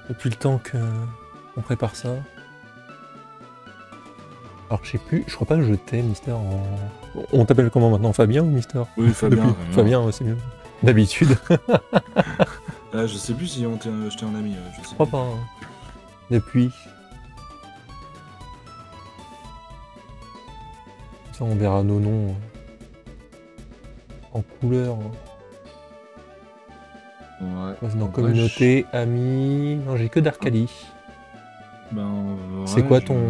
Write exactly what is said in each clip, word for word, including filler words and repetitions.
Depuis le temps que on prépare ça. Alors je sais plus, je crois pas que je t'ai, Mister, en... On t'appelle comment maintenant, Fabien ou Mister? Oui, Fabien. Depuis... Fabien, Fabien, ouais, c'est mieux. D'habitude. ah, je sais plus si on t'est jeté un ami. Je, sais Je crois plus. pas. Hein. Depuis. Ça, on verra nos noms en couleur. Ouais. Dans communauté, je... amis. Non, j'ai que d'Arcadie. Ben, ouais, c'est quoi je... ton...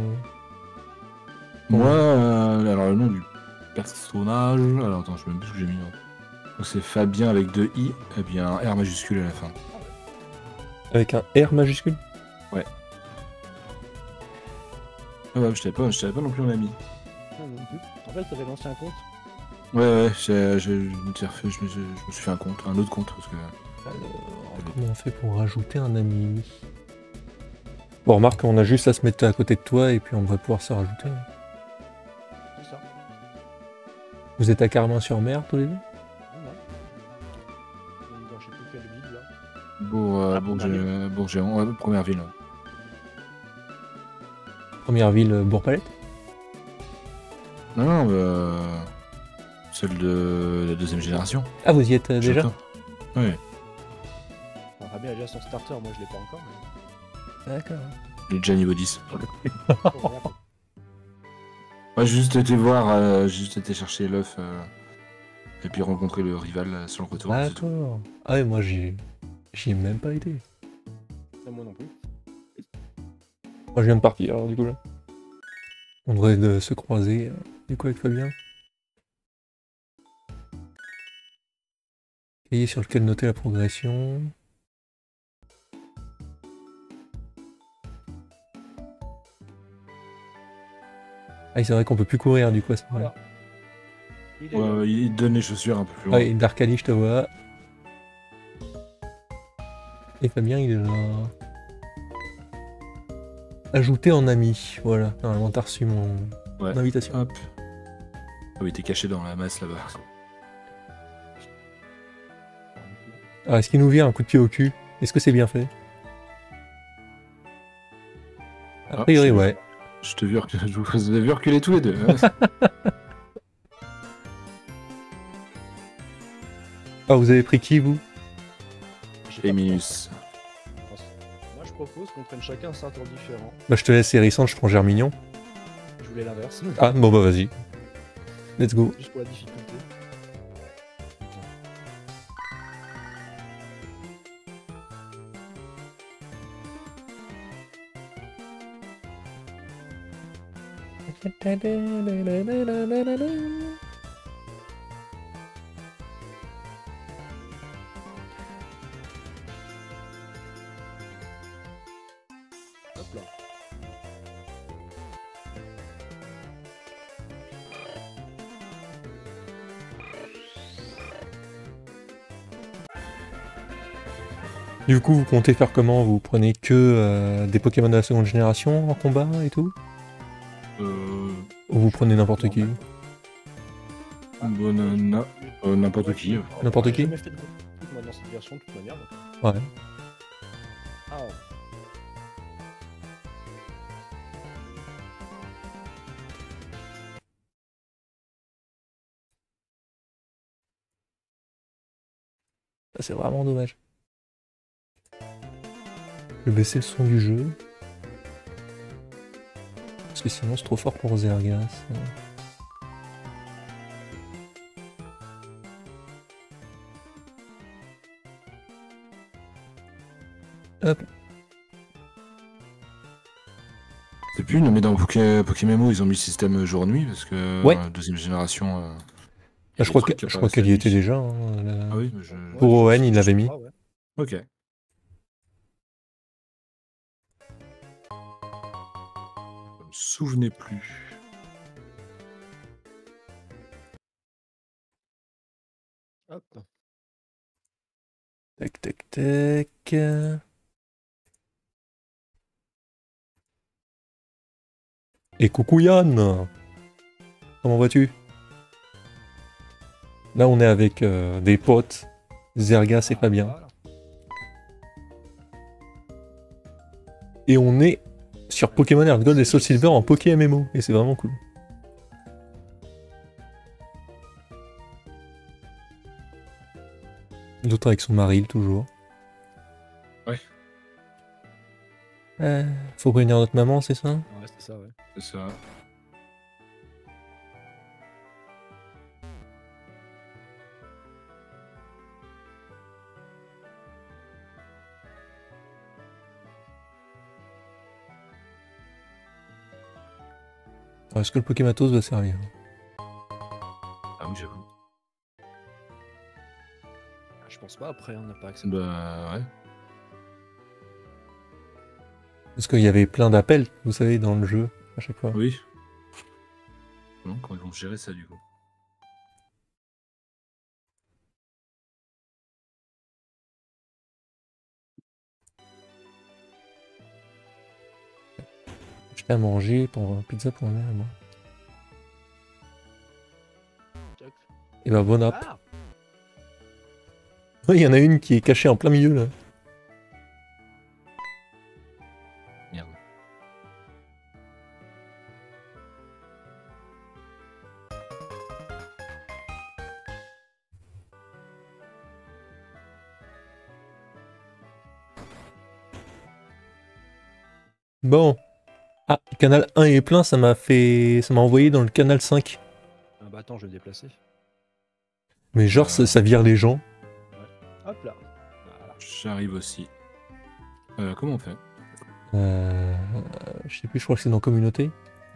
ton. Moi, euh, alors le nom du personnage. Alors attends, je sais même plus ce que j'ai mis. Hein. Donc c'est Fabien avec deux i et puis un R majuscule à la fin. Avec un R majuscule? Ouais. Ah ouais, je savais pas, je savais pas non plus en ami. En fait, t'avais lancé un compte? Ouais, ouais, je, je, je, refait, je, me, je, je me suis fait un compte, un autre compte. Parce que... Alors, comment on fait pour rajouter un ami? Bon, remarque, on a juste à se mettre à côté de toi et puis on va pouvoir se rajouter. C'est ça. Vous êtes à Carmin-sur-Mer tous les deux? Non. Dans je sais plus quelle ville là. Bon, euh, ah, Bourg-Géant, ouais, première ville. Ouais. Première ville, Bourg-Palette? Non, non, euh, celle de la deuxième génération. Ah, vous y êtes euh, déjà? Oui. Enfin, Fabien a déjà son starter, moi je l'ai pas encore. Mais... D'accord. Il est déjà niveau dix. Ouais, j'ai juste été voir, euh, j'ai juste été chercher l'œuf euh, et puis rencontrer le rival euh, sur le retour. D'accord. Ah ouais, moi j'y j'y ai même pas été. Non, moi non plus. Moi je viens de partir alors du coup là. On devrait de se croiser euh, du coup avec Fabien. Cahier sur lequel noter la progression. Ah c'est vrai qu'on peut plus courir du coup à ce moment-là. Il, ouais, il donne les chaussures un peu plus loin. Ouais, Darkali, je te vois. Et Fabien, il est là. Ajouté en ami. Voilà, normalement t'as reçu mon ouais. invitation. Hop. Oh, il était caché dans la masse là-bas. Ah, est-ce qu'il nous vient un coup de pied au cul? Est-ce que c'est bien fait? A priori, ah, ouais. Je te vu, je vous ai vu reculer tous les deux. Ah, vous avez pris qui, vous? Eminus. Moi, je propose qu'on prenne chacun un starter différent. Bah, je te laisse Hérissant, je prends Germignon. Je voulais l'inverse. Ah, bon, bah, vas-y. Let's go. Juste pour la difficulté. Hop là. Du coup, vous comptez faire comment? Vous prenez que euh, des Pokémon de la seconde génération en combat et tout? Euh... Ou vous prenez n'importe qui? Bon, euh, euh, n'importe qui. N'importe qui? J'ai jamais fait de truc moi dans cette version de toute manière. Donc... Ouais. Ah. C'est vraiment dommage. Je vais baisser le son du jeu. Parce que sinon c'est trop fort pour Zergas. Hop. C'est plus, mais dans Pokémon ils ont mis le système jour-nuit parce que ouais. euh, deuxième génération. Euh, bah, je crois qu'elle qu qu y était déjà. Hein, la... Ah oui, mais je... Pour ouais, O N, il l'avait mis. Pas, ouais. Ok. Je me souvenais plus. Hop. Tac, tac, tac. Et coucou Yann. Comment vas-tu? Là, on est avec euh, des potes, Zergas et Fabien. Voilà. Et on est sur Pokémon Heart Gold et Soul Silver en Poké M M O. Et c'est vraiment cool. L'autre avec son Maril, toujours. Ouais. Euh, faut prévenir notre maman, c'est ça? Ouais, c'est ça, ouais. C'est ça. Alors, est-ce que le Pokématos va servir? Ah oui, j'avoue. Ah, je pense pas, après, on n'a pas accès. Bah ouais. Parce qu'il y avait plein d'appels, vous savez, dans le jeu, à chaque fois. Oui. Non, comment ils vont gérer ça du coup? J'étais à manger pour pizza pour ma mère et moi. Check. Et bah bon app. Ah, Oui, il y en a une qui est cachée en plein milieu là. Merde. Bon. Ah, le canal un est plein, ça m'a fait. Ça m'a envoyé dans le canal cinq. ah bah attends, je vais me déplacer. Mais genre, ça, ça vire les gens. Hop là. Voilà. J'arrive aussi. Euh, comment on fait? Euh, je sais plus, je crois que c'est dans communauté.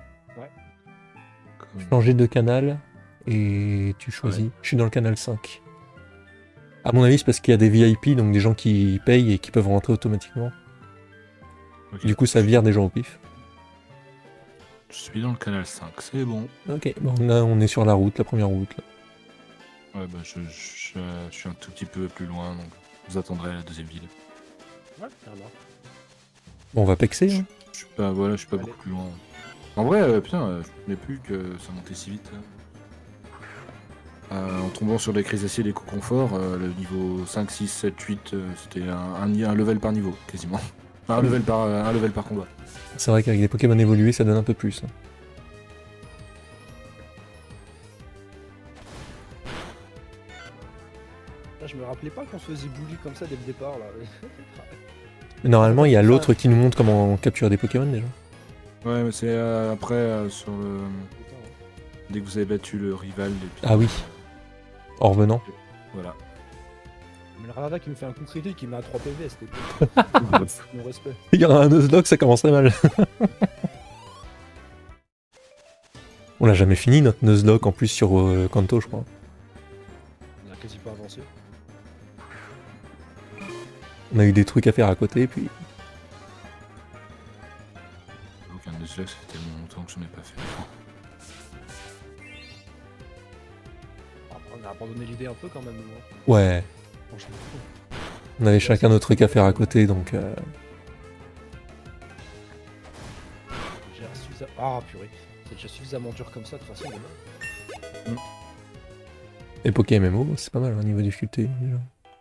Comme- Changer de canal et tu choisis. Ouais. Je suis dans le canal cinq. À mon avis, c'est parce qu'il y a des V I P, donc des gens qui payent et qui peuvent rentrer automatiquement. Ok. Du coup, ça vire des gens au pif. Je suis dans le canal cinq, c'est bon. Ok, bon, là on est sur la route, la première route. Là. Ouais, bah je, je, je suis un tout petit peu plus loin, donc vous attendrez à la deuxième ville. Ouais, carrément. Bon, on va pexer. Hein. Je suis pas, voilà, je suis pas Allez. beaucoup plus loin. En vrai, euh, putain, euh, je ne plus que ça montait si vite. Euh, en tombant sur les crésaciers et les co-conforts, euh, le niveau cinq, six, sept, huit, euh, c'était un, un, un level par niveau, quasiment. Enfin, un, level par, euh, un level par combat. C'est vrai qu'avec des Pokémon évolués, ça donne un peu plus. Hein. Là, je me rappelais pas qu'on se faisait bully comme ça dès le départ là. Mais normalement, il y a l'autre qui nous montre comment capturer des Pokémon déjà. Ouais, mais c'est euh, après, euh, sur le... Putain, hein. dès que vous avez battu le rival. Et puis, Ah oui. En revenant. Voilà. Mais le Rada qui me fait un coup critique qui met à trois P V, c'était cool. Mon respect. Il y en a un Nuzlocke, ça commencerait mal. On l'a jamais fini notre Nuzlocke en plus sur euh, Kanto, je crois. On a quasi pas avancé. On a eu des trucs à faire à côté, puis. Donc un Nuzlocke, ça fait tellement longtemps que j'en ai pas fait. Après, on a abandonné l'idée un peu quand même. Moi. Ouais. Franchement. On avait chacun notre truc à faire à côté, donc. Euh... J'ai suffisamment... Ah purée. C'est déjà suffisamment dur comme ça de toute façon. Demain. Et Poké M M O, c'est pas mal au niveau difficulté déjà.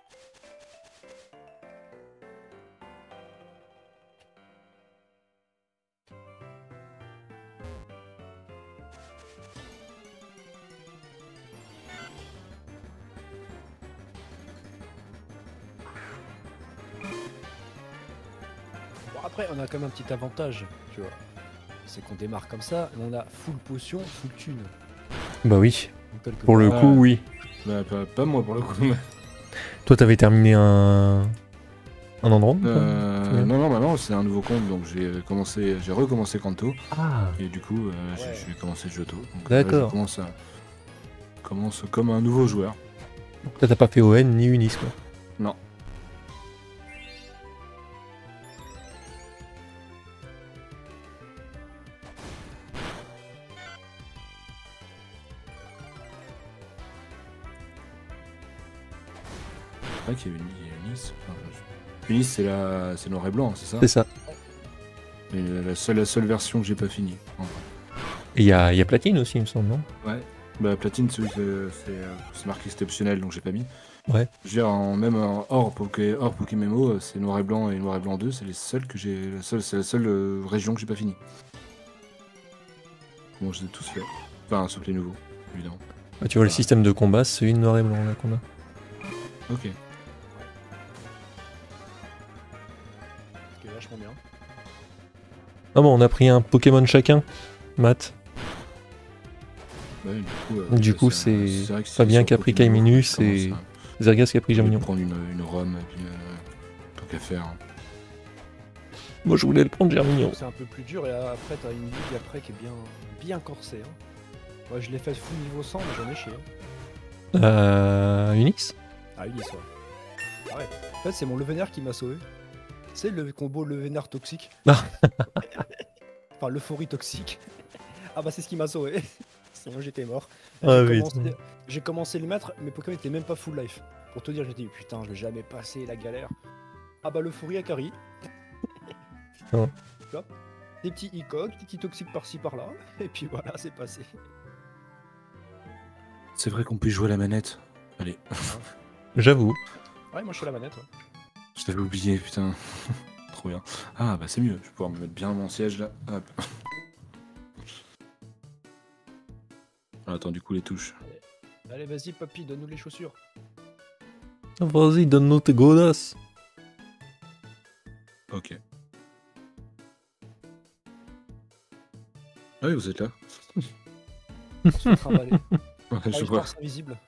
Bon, après, on a quand même un petit avantage, tu vois. C'est qu'on démarre comme ça, et on a full potion, full thune. Bah oui. Donc, quelque Pour le part, coup, Ouais. oui. Bah, pas, pas moi pour le coup. Toi, t'avais terminé un. Un endroit ou pas Euh, non, non, bah non, c'est un nouveau compte, donc j'ai commencé, j'ai recommencé Kanto, Ah. et du coup, euh, j'ai- Ouais. j'ai commencé Johto. Donc, là, D'accord. je commence, à- commence comme un nouveau joueur. Toi, t'as pas fait O N ni Unis, quoi. Non. C'est vrai qu'il y a une, il y a Unis. Enfin, je- Unis, c'est la, c'est noir et blanc, c'est ça? C'est ça. Et la seule, la seule version que j'ai pas finie. En vrai. Et il y a, y a Platine aussi, il me semble, non? Ouais. Bah, platine, celui que c'est, euh, c'est marqué c'était optionnel, donc j'ai pas mis. Ouais. Je veux dire, en, même en hors, Poké, hors Pokémémo, euh, c'est Noir et Blanc et Noir et Blanc deux, c'est les seuls que j'ai. la seule- C'est la seule euh, région que j'ai pas fini. Bon, je les ai tous faits. Enfin, sauf les nouveaux, évidemment. Bah, tu vois, le Ouais. système de combat, c'est une noir et blanc là qu'on a. Ok. Ce qui est vachement bien. Ah bon, on a pris un Pokémon chacun, Matt. Ouais, du coup, euh, Du ça, coup, c'est un- c'est c'est vrai que Fabien sur qui a pris Pokémémo, Kaiminus je commence et à- Zergas qui a pris je vais Germignon. prendre une, une ROM et puis euh, tant qu'à faire. hein. Moi, je voulais le prendre Germignon. C'est un peu plus dur et après t'as une ligue après qui est bien, bien corsée. Hein. Moi je l'ai fait full niveau cent mais j'en ai chié. Hein. Euh... Unix Ah Ulysse ouais. Ah ouais. En fait c'est mon Levenaire qui m'a sauvé. C'est le combo Levenaire toxique. Ah. Enfin l'euphorie toxique. Ah bah c'est ce qui m'a sauvé. Sinon j'étais mort. Ah J'ai oui. commencé, j'ai commencé le mettre, mes Pokémon étaient même pas full life. Pour te dire, j'ai dit putain, je vais jamais passer la galère. Ah bah l'euphorie Akari. Putain. Hop. Des petits Hikok, des petits toxiques par-ci par-là, et puis voilà, c'est passé. C'est vrai qu'on peut y jouer à la manette. Allez, J'avoue. Ouais, moi je suis à la manette. Ouais. je t'avais oublié, putain. Trop bien. Ah, bah c'est mieux, je vais pouvoir me mettre bien mon siège là. Hop. Ah, attends, du coup, les touches. Allez, vas-y, papy, donne-nous les chaussures. Vas-y, donne-nous tes godasses. Ok. Ah oui, vous êtes là. On se fait travailler. Ouais, Ah, je une vois. force invisible.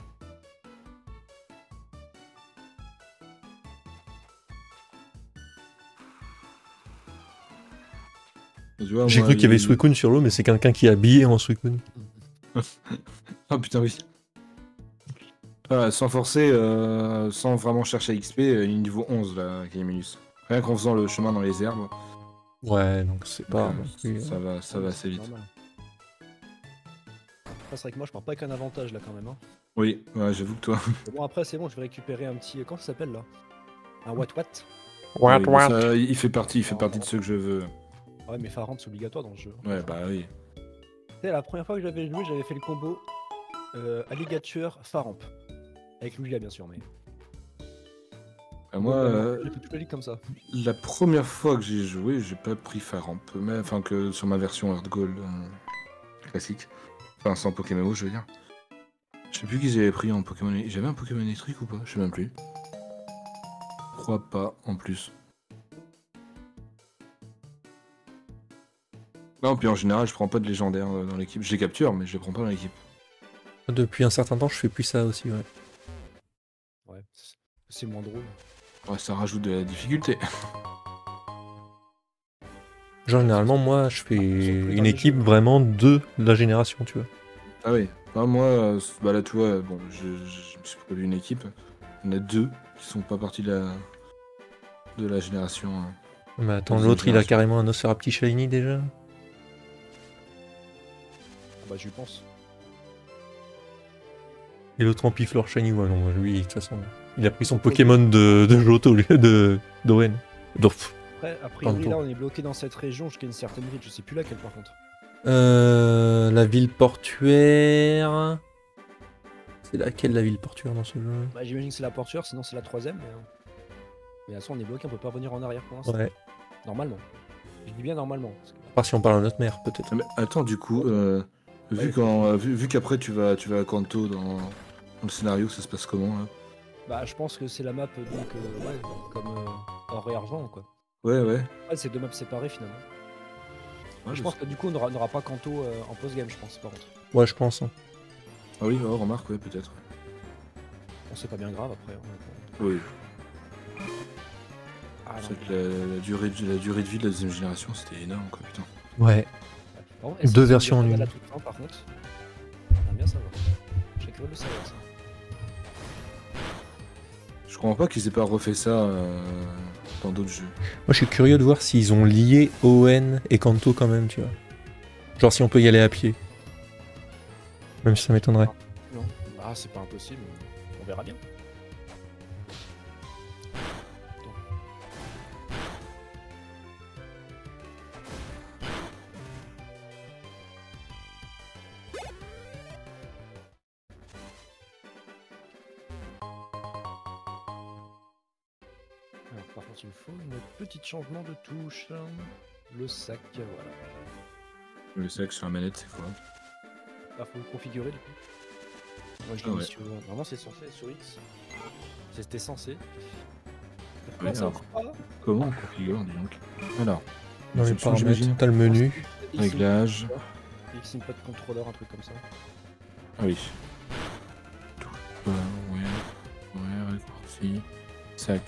Tu vois, J'ai moi, cru qu'il y avait les- Suicune sur l'eau, mais c'est quelqu'un qui est habillé en Suicune. Ah putain, oui. Voilà, sans forcer, euh, sans vraiment chercher à X P, euh, il est niveau onze là, Kaiminus. Rien qu'en faisant le chemin dans les herbes, Ouais, donc c'est pas euh, non plus, ça euh, va, ça va assez vite. Normal. Après, c'est vrai que moi je pars pas avec un avantage là quand même. Hein. Oui, ouais, j'avoue que toi. Mais bon, après, c'est bon, je vais récupérer un petit. Comment ça s'appelle là? Un What What? What, Oui, mais what. ça, il fait partie, il fait partie de ceux que je veux. Ouais, mais Farrant c'est obligatoire dans le jeu. Ouais, bah oui. Tu sais, la première fois que j'avais joué, j'avais fait le combo euh, Alligator Faramp. Avec Lugia bien sûr, mais. Bah, moi, euh, J'ai fait toute la ligue comme ça. la première fois que j'ai joué, j'ai pas pris Faramp, mais enfin que sur ma version Hard Gold euh, classique. Enfin, sans Pokémon, je veux dire. Je sais plus qui j'avais pris en Pokémon. J'avais un Pokémon électrique ou pas? Je sais même plus. Je crois pas en plus. Non, puis en général, je prends pas de légendaire euh, dans l'équipe. Je les capture, mais je les prends pas dans l'équipe. Depuis un certain temps, je fais plus ça aussi, ouais. Ouais, c'est- c'est moins drôle. Ouais, ça rajoute de la difficulté. Genre, généralement, moi, je fais une équipe vraiment de la génération, tu vois. Ah oui. Bah, moi, euh, bah là, tu vois, bon, je, je, je me suis prévu une équipe. Il y en a deux qui sont pas partis de la, de la génération. hein. Mais attends, Deuxième l'autre, il a génération. carrément un Ocerapti Shiny déjà. Ah bah, j'y pense. Et l'autre en Pifleur Shiny, ouais, non, lui, de toute façon, il a pris son Pokémon de, de Johto au lieu de d'Owen. Dorf. Après, a priori, Pardon. là, on est bloqué dans cette région jusqu'à une certaine ville. Je sais plus laquelle par contre. Euh, la ville portuaire. C'est laquelle la ville portuaire dans ce jeu? Bah, j'imagine que c'est la portuaire, sinon c'est la troisième. Mais, euh, mais à toute façon, on est bloqué, on peut pas revenir en arrière pour l'instant. Ouais. Normalement. Je dis bien normalement. parce que- À part si on parle à notre mère, peut-être. Ah, mais attends, du coup, euh, vu Ouais. qu'en- euh, vu, vu qu'après tu vas, tu vas à Kanto dans, dans le scénario, ça se passe comment là? Bah, je pense que c'est la map donc euh, ouais, comme euh, or et argent quoi. Ouais, ouais. Ouais, c'est deux maps séparées finalement. Ouais, je pense que du coup on n'aura n'aura pas Kanto euh, en post-game, je pense par contre. Ouais, je pense. hein. Ah oui, oh, remarque, ouais, peut-être. Bon, c'est pas bien grave après. on- Oui. Ah, non, C'est vrai que la, la durée de, la durée de vie de la deuxième génération, c'était énorme, quoi, putain. Ouais. Par contre, est-ce Deux que c'est versions en obligatoire une. à la toute fin, par contre j'aimerais bien savoir. J'ai cru le savoir ça. Je comprends pas qu'ils aient pas refait ça euh, dans d'autres jeux. Moi, je suis curieux de voir s'ils ont lié Owen et Kanto quand même, tu vois. Genre si on peut y aller à pied. Même si ça m'étonnerait. Non, bah c'est pas impossible, on verra bien. Alors, par contre, il me faut une petite changement de touche. Le sac, voilà. Le sac sur la manette, c'est quoi? Ah, faut le configurer du coup. Moi je l'ai Ah mis ouais. sur. Normalement c'est censé être sur X. C'était censé. Ouais, Comment ça alors. va Comment on configure, dis donc? Alors, Dans les réception, j'imagine. paramètres, t'as le menu. Réglage. X pas de contrôleur, un truc comme ça. Ah oui. Tout. Euh, ouais. Ouais, raccourci. Sac.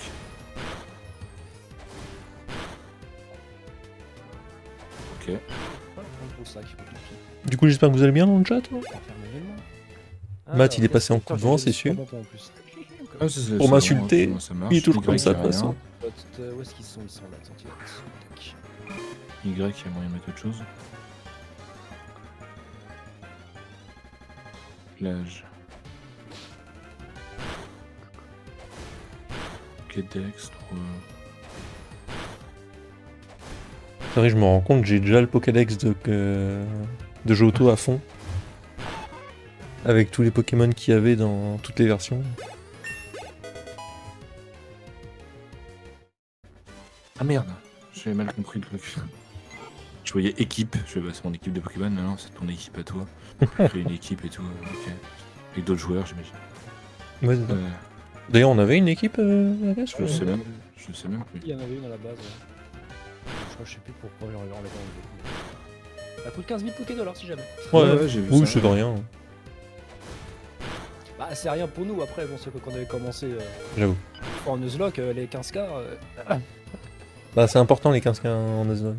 Ok. Ouais, un gros sac, faut tout. Du coup, j'espère que vous allez bien dans le chat. hein. On va faire manuellement. Matt, il est alors, passé en putain, coup de j'ai vent, des c'est sûr. super bons en plus. Ah, c'est- c'est- Pour c'est m'insulter, bon, ça marche. il est toujours Y, comme ça, y de a toute façon. rien. Euh, Où est-ce qu'ils sont? Ils sont là, attends, tu vas- tac. Y, il y a moyen de mettre autre chose. Réglage. Ok, Dex. euh, C'est vrai, je me rends compte, j'ai déjà le Pokédex de, euh, de Johto à fond. Avec tous les Pokémon qu'il y avait dans toutes les versions. Ah merde, j'avais mal compris le truc. Je voyais équipe, je vais bah, c'est mon équipe de Pokémon, non, non c'est ton équipe à toi. Créer une équipe et tout, euh, ok. Avec d'autres joueurs, j'imagine. Ouais, c'est ça. Euh, D'ailleurs, on avait une équipe euh, à la base, je ouais. sais même, je sais même Il plus. y en avait une à la base. Ouais. Je crois, je sais plus pourquoi on l'avait enlevé. Ça coûte quinze mille Pokédollars si jamais. Ouais, Ouais, ouais, j'ai vu oui, ça. c'est de rien, Bah, c'est rien pour nous après, bon, c'est qu'on avait commencé euh, j'avoue. en Nuzlocke, euh, les quinze K. Euh, Bah, c'est important les quinze K en Nuzlocke.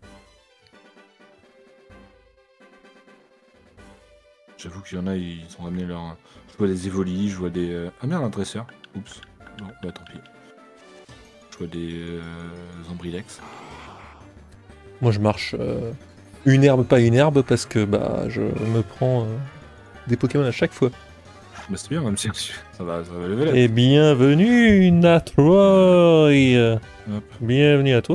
J'avoue qu'il y en a, ils ont ramené leur. Je vois des Evoli, je vois des. euh, Ah merde, un dresseur. Oups. Bon, bah tant pis. Je vois des euh... Zambrilex. Moi, je marche euh, une herbe, pas une herbe, parce que bah, je me prends euh, des Pokémon à chaque fois. Bah c'est bien, même si ça va, ça va lever là. Et bienvenue, Natroy. Hop. Bienvenue à toi.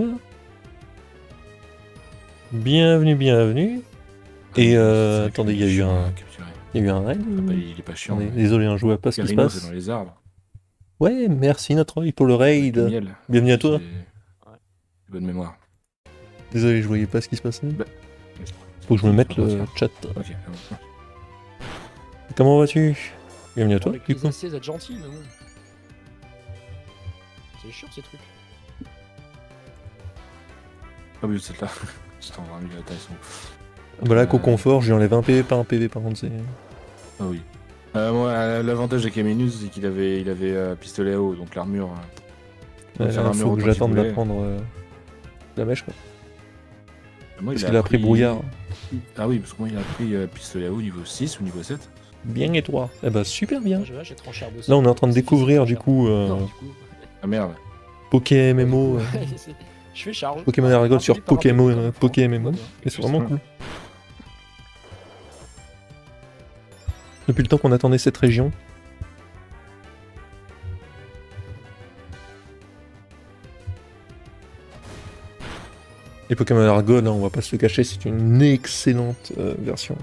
Bienvenue, bienvenue. Et, euh, C'est vrai attendez, que il y a eu chiant un- à capturer. Il y a eu un raid. Ah bah, il est pas chiant. Attendez, mais- désolé, hein, je vois pas ce qui se Garino, c'est passe. dans les arbres. Ouais, merci Natroy pour le Avec le raid. miel. Bienvenue à toi. J'ai- Bonne mémoire. Désolé, je voyais pas ce qui se passait. Bah, Faut que je me mette c'est pas le grave. chat. Ok. Comment vas-tu? Bienvenue à toi, avec du les coup. essais, vous êtes gentils, mais bon. C'est chiant ces trucs. Ah oui, c'est là. Je t'en rends la taille. Bah là, Euh, qu'au confort, je lui enlève un P V par un P V par contre. c'est- Ah oui. Euh, moi, euh, l'avantage de Caminus, c'est qu'il avait, il avait euh, pistolet à eau, donc l'armure. euh, Ouais, faire là, l'armure faut que autant qu'il j'attende voulait. d'apprendre euh, la mèche, quoi. Moi, Parce qu'il a pris brouillard. Ah oui, parce que moi, il a pris euh, pistolet à eau niveau six ou niveau sept. Bien et toi. Eh bah super bien. Là, j'ai tranché herbe aussi. Là, on est en train de C'est découvrir difficile, du coup euh, Non, du coup. Ah merde. Poké M M O, euh, C'est- Je fais charge. Pokémon Argot sur Par un Pokémon, peu, euh, par Poké un M peu, M O. bien. Et c'est vraiment cool. Depuis le temps qu'on attendait cette région. Et Pokémon Argot, là, on va pas se le cacher, c'est une excellente euh, version.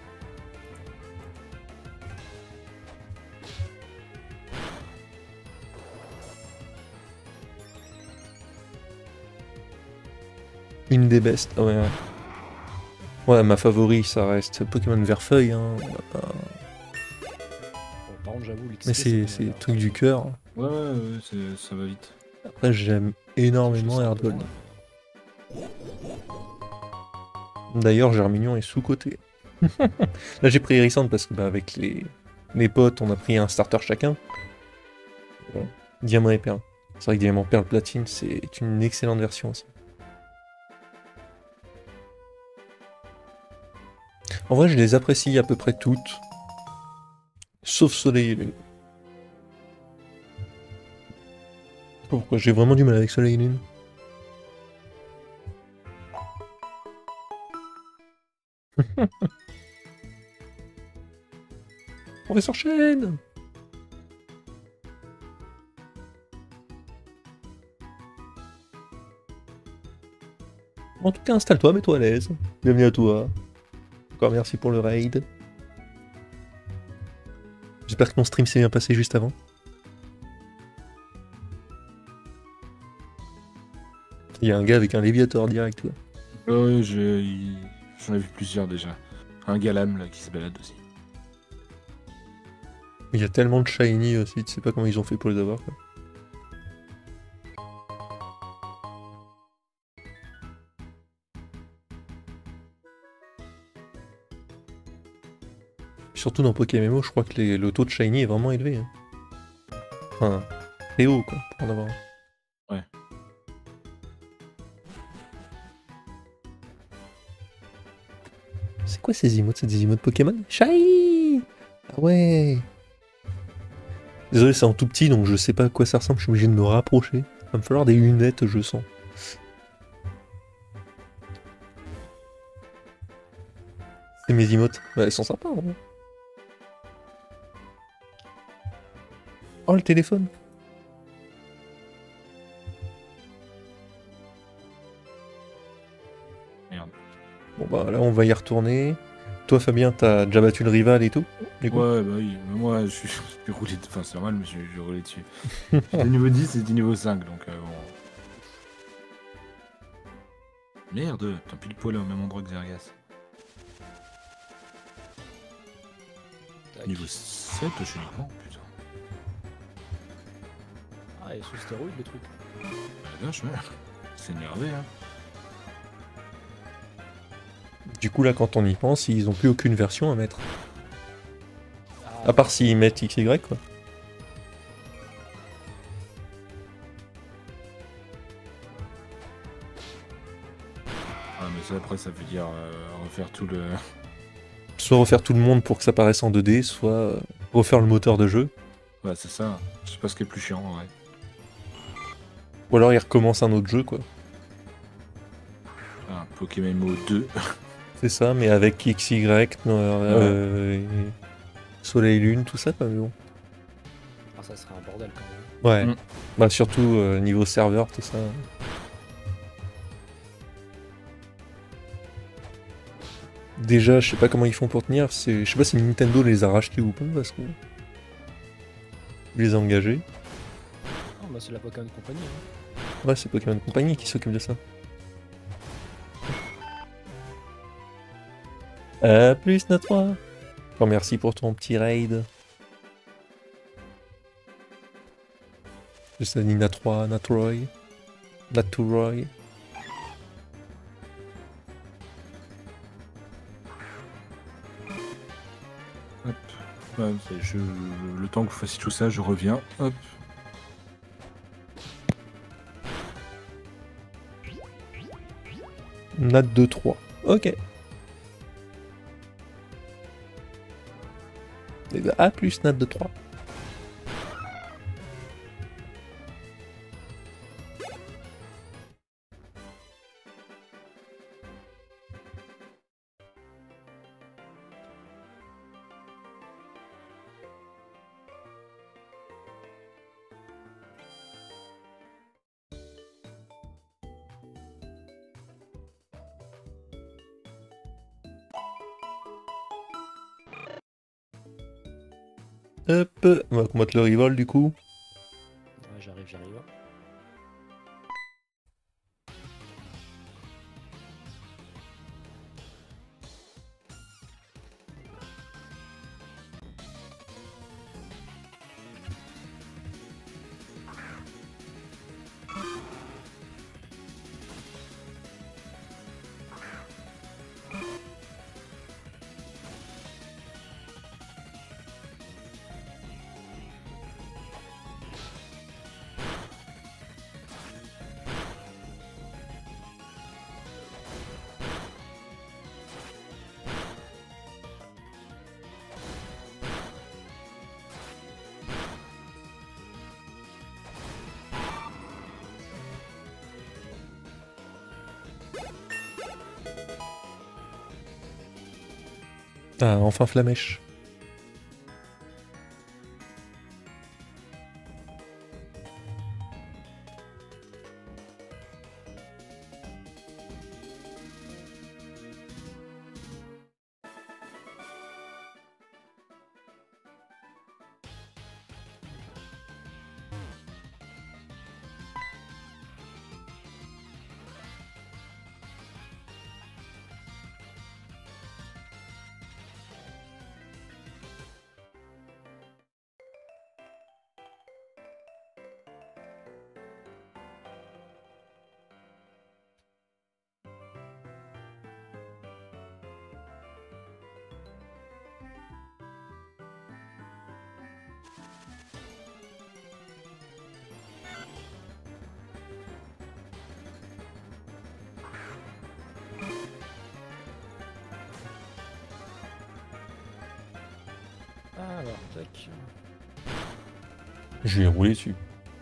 Une des bestes, ouais. Ouais, ouais ma favori, ça reste Pokémon Verfeuille, hein. On va pas... Bon, par contre, j'avoue, l'X P, Mais c'est bon, c'est là. le truc du cœur. Ouais, ouais, ouais, c'est- ça va vite. Après, j'aime énormément Je trouve ça un Heart peu Gold. loin. D'ailleurs, Germignon est sous-coté. Là, j'ai pris Hérissante parce que, bah, avec les... les potes, on a pris un starter chacun. Voilà. Diamant et Perle. C'est vrai que Diamant, Perle, Platine, c'est une excellente version aussi. En vrai, je les apprécie à peu près toutes. Sauf Soleil et Lune. Je sais pas pourquoi, j'ai vraiment du mal avec Soleil et Lune. Professeur Chen. En tout cas, installe-toi, mets-toi à l'aise. Bienvenue à toi. Encore merci pour le raid. J'espère que mon stream s'est bien passé juste avant. Il y a un gars avec un Léviator direct, quoi. Ouais, je- il- j'en ai vu plusieurs déjà. Un Galam là qui se balade aussi. Il y a tellement de shiny aussi, tu sais pas comment ils ont fait pour les avoir, quoi. Surtout dans Pokémon, je crois que les- le taux de shiny est vraiment élevé. Hein. Enfin, très haut, quoi, pour en avoir un. Ouais. C'est quoi ces emotes? C'est des emotes Pokémon? Shiny! Ah ouais! Désolé, c'est en tout petit, donc je sais pas à quoi ça ressemble, je suis obligé de me rapprocher. Va me falloir des lunettes, je sens. C'est mes emotes. Bah, elles sont sympas, en vrai. Oh, le téléphone! Merde. Bon bah là, on va y retourner. Toi, Fabien, t'as déjà battu le rival et tout? Du coup Ouais, bah oui, mais moi je suis, je suis roulé, enfin c'est normal, mais je suis roulé dessus. J'étais niveau dix et du niveau cinq, donc euh, bon. Merde, t'as pile poil au même endroit que Zergas. Tac. Niveau sept, je suis uniquement, putain. Ah, et sous stéroïde le truc. La vache, ouais. C'est énervé, hein. Du coup, là, quand on y pense, ils ont plus aucune version à mettre. Ah, À part s'ils mettent X Y, quoi. Ah, mais ça, après, ça veut dire euh, refaire tout le. Soit refaire tout le monde pour que ça paraisse en deux D, soit euh, refaire le moteur de jeu. Ouais, c'est ça. Je sais pas ce qui est plus chiant, en vrai. Ou alors ils recommencent un autre jeu, quoi. Ah, Pokémon deux. C'est ça, mais avec X Y, euh, et Soleil Lune, tout ça, quoi, mais bon. ah, ça serait un bordel quand même. Ouais. Mm. Bah, surtout euh, niveau serveur, tout ça. Déjà, je sais pas comment ils font pour tenir. c'est- Je sais pas si Nintendo les a rachetés ou pas, parce que. Ils les a engagés. Ah, bah c'est la Pokémon Company. Hein. Ouais, c'est Pokémon Company qui s'occupe de ça. Euh, plus Nat trois. Bon, merci pour ton petit raid. Je sais ni Nat trois, Natroy. Natoroy. Hop. Ouais, c'est- je... Le temps que vous fassiez tout ça, je reviens. Hop. Nat deux trois. Ok. Et bah, A plus Nat deux trois. Hop, on va combattre le rival du coup. Ouais, j'arrive, j'arrive. Ah, enfin Flamèche. Alors, tac. Je vais rouler dessus.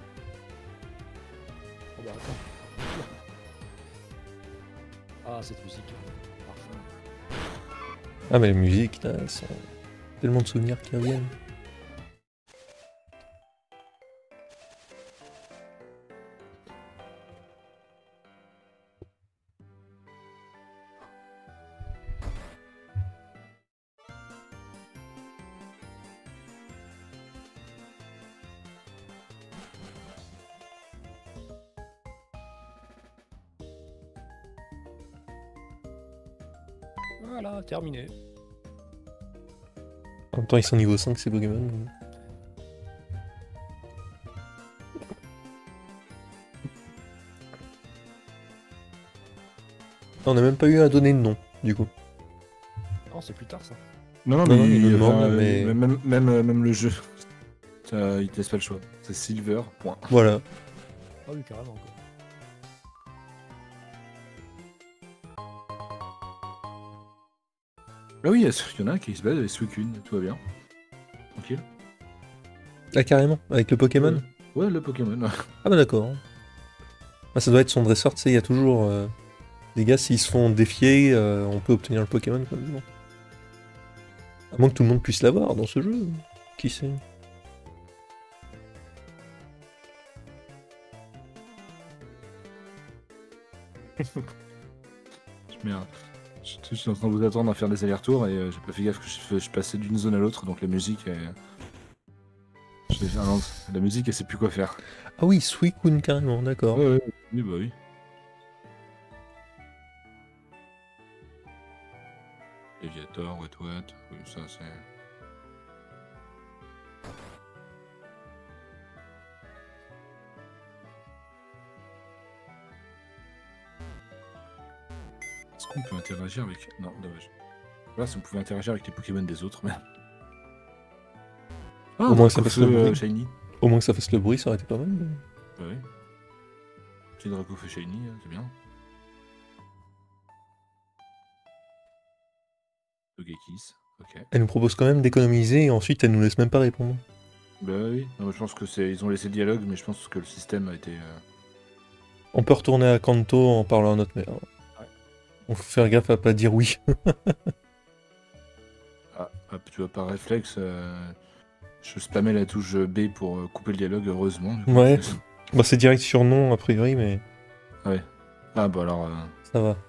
Oh bah attends. Ah, cette musique. Parfum. Ah mais la musique, là, ça... tellement de souvenirs qui reviennent. Voilà, terminé. En même temps, ils sont niveau cinq, ces Pokémon. donc. On n'a même pas eu à donner de nom, du coup. Non, c'est plus tard ça. Non, non, Non, mais, non, il nous enfin, demande, euh, mais- même, même, euh, même le jeu, ça, il te laisse pas le choix. C'est Silver, point. Voilà. Ah oui, carrément quoi. Ah oui, il y en a un qui se bat avec Suicune, tout va bien. Tranquille. Ah, carrément, avec le Pokémon. Ouais, ouais, le Pokémon. Ah bah d'accord. Ah, ça doit être son dresseur, tu sais, il y a toujours... euh, Les gars, s'ils se font défier, euh, on peut obtenir le Pokémon, quoi. Bon. À moins que tout le monde puisse l'avoir dans ce jeu. Qui sait? Merde. Je, je suis en train de vous attendre à faire des allers-retours et euh, j'ai pas fait gaffe que je, fais- je passais d'une zone à l'autre, donc la musique, elle... je l'ai fait- ah non, la musique, elle sait plus quoi faire. Ah oui, Suicune, carrément, d'accord. Ouais, ouais, oui, bah oui. Aviator, Wet Wet, oui, ça c'est... Est-ce qu'on peut interagir avec... Non, dommage. Là, si on pouvait interagir avec les Pokémon des autres, mais... Ah, Au moins, ça Dracofeu, passe le euh, bruit. Shiny. Au moins que ça fasse le bruit, ça aurait été pas mal. mais- Bah oui. Petit Dracofeu Shiny, hein, c'est bien. Togekiss, ok. Elle nous propose quand même d'économiser et ensuite elle nous laisse même pas répondre. Bah oui, non, mais je pense que c'est... Ils ont laissé le dialogue, mais je pense que le système a été... euh, On peut retourner à Kanto en parlant à notre mère. Ouais. On faut faire gaffe à pas dire oui. Ah, hop, tu vois, par réflexe, euh, je spammais la touche B pour euh, couper le dialogue, heureusement. du coup. Ouais. Bah c'est direct sur non a priori, mais Ouais. Ah bah alors... euh, ça va.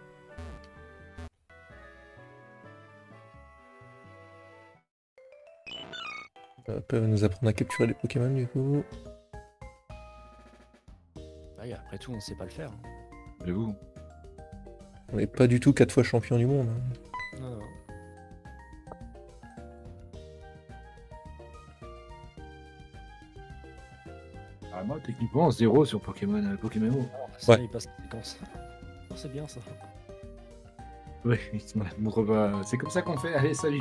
Hop, elle va nous apprendre à capturer les Pokémon du coup. Ah, et après tout, on sait pas le faire. Et vous? On n'est pas du tout quatre fois champion du monde. hein. Non, non. Ah, moi, techniquement, zéro sur Pokémon, euh, Pokémon. Ah, ça, Ouais. il passe la séquence. Non, c'est bien ça. Oui, il se montre pas. C'est comme ça qu'on fait, allez, salut.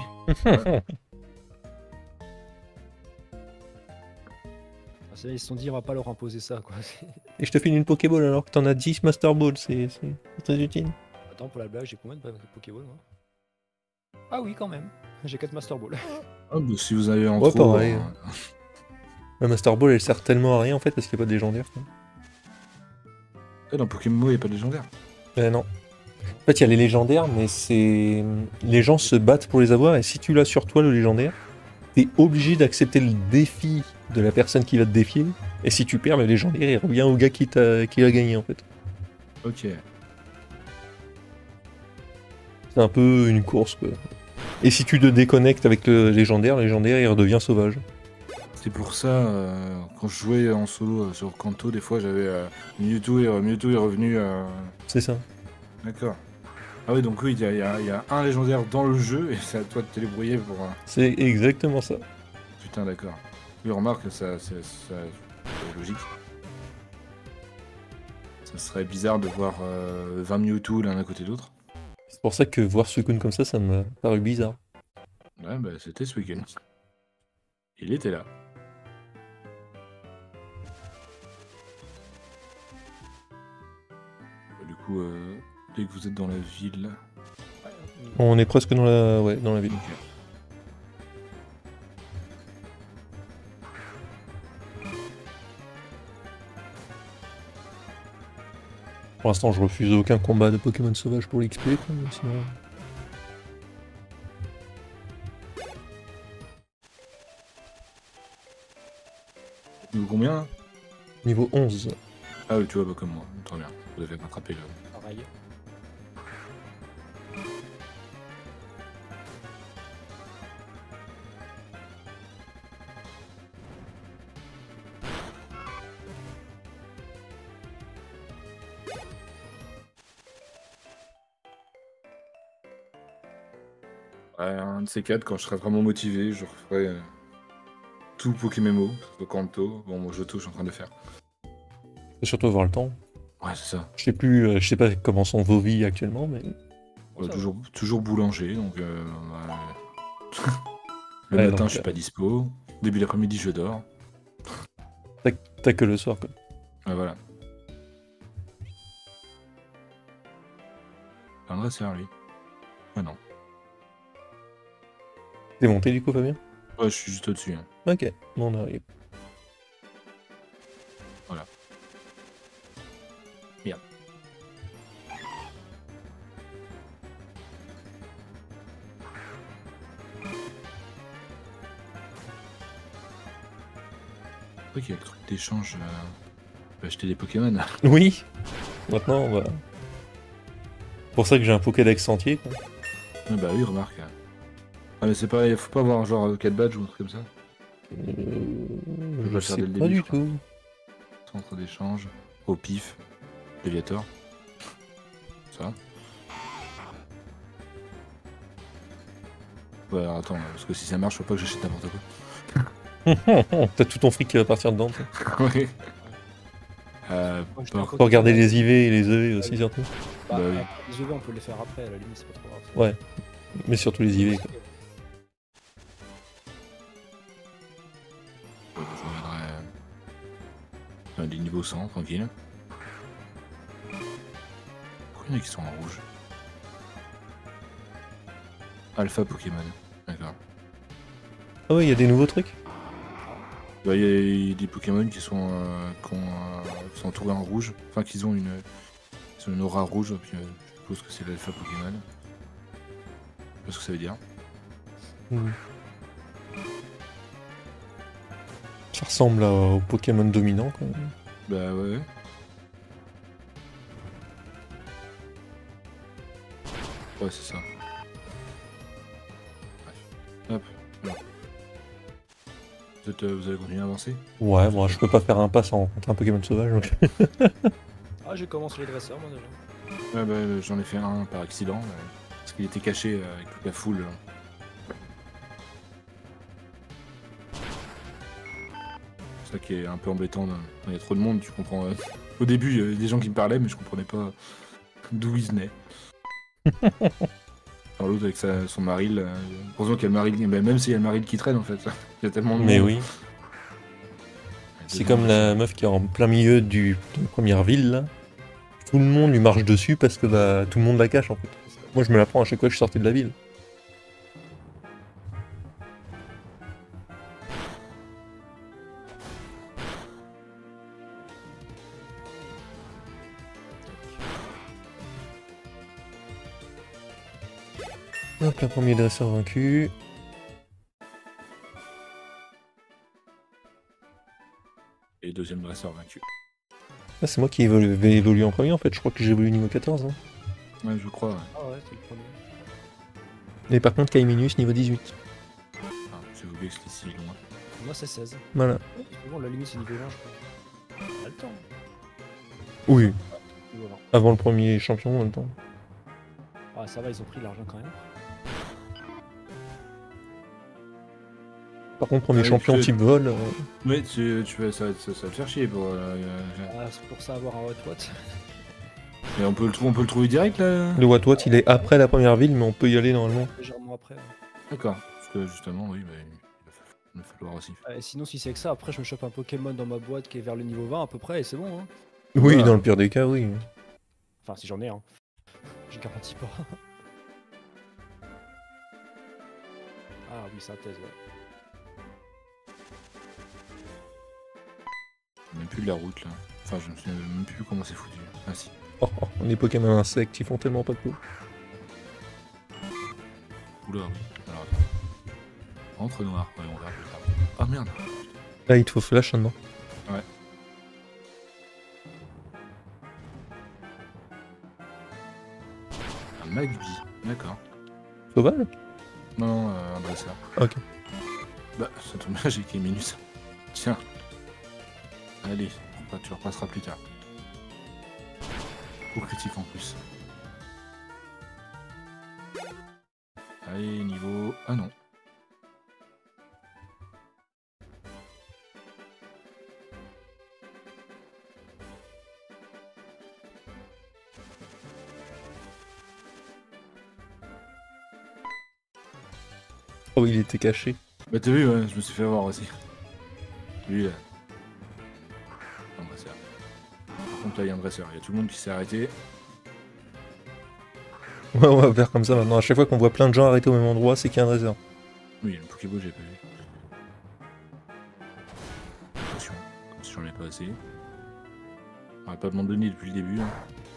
Ah, c'est- ils se sont dit, on va pas leur imposer ça quoi. Et je te file une Pokéball alors que t'en as dix Master Ball, c'est c'est- c'est très utile. Attends, pour la blague, j'ai combien de Pokéball moi? Ah oui, quand même. J'ai quatre Master Ball. Ah, bah, si vous avez en Ouais, trop, pareil. euh, La Master Ball elle sert tellement à rien en fait parce qu'il n'y a pas de légendaire. quoi. eh, dans Pokémon, il n'y a pas de légendaire. Euh, non. En fait, il y a les légendaires, mais c'est. Les gens se battent pour les avoir, et si tu l'as sur toi, le légendaire, t'es obligé d'accepter le défi de la personne qui va te défier, et si tu perds, le légendaire, il revient au gars qui t'a qui l'a gagné, en fait. Ok. C'est un peu une course, quoi. Et si tu te déconnectes avec le légendaire, le légendaire, il redevient sauvage. C'est pour ça, euh, quand je jouais en solo euh, sur Kanto, des fois, j'avais euh, Mewtwo, et, Mewtwo est revenu... euh, C'est ça. D'accord. Ah oui, donc oui, il y, a- il y a- il y a un légendaire dans le jeu, et c'est à toi de te débrouiller pour... euh, C'est exactement ça. Putain, d'accord. Oui, remarque, ça, c'est ça- c'est logique. Ça serait bizarre de voir euh, vingt Mewtwo l'un à côté de l'autre. C'est pour ça que voir Suicune comme ça, ça m'a paru bizarre. Ouais, bah c'était ce week-end. Il était là. Bah, du coup, euh, dès que vous êtes dans la ville... On est presque dans la, ouais, dans la ville. Ok. Pour l'instant, je refuse aucun combat de Pokémon sauvage pour l'X P, quoi, mais sinon... Niveau combien là? Niveau onze. Ah oui, tu vois, bah, comme moi. Très bien. Vous avez rattrapé le. Pareil. Ouais, un de ces quatre, quand je serai vraiment motivé, je referai euh, tout Pokémon, au Kanto. Bon, moi, Johto, je suis en train de le faire. Faut surtout avoir le temps. Ouais, c'est ça. Je sais plus, euh, je sais pas comment sont vos vies actuellement, mais... Ouais, Ça toujours, toujours boulanger, donc. Euh, ouais. Le Ouais, matin, donc, je suis euh, pas dispo. Début d'après-midi, je dors. T'as t'as que le soir, quoi. Ouais, voilà. Un dresseur, lui. Ouais, non. T'es monté du coup, Fabien? Ouais, je suis juste au-dessus. Hein. Ok, bon, on arrive. Voilà. Merde. Pourquoi qu'il y a le truc d'échange euh... on peut acheter des Pokémon. Oui. Maintenant, on va... C'est pour ça que j'ai un Pokédex entier, quoi. Ah bah oui, remarque. Ah mais c'est pas, faut pas avoir genre quatre badges ou un truc comme ça. Euh... peux Je pas le faire sais dès le pas début, du je crois. tout. Centre d'échange, au pif, Léviator. Ça. Ouais, alors attends, parce que si ça marche, faut pas que j'achète n'importe quoi. T'as tout ton fric qui va partir dedans, ça. Oui. Euh, Moi, j'étais par- un peu- Faut regarder les I V et les E V aussi, surtout. Bah, Bah oui. après, les E V, on peut les faire après, à la limite, c'est pas trop grave. Ouais. Mais surtout les I V, quoi. je regarderai euh, des niveaux cent, tranquille. Pourquoi il y en a qui sont en rouge? Alpha Pokémon, d'accord. Ah ouais, il y a des nouveaux trucs. Bah, il y, a- il y a des Pokémon qui sont, euh, qui, ont, euh, qui sont entourés en rouge, enfin qu'ils ont une, ils ont une aura rouge, puis euh, je suppose que c'est l'Alpha Pokémon. Je sais pas ce que ça veut dire. Hmm. Ça ressemble à- au Pokémon dominant, quoi. Bah ouais. Ouais, c'est ça. Bref. Hop, là. Vous, êtes, euh, vous allez continuer à avancer? Ouais, bon, je peux pas faire un pas sans rencontrer un Pokémon sauvage, donc... Ah, j'ai commencé les dresseurs, moi, déjà. Ouais, bah euh, j'en ai fait un par accident, euh, parce qu'il était caché euh, avec toute la foule. euh. C'est ça qui est un peu embêtant, là. Quand il y a trop de monde, tu comprends. euh, Au début, il y avait des gens qui me parlaient, mais je comprenais pas d'où ils venaient. Alors l'autre avec sa, son maril, euh, heureusement qu'il y a le maril, bah, même s'il y a le maril qui traîne en fait, il y a tellement de Mais monde. oui. C'est comme la meuf qui est en plein milieu du, de la première ville, là. Tout le monde lui marche dessus parce que bah, tout le monde la cache, en fait. Moi, je me la prends à chaque fois que je sortais de la ville. Hop, un premier dresseur vaincu. Et deuxième dresseur vaincu. Ah, c'est moi qui évolu- vais évoluer en premier, en fait. Je crois que j'ai évolué niveau quatorze. Hein. Ouais, je crois, ouais. Ah ouais, c'est le premier. Et par contre, Kaiminus niveau dix-huit. Ah, j'ai oublié que c'était si loin. Moi, c'est seize. Voilà. C'est bon, la limite, c'est niveau vingt, je crois. On a le temps. Oui, Niveau vingt. avant le premier champion, en même temps. Ah, ça va, ils ont pris de l'argent quand même. Par contre, premier Ouais, champion tu- type vol. euh, Mais tu, tu vas, ça, ça, ça va te faire chier pour. euh, euh, Ah, c'est pour ça avoir un hot what. Mais on peut, le trou- on peut le trouver direct là. Le Watwat, il est après la première ville, mais on peut y aller normalement. Légèrement après. Ouais. D'accord. Parce que justement, oui, bah, il va fa- il va falloir aussi. Euh, sinon, si c'est que ça, après, je me chope un Pokémon dans ma boîte qui est vers le niveau vingt à peu près, et c'est bon. Hein. Oui, Voilà. dans le pire des cas, oui. Enfin, si j'en ai, hein. Je garantis pas. Ah oui, synthèse, ouais. Même plus de la route là. Enfin, je ne sais même plus comment c'est foutu. Ah si. Oh, les Pokémon insectes, ils font tellement pas de peau. Oula, oui. Alors, attends. Entre noir, ouais, on verra plus tard. Ah merde. Là, il te faut flash maintenant. Ouais. Un Magby, d'accord. Sauvage? Non, non, euh, un dresseur. Ok. Bah, ça tombe bien, j'ai qu'une minute. Tiens. Allez, tu repasseras plus tard. Pour critique en plus. Allez, niveau... Ah non. Oh, il était caché. Bah t'as vu, ouais, je me suis fait avoir aussi. Lui, là. Un dresseur. Par contre, là, il y a un dresseur. Il y a tout le monde qui s'est arrêté. Ouais, on va faire comme ça maintenant. À chaque fois qu'on voit plein de gens arrêtés au même endroit, c'est qu'il y a un dresseur. Oui, il y a une Pokéball, j'ai pas vu. Attention, comme si j'en ai pas assez. On va pas abandonné depuis le début. Hein.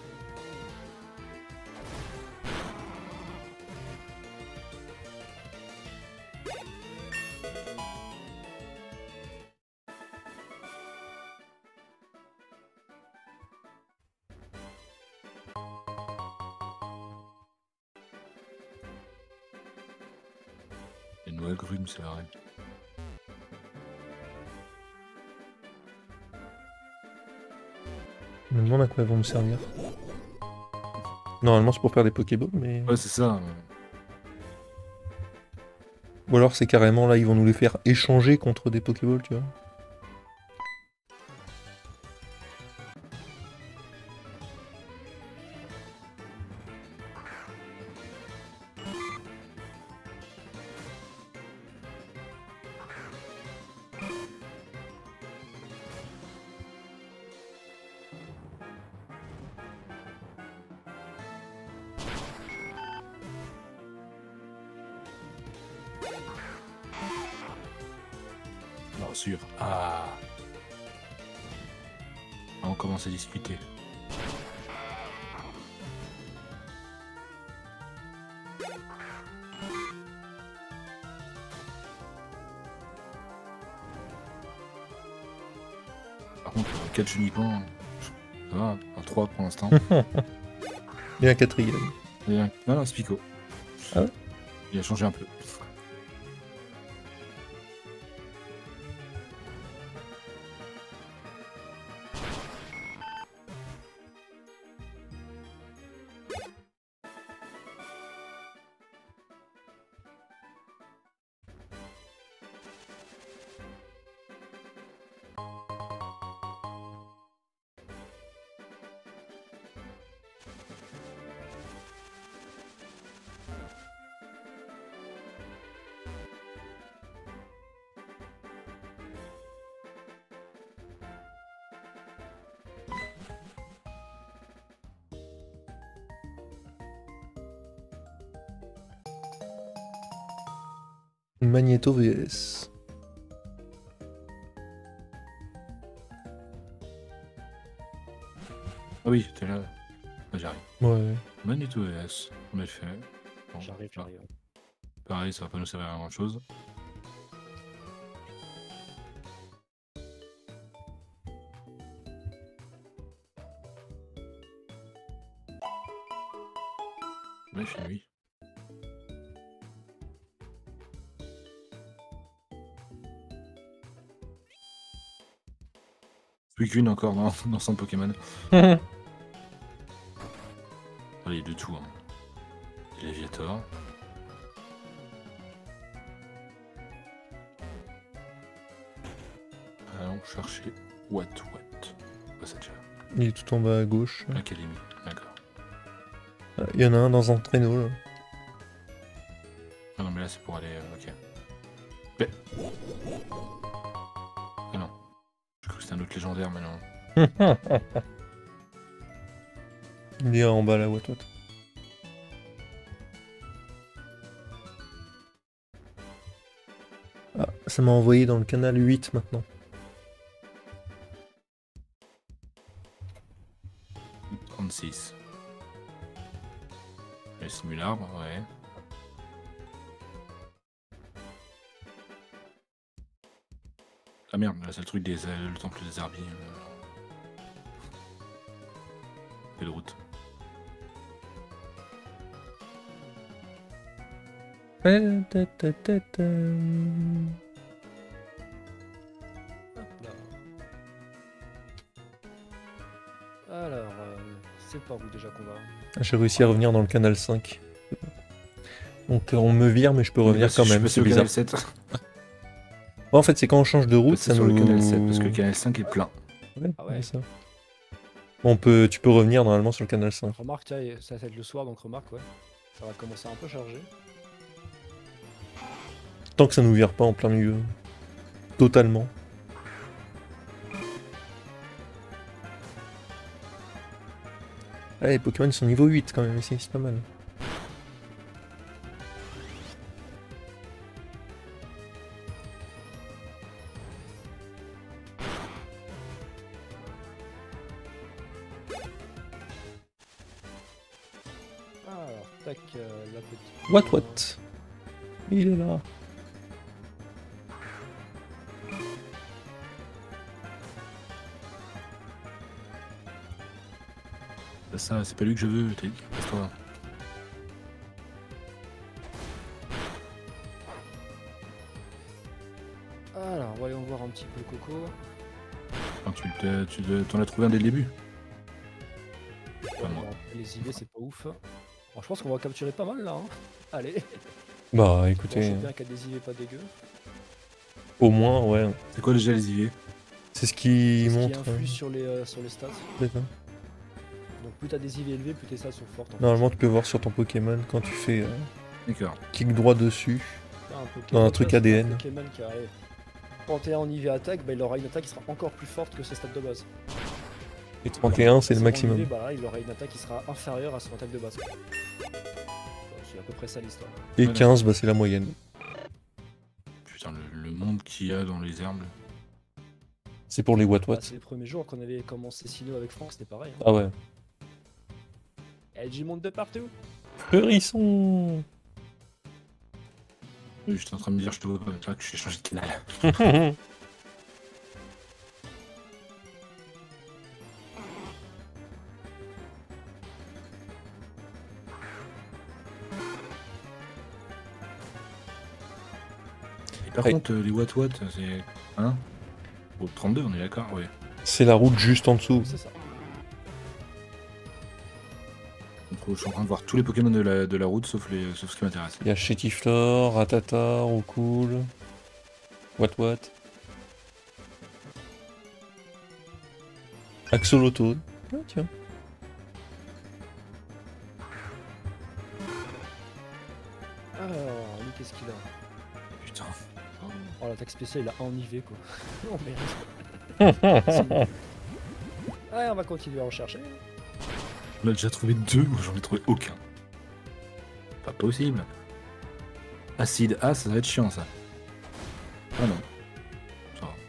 Les noix agrumes, c'est la règle. Je me demande à quoi elles vont me servir. Normalement, c'est pour faire des Pokéballs, mais. Ouais, c'est ça. Ou alors, c'est carrément là, ils vont nous les faire échanger contre des Pokéballs, tu vois. Non, sûr. Ah. On commence à discuter. Par contre, quatre uniquement, ça va, un trois pour l'instant. Et un quatrième. Et un... Non, non, c'est Pico. Ah ouais? Il a changé un peu. Magneto V S. Ah oui, t'es là. Ah, j'arrive. Ouais. Magneto S, on a fait. Bon, J'arrive, j'arrive. pareil, ça va pas nous servir à grand chose. Là, il fait nuit. Plus qu'une encore dans, dans son Pokémon. Allez, de tout. Hein. Léviator. Allons chercher What What. Passager. Il est tout en bas à gauche. Académie, d'accord. Il y en a un dans un traîneau là. Ah non, mais là c'est pour aller. Euh, ok. Mais... Ah non. J'ai cru que c'était un autre légendaire, mais non. Il est en bas là, what what. Ah, ça m'a envoyé dans le canal huit maintenant. six. Le simularbre, ouais. Ah merde, là c'est le truc des euh, le temple des herbiers. Euh... Quelle route. Hop là. Alors, euh, c'est par où déjà qu'on va? J'ai réussi à revenir dans le canal cinq. Donc on me vire, mais je peux revenir quand même, c'est bizarre. sept. En fait, c'est quand on change de route, ça sur nous... le canal sept, parce que le canal cinq est plein. Ouais, Ah ouais. c'est ça. On peut... Tu peux revenir normalement sur le canal cinq. Remarque, tiens, ça va être le soir, donc remarque, ouais. Ça va commencer à un peu charger. Tant que ça nous vire pas en plein milieu. Totalement. Ah, les Pokémon ils sont niveau huit quand même ici, c'est pas mal. Alors, tac, euh, la petite... What what? Il est là. Ça, c'est pas lui que je veux, t'as dit. Laisse-toi. Alors, voyons voir un petit peu le coco. Enfin, tu t'es- tu te- t'en as trouvé un dès le début. Pas moi. Bon, les I V, c'est pas ouf. Bon, je pense qu'on va capturer pas mal là. Hein. Allez, Bah on écoutez, sait bien qu'il y a des I V pas dégueu. au moins, ouais. C'est quoi déjà les I V? C'est ce qui C'est ce qui montre. influe euh, sur les, euh, sur les stats. c'est ça. Donc plus t'as des I V élevés, plus tes stats sont fortes. En Normalement, tu peux voir sur ton Pokémon quand tu fais euh, D'accord. clic droit dessus. fait. Là, un Pokémon, Dans un truc là, c'est A D N. Un Pokémon qui arrive. trente et un en I V attaque, bah, il aura une attaque qui sera encore plus forte que ses stats de base. Et trente et un, c'est le En maximum. I V, bah, là, il aura une attaque qui sera inférieure à son attaque de base. C'est à peu près ça l'histoire. Et Voilà. quinze, bah c'est la moyenne. Putain, le, le monde qu'il y a dans les herbes. C'est pour les what Bah, what. c'est les premiers jours qu'on avait commencé Sino avec Franck, c'était pareil. Hein. Ah ouais. Et j'y monte de partout. Hérisson. Oui, j'étais en train de me dire, je te vois pas, là que j'ai changé de canal. Et par Ouais. contre, euh, les What What, c'est. Hein Au trente-deux, on est d'accord, ouais. C'est la route juste en dessous. C'est ça. Donc, je suis en train de voir tous les Pokémon de la, de la route sauf, les, sauf ce qui m'intéresse. Il y a Chétiflore, Ratata, Roucool, What What, Axolotl. Ah tiens. Alors, lui, qu'est-ce qu'il a? Putain. Oh, l'attaque spéciale, il a un en I V quoi. Oh merde. C'est bon. Ouais, on va continuer à en chercher. On a déjà trouvé deux, moi j'en ai trouvé aucun. Pas possible. Acide A, ça va être chiant ça. Ah non. Ça va.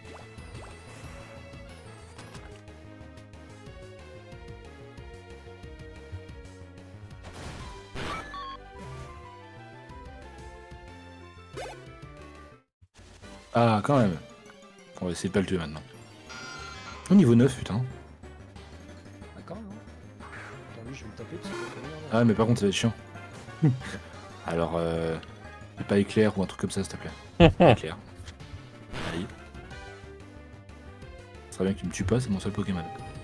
Ah, quand même. On va essayer de pas le tuer maintenant. Au niveau neuf, putain. D'accord, non? Attends, lui, je vais le taper parce qu'il va venir, là. Ah, mais par contre, ça va être chiant. Alors, euh, pas éclair ou un truc comme ça, s'il te plaît. Éclair. Allez. Ce serait bien que tu me tues pas, c'est mon seul Pokémon.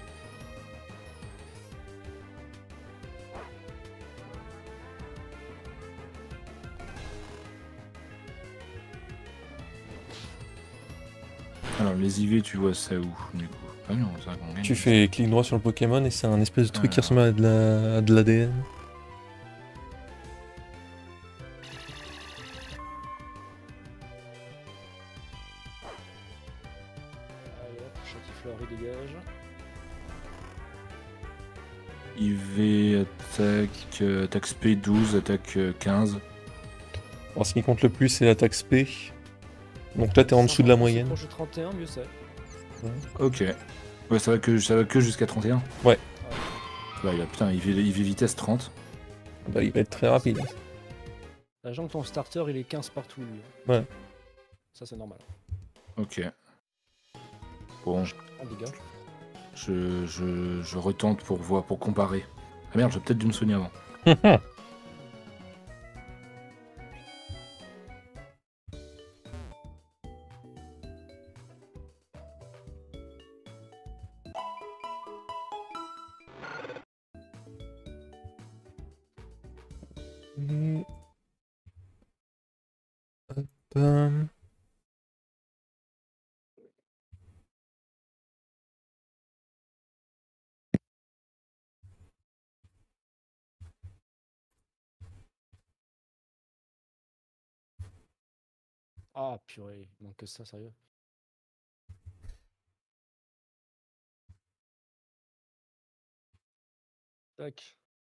Alors, les I V, tu vois ça où, du coup? Ah non, c'est vrai qu'on gagne. Tu fais clic droit sur le Pokémon et c'est un espèce de truc qui Ah. ressemble à de la- à de l'A D N. Allez hop, Chantifleur, il dégage. I V, attaque, euh, attaque speed douze, attaque euh, quinze. Alors, ce qui compte le plus, c'est l'attaque spé. Donc là, t'es en dessous de la moyenne. Proche de trente et un, mieux c'est. Ok. Ouais, ça va que, ça va que jusqu'à trente et un. Ouais. Bah, il a, putain, il vit, il vit vitesse trente. Bah, il va être très rapide. Sachant que ton starter il est quinze partout lui. Ouais. Ça c'est normal. Ok. Bon, En dégâts. je, je, je retente pour voir, pour comparer. Ah merde, j'ai peut-être dû me soigner avant. Mm. Hop, hum. Ah purée, il manque que ça, sérieux. Tac.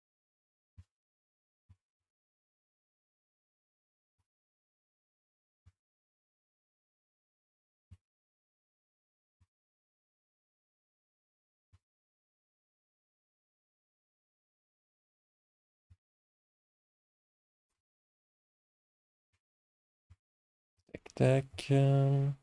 Tac, tac. hum.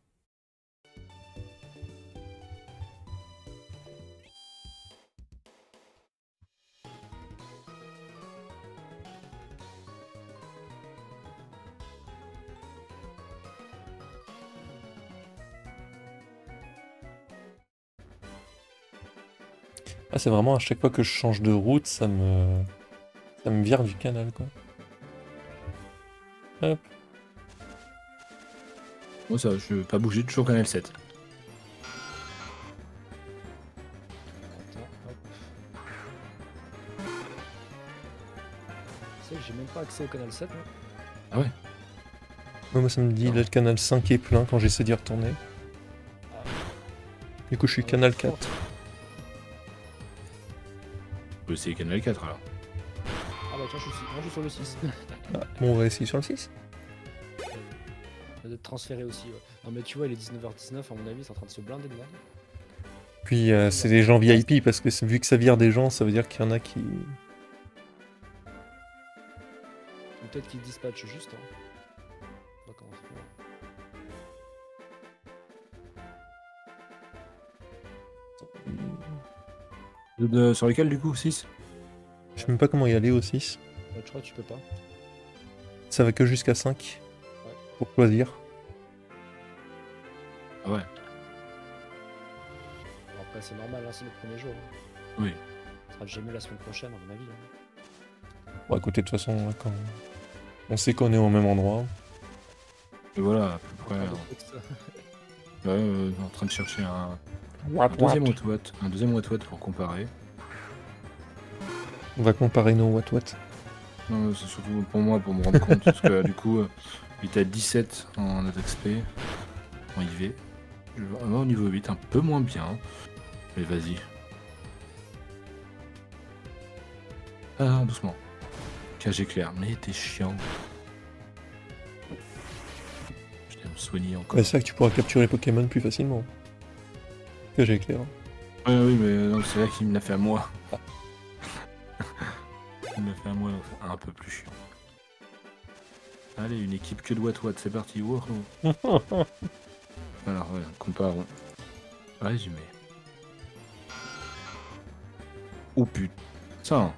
Ah, c'est vraiment à chaque fois que je change de route, ça me, ça me vire du canal, quoi. Hop. Moi, ça, je vais pas bouger, toujours canal sept. Attends, hop. Tu sais que j'ai même pas accès au canal sept, moi. Ah ouais. Ouais, moi, ça me dit là, le canal cinq est plein quand j'essaie d'y retourner. Ah, Du coup, je suis ah, canal fort. quatre. On peut essayer canal quatre alors. Ah bah tiens, je suis, moi, je suis sur le six. Ah, bon, on va essayer sur le six. Ça doit être transféré aussi, ouais. Non mais tu vois, il est dix-neuf heures dix-neuf, à mon avis, c'est en train de se blinder de merde. Puis, euh, c'est des gens V I P, parce que c'est- vu que ça vire des gens, ça veut dire qu'il y en a qui... Ou peut-être qu'il dispatche juste, hein. On va commencer par là. De- de- sur lesquels du coup six? Je sais même pas comment y aller au six. Ouais, je crois que tu peux pas. Ça va que jusqu'à cinq. Ouais. Pour choisir. Ah ouais. Bon, après, c'est normal, hein, c'est le premier jour. hein. Oui. Ça sera déjà mieux la semaine prochaine, à mon avis. hein. Bon, à côté, de toute façon, là, quand... on sait qu'on est au même endroit. Et voilà, à peu près. Pas euh, de trucs, ça. ouais, euh, en train de chercher un, un deuxième Watt un deuxième Watt pour comparer. On va comparer nos Watt Watt. Non, c'est surtout pour moi, pour me rendre compte, parce que du coup, euh, il était à dix-sept en attaque spé, en I V. Je vais au niveau huit, un peu moins bien. Mais vas-y. Ah, doucement. Cage éclair, mais t'es chiant. Je vais me soigner encore. Ouais, c'est vrai que tu pourras capturer les Pokémon plus facilement. Que j'ai clair. Ouais, oui, mais non, c'est là qu'il me l'a fait à moi. Il me l'a fait à moi, donc c'est un peu plus chiant. Allez, une équipe que de Watt Watt, c'est parti. Wow. Alors, voilà, comparons. Résumé. Oh putain.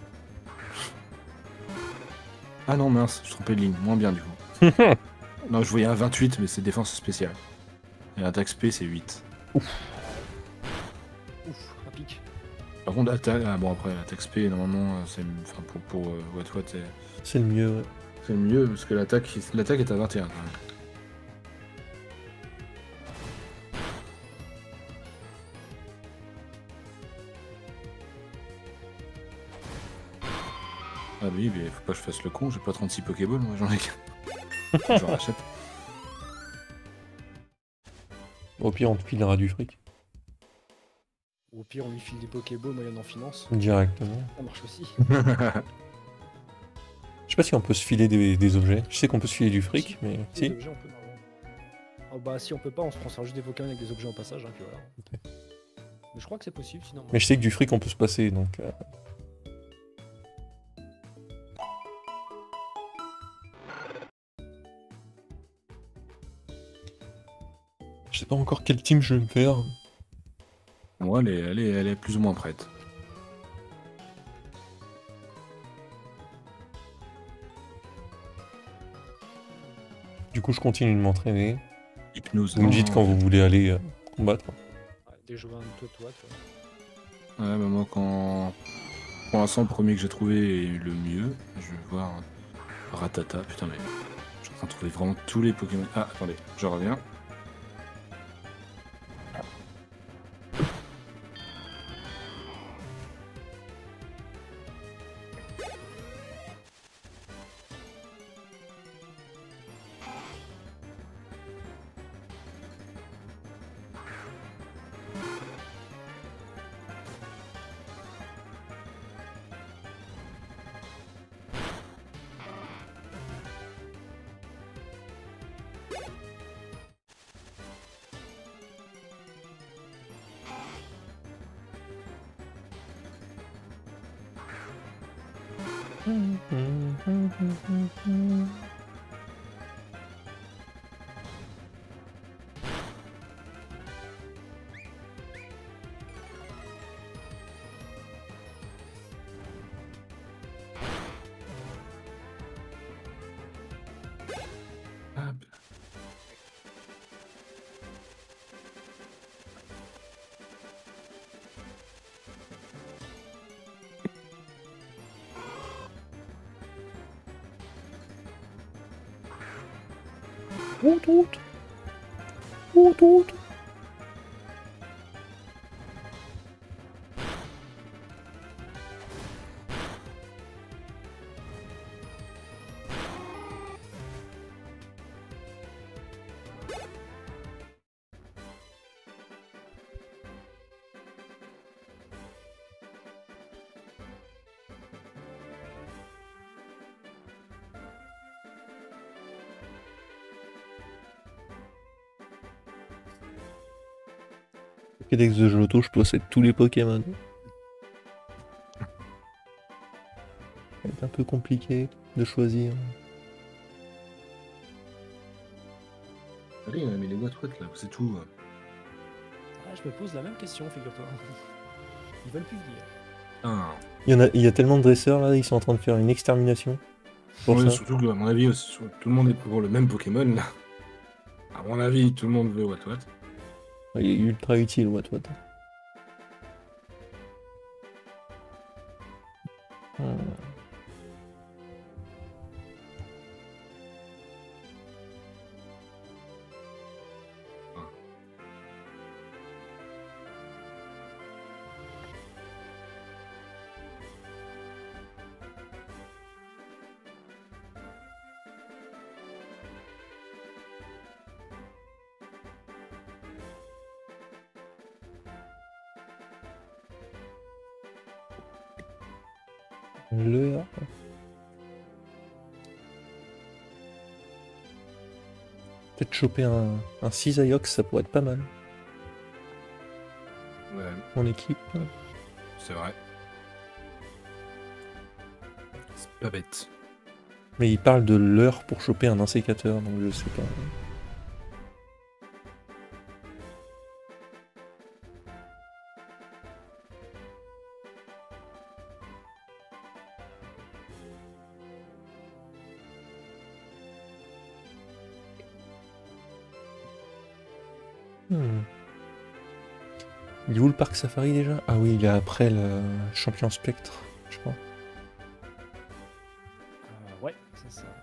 Ah non, mince, je trompais de ligne. Moins bien, du coup. Non, je voyais un vingt-huit, mais c'est défense spéciale. Et attaque spé, c'est huit. Ouf, un pic. Par contre, attaque... Ah bon, après, l'attaque spé, normalement, euh, c'est... Enfin, pour, pour euh, Watt Watt, c'est... C'est le mieux, ouais. C'est mieux, parce que l'attaque l'attaque est à vingt et un, quand même. Ah oui, mais faut pas que je fasse le con, j'ai pas trente-six Pokéballs, moi j'en ai qu'un. J'en rachète. Au pire, on te filera du fric. Ou au pire, on lui file des Pokéballs moyenne en finance. Directement. Ça marche aussi. Je sais pas si on peut se filer des, des objets. Je sais qu'on peut se filer du fric, mais Des si. objets, on peut, normalement. Oh, bah si on peut pas, on se transfère juste des Pokémon avec des objets en passage, hein, puis voilà. Ok. Mais je crois que c'est possible sinon. Mais je sais que du fric, on peut se passer, donc... euh, Je sais pas encore quel team je vais me faire. Moi, elle est, elle est, elle est plus ou moins prête. Du coup, je continue de m'entraîner. Hypnose. Vous me non, dites non, quand je- vous voulez aller euh, combattre. Ouais, des joueurs de toi, toi, toi. Ouais, mais moi, quand. Pour l'instant, le premier que j'ai trouvé est le mieux. Je vais voir. Ratata. Putain, mais. Je suis en train de trouver vraiment tous les Pokémon. Ah, attendez, je reviens. Hop. Wout wout. Wout wout. Pokédex de Johto, je possède tous les Pokémon. C'est un peu compliqué de choisir. Allez, on a mis les watts là, c'est tout. Ah, je me pose la même question, figure-toi. Ils veulent plus venir. Ah. Il y, en a, il y a tellement de dresseurs là, ils sont en train de faire une extermination. Pour Ouais, ça. surtout que, à mon avis, aussi, tout le monde est pour le même Pokémon là. À mon avis, tout le monde veut Watt Watt. Il est ultra utile, Watt Watt. Hmm. Le... Peut-être choper un, un Cisaiox, ça pourrait être pas mal Ouais, en équipe. c'est vrai. C'est pas bête. Mais il parle de l'heure pour choper un insécateur, donc je sais pas. Hmm. Il est où le parc safari déjà? Ah oui, il est après le champion spectre, je crois. Euh, ouais, c'est ça.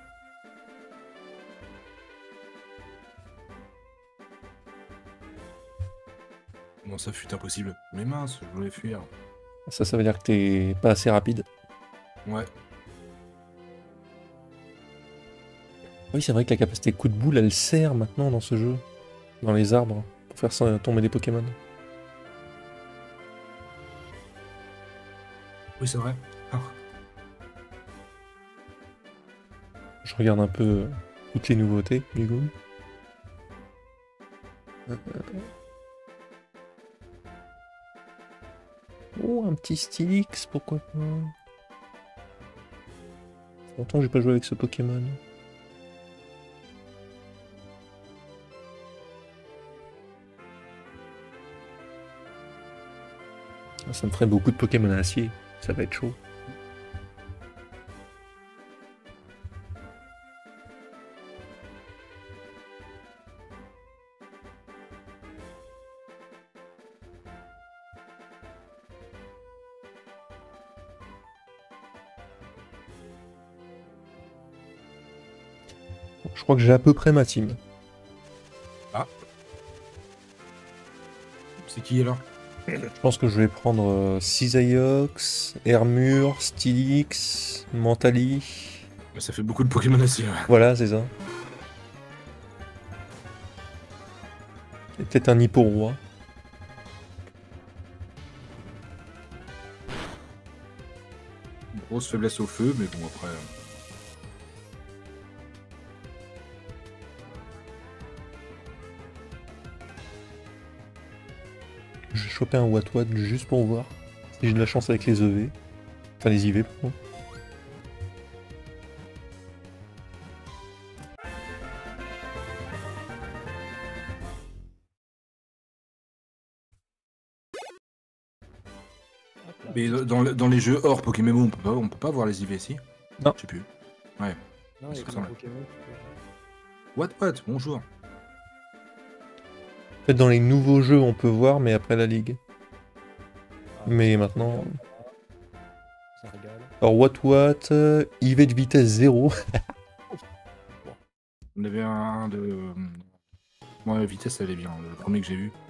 Bon, ça fut impossible. Mais mince, je voulais fuir. Ça, ça veut dire que t'es pas assez rapide. Ouais. Oui, c'est vrai que la capacité coup de boule, elle sert maintenant dans ce jeu. Dans les arbres, pour faire ça- tomber des Pokémon. Oui, c'est vrai. Ah. Je regarde un peu euh, toutes les nouveautés, du coup. Euh, Oh, un petit Stylix, pourquoi pas. Ça fait longtemps que j'ai pas joué avec ce Pokémon. Ça me ferait beaucoup de Pokémon à acier. Ça va être chaud. Je crois que j'ai à peu près ma team. C'est qui alors? Je pense que je vais prendre euh, Cisaiox, Hermure, Steelix, Mentali. Mais ça fait beaucoup de Pokémon acier. Ouais. Voilà, c'est ça. Et peut-être un Hippo-Roi. Grosse faiblesse au feu, mais bon après. euh, Je vais choper un Wat-Wat juste pour voir si j'ai de la chance avec les E V. Enfin, les I V, pardon. Hop là. Mais dans, le- dans les jeux hors Pokémon, on peut pas, on peut pas voir les I V ici. Non. Je sais plus. Non, il y a ça que ressemble. dans Pokémon. tu peux- What what bonjour. En fait, dans les nouveaux jeux, on peut voir, mais après la ligue. Ah, Mais ça maintenant... régale. Ça régale. Alors, Wat-Wat, euh, I V de vitesse zéro. On avait un de. Moi, la vitesse, elle est bien. Le premier que j'ai vu.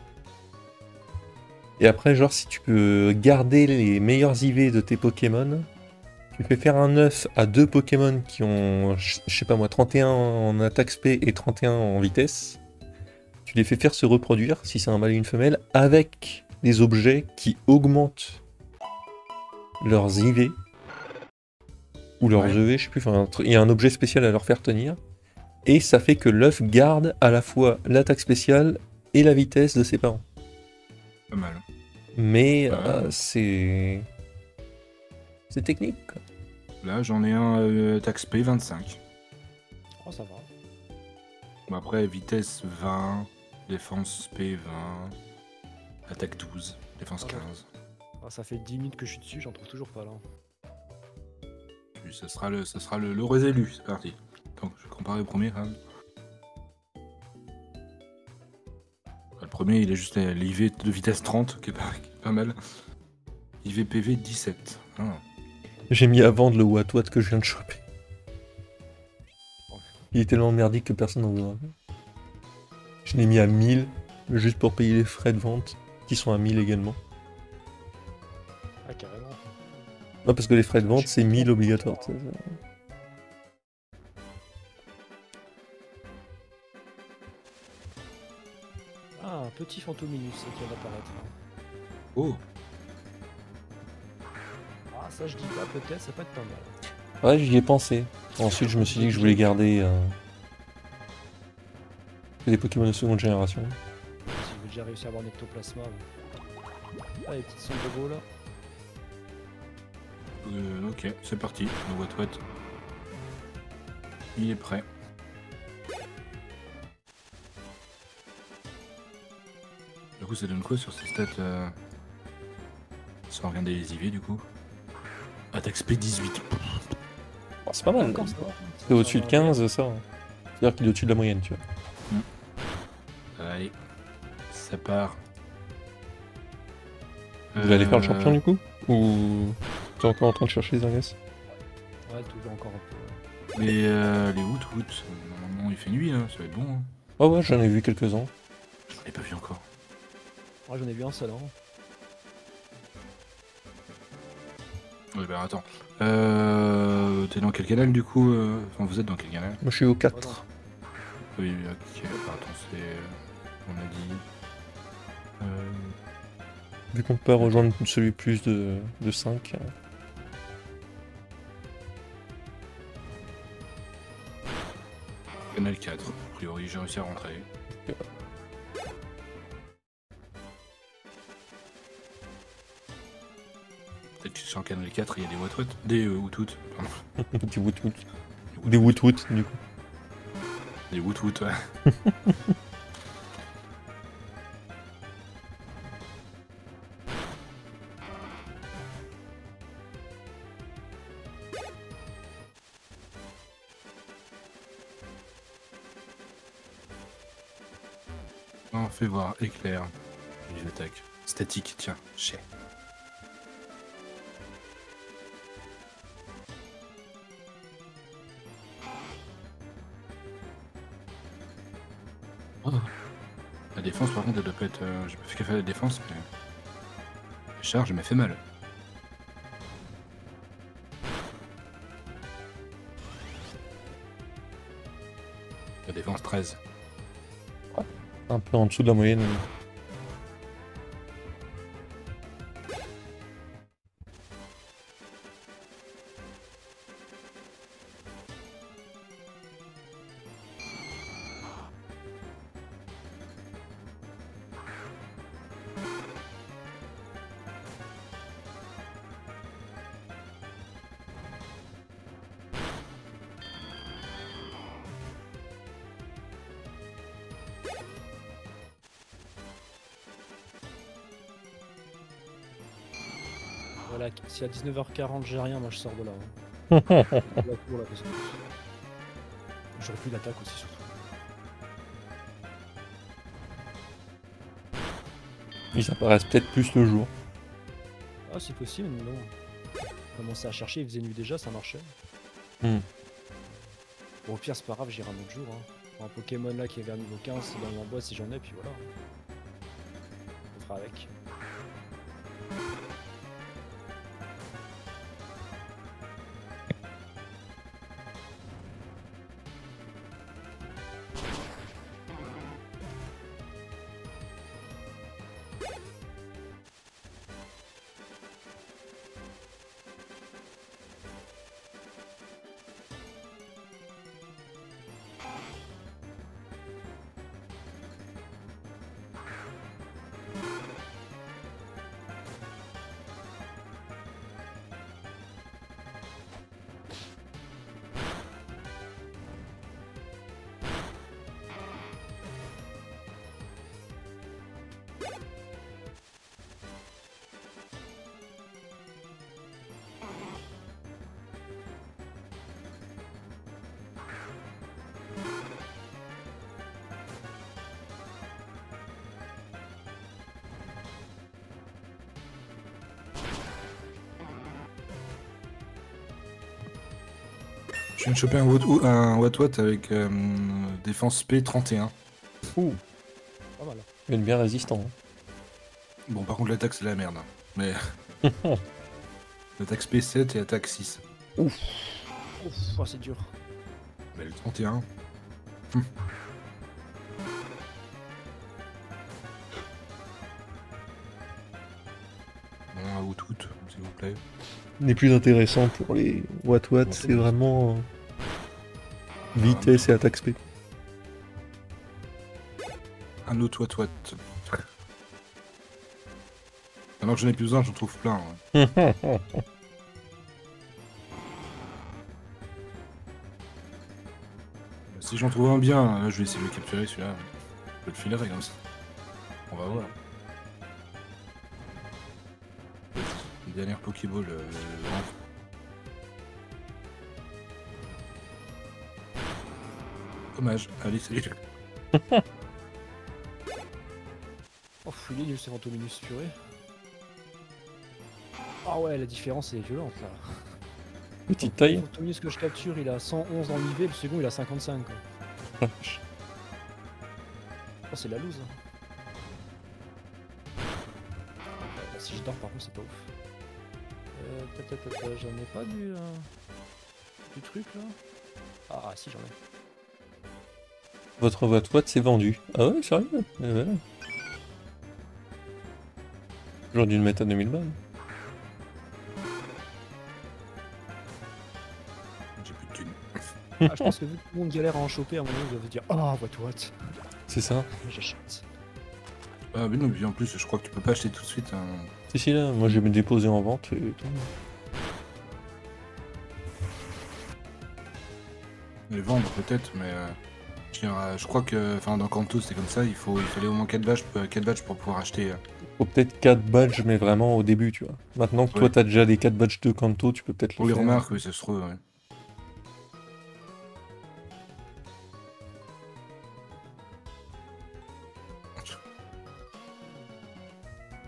Et après, genre, si tu peux garder les meilleurs I V de tes Pokémon, tu fais faire un œuf à deux Pokémon qui ont, je je sais pas moi, trente et un en attaque spé et trente et un en vitesse. Tu les fais faire se reproduire, si c'est un mâle et une femelle, avec des objets qui augmentent leurs I V. Ou leurs Ouais. E V, je sais plus, enfin, un tr- il y a un objet spécial à leur faire tenir. Et ça fait que l'œuf garde à la fois l'attaque spéciale et la vitesse de ses parents. Pas mal. Mais Ouais. euh, c'est... C'est technique, quoi. Là, j'en ai un euh, attaque spé vingt-cinq. Oh, ça va. Bon, après, vitesse vingt, défense spé vingt, attaque douze, défense Ah, ouais. quinze. Ah, ça fait dix minutes que je suis dessus, j'en trouve toujours pas là. Puis ça sera le, ça sera le, le résélu, c'est parti. Donc, je vais comparer au premier quand même. Le premier, il est juste l'I V de vitesse trente, qui est pas, qui est pas mal. I V P V dix-sept. Ah. J'ai mis à vendre le Wat-Wat que je viens de choper. Il est tellement merdique que personne n'en voudra. Je l'ai mis à mille, juste pour payer les frais de vente, qui sont à mille également. Ah, carrément. Non, parce que les frais de vente, c'est mille obligatoire. tu sais, ça. Ah, un petit Fantominus qui vient d'apparaître. Oh, Ah, ça je dis pas, peut-être, ça peut être pas mal. Ouais, j'y ai pensé. Ensuite, je me suis dit que je voulais garder euh, des Pokémon de seconde génération. Si j'ai déjà réussi à avoir un ectoplasma. ouais. Ah, les petites sombres beaux là. euh, ok, c'est parti. Le Wat-Wat. Il est prêt. Du coup, ça donne quoi sur ces stats euh... Sans regarder les I V du coup. Attaque spé dix-huit. Oh, c'est pas mal. Encore, ça va. C'est au-dessus de quinze, ça. C'est-à-dire qu'il est au-dessus de la moyenne, tu vois. Allez, ça part. Vous allez faire le Euh, champion, du coup? Ou t'es encore en train de chercher les ingress? Ouais, toujours encore un peu. Les, euh, les Woot Woot, normalement il fait nuit, hein, ça va être bon. Hein. Oh ouais, j'en ai vu quelques-uns. J'en ai pas vu encore. Ouais, j'en ai vu un seul, hein. Ouais, bah attends. Euh, T'es dans quel canal du coup euh... Enfin, vous êtes dans quel canal? Moi, je suis au quatre. Oui, ok. Bah, attends, c'est. On a dit. Euh... Vu qu'on peut pas rejoindre celui plus de, de cinq. euh, Canal quatre. A priori, j'ai réussi à rentrer. Peut-être que sur le canal quatre, il y a des Wat-Wat. Des euh, Woot Woot, pardon. Des Woot-Woot. Des Woot-Woot, du coup. Des Woot Woot, ouais. Non, fais voir, éclair. Et j'attaque. Statique, tiens, chais. Oh. La défense, par contre, elle doit pas être. Euh, J'ai pas fait qu'à faire la défense, mais. La charge m'a fait mal. La défense treize. Un peu en dessous de la moyenne. Voilà, si à dix-neuf heures quarante j'ai rien, moi je sors de là. Hein. Je vais à la tour, là, parce que j'aurais pu l'attaque aussi surtout. Ils apparaissent peut-être plus le jour. Ah c'est possible, mais non. Commencer à chercher, il faisait nuit déjà, ça marchait. Hmm. Bon au pire c'est pas grave, j'irai un autre jour. Hein. Un Pokémon là qui est vers niveau quinze, c'est dans mon boîte si j'en ai, puis voilà. On fera avec. Je viens de choper un Wat un Wat Wat avec euh, défense P trente et un. Ouh, Pas mal. il est bien résistant. Hein. Bon, par contre, l'attaque c'est la merde. Hein. Mais. L'attaque P sept et attaque six. Ouf, oh, c'est dur. Mais le trente et un. Bon, un Woot Woot, s'il vous plaît. Les plus intéressants pour les Watt Watt, c'est vraiment euh, vitesse et attaque spé. Un autre Wat Wat. Maintenant que j'en ai plus besoin, j'en trouve plein. Ouais. Si j'en trouve un bien, là je vais essayer de le capturer celui-là. Je vais le filer comme ça. On va voir. Une dernière Pokéball. Euh, Dommage. Allez, salut. Oh fouillé, il s'est Ventominus purée. Ah ouais, la différence est violente là. Petite taille. Le Ventominus que je capture, il a cent onze en I V, le second il a cinquante-cinq. Quoi. Vache. Oh, c'est la loose. Hein. Bah, si je dors, par contre, c'est pas ouf. Euh, peut-être, j'en ai pas du, euh, du truc là. Ah, si, j'en ai. Votre Watt Watt s'est vendu. Ah ouais, sérieux? Eh voilà. J'aurais dû le mettre à deux mille balles. J'ai plus de thunes. Ah, je pense que vu que tout le monde galère à en choper, à un moment, ils doivent dire ah, what what. C'est ça. J'achète. Ah, mais non, mais en plus, je crois que tu peux pas acheter tout de suite un. Si, si, là, moi j'ai me déposé en vente et tout. Les vendre peut-être, mais. Euh, je, dirais, je crois que. Enfin, dans Kanto, c'est comme ça, il, faut, il fallait au moins quatre badges, quatre badges pour pouvoir acheter. Euh... Faut peut-être quatre badges, mais vraiment au début, tu vois. Maintenant que Ouais. toi t'as déjà les quatre badges de Kanto, tu peux peut-être Pour le les faire. remarques, oui, ça se trouve, ouais.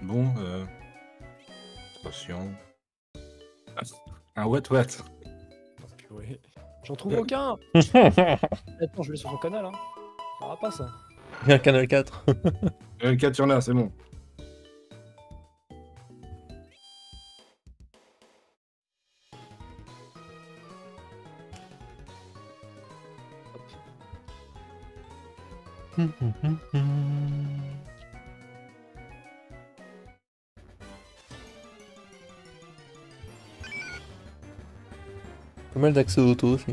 bon. Euh... Attention. Un what what. Oh, purée. J'en trouve aucun. Attends, je vais aller sur son canal. Hein. Ça va pas ça. Il y a un canal quatre. Le quatre, il y en a, c'est bon. Pas mal d'accès auto aussi.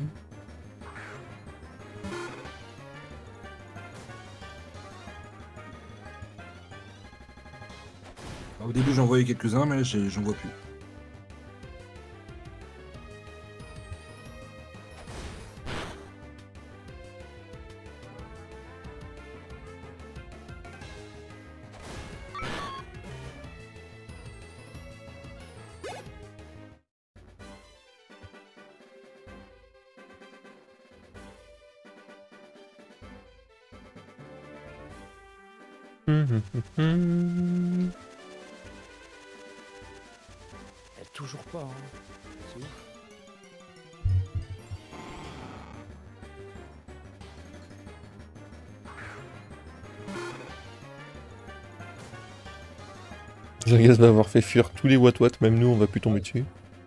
Au début, j'en voyais quelques-uns, mais là, j'ai- j'en vois plus. Elle toujours pas. Hein. C'est ouf. Zergas va avoir fait fuir tous les Wat-Wat, même nous on va plus tomber dessus.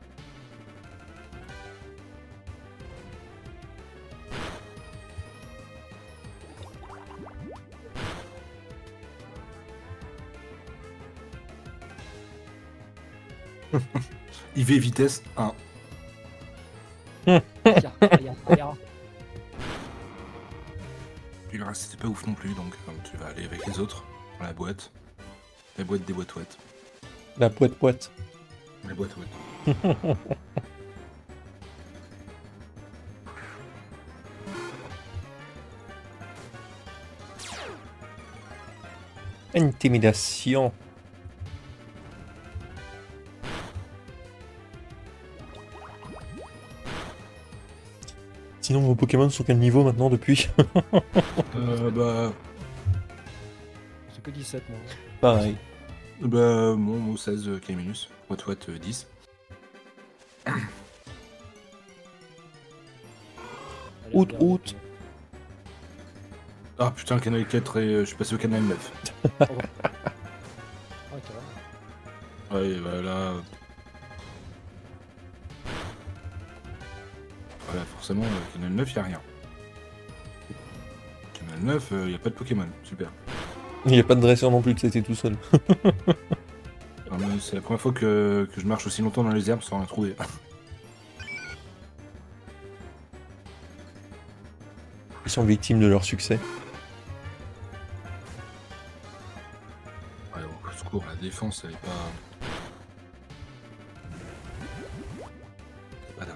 I V vitesse un. Aïe, aïe, aïe, aïe. Puis le reste, c'était pas ouf non plus, donc euh, tu vas aller avec les autres dans la boîte. La boîte des boîtes ouettes. La poète-poète. La boîte ouette. Intimidation. Sinon vos Pokémon sont quel niveau maintenant depuis? euh, bah, C'est que dix-sept moi. Pareil. bah, mon mot seize euh, K-minus. What what euh, dix. Allez, Out, regarde, out. Ah putain, le canal quatre et euh, je suis passé au canal neuf. Ah, carrément. Ouais, bah là. Voilà, forcément, euh, canal neuf, y'a rien. Canal neuf, il y a pas de Pokémon. Super. Il n'y a pas de dresseur non plus, c'était tout seul. Non, mais c'est la première fois que, que je marche aussi longtemps dans les herbes sans en trouver. Ils sont victimes de leur succès. Ouais, au secours, la défense, elle est pas. C'est pas dingue.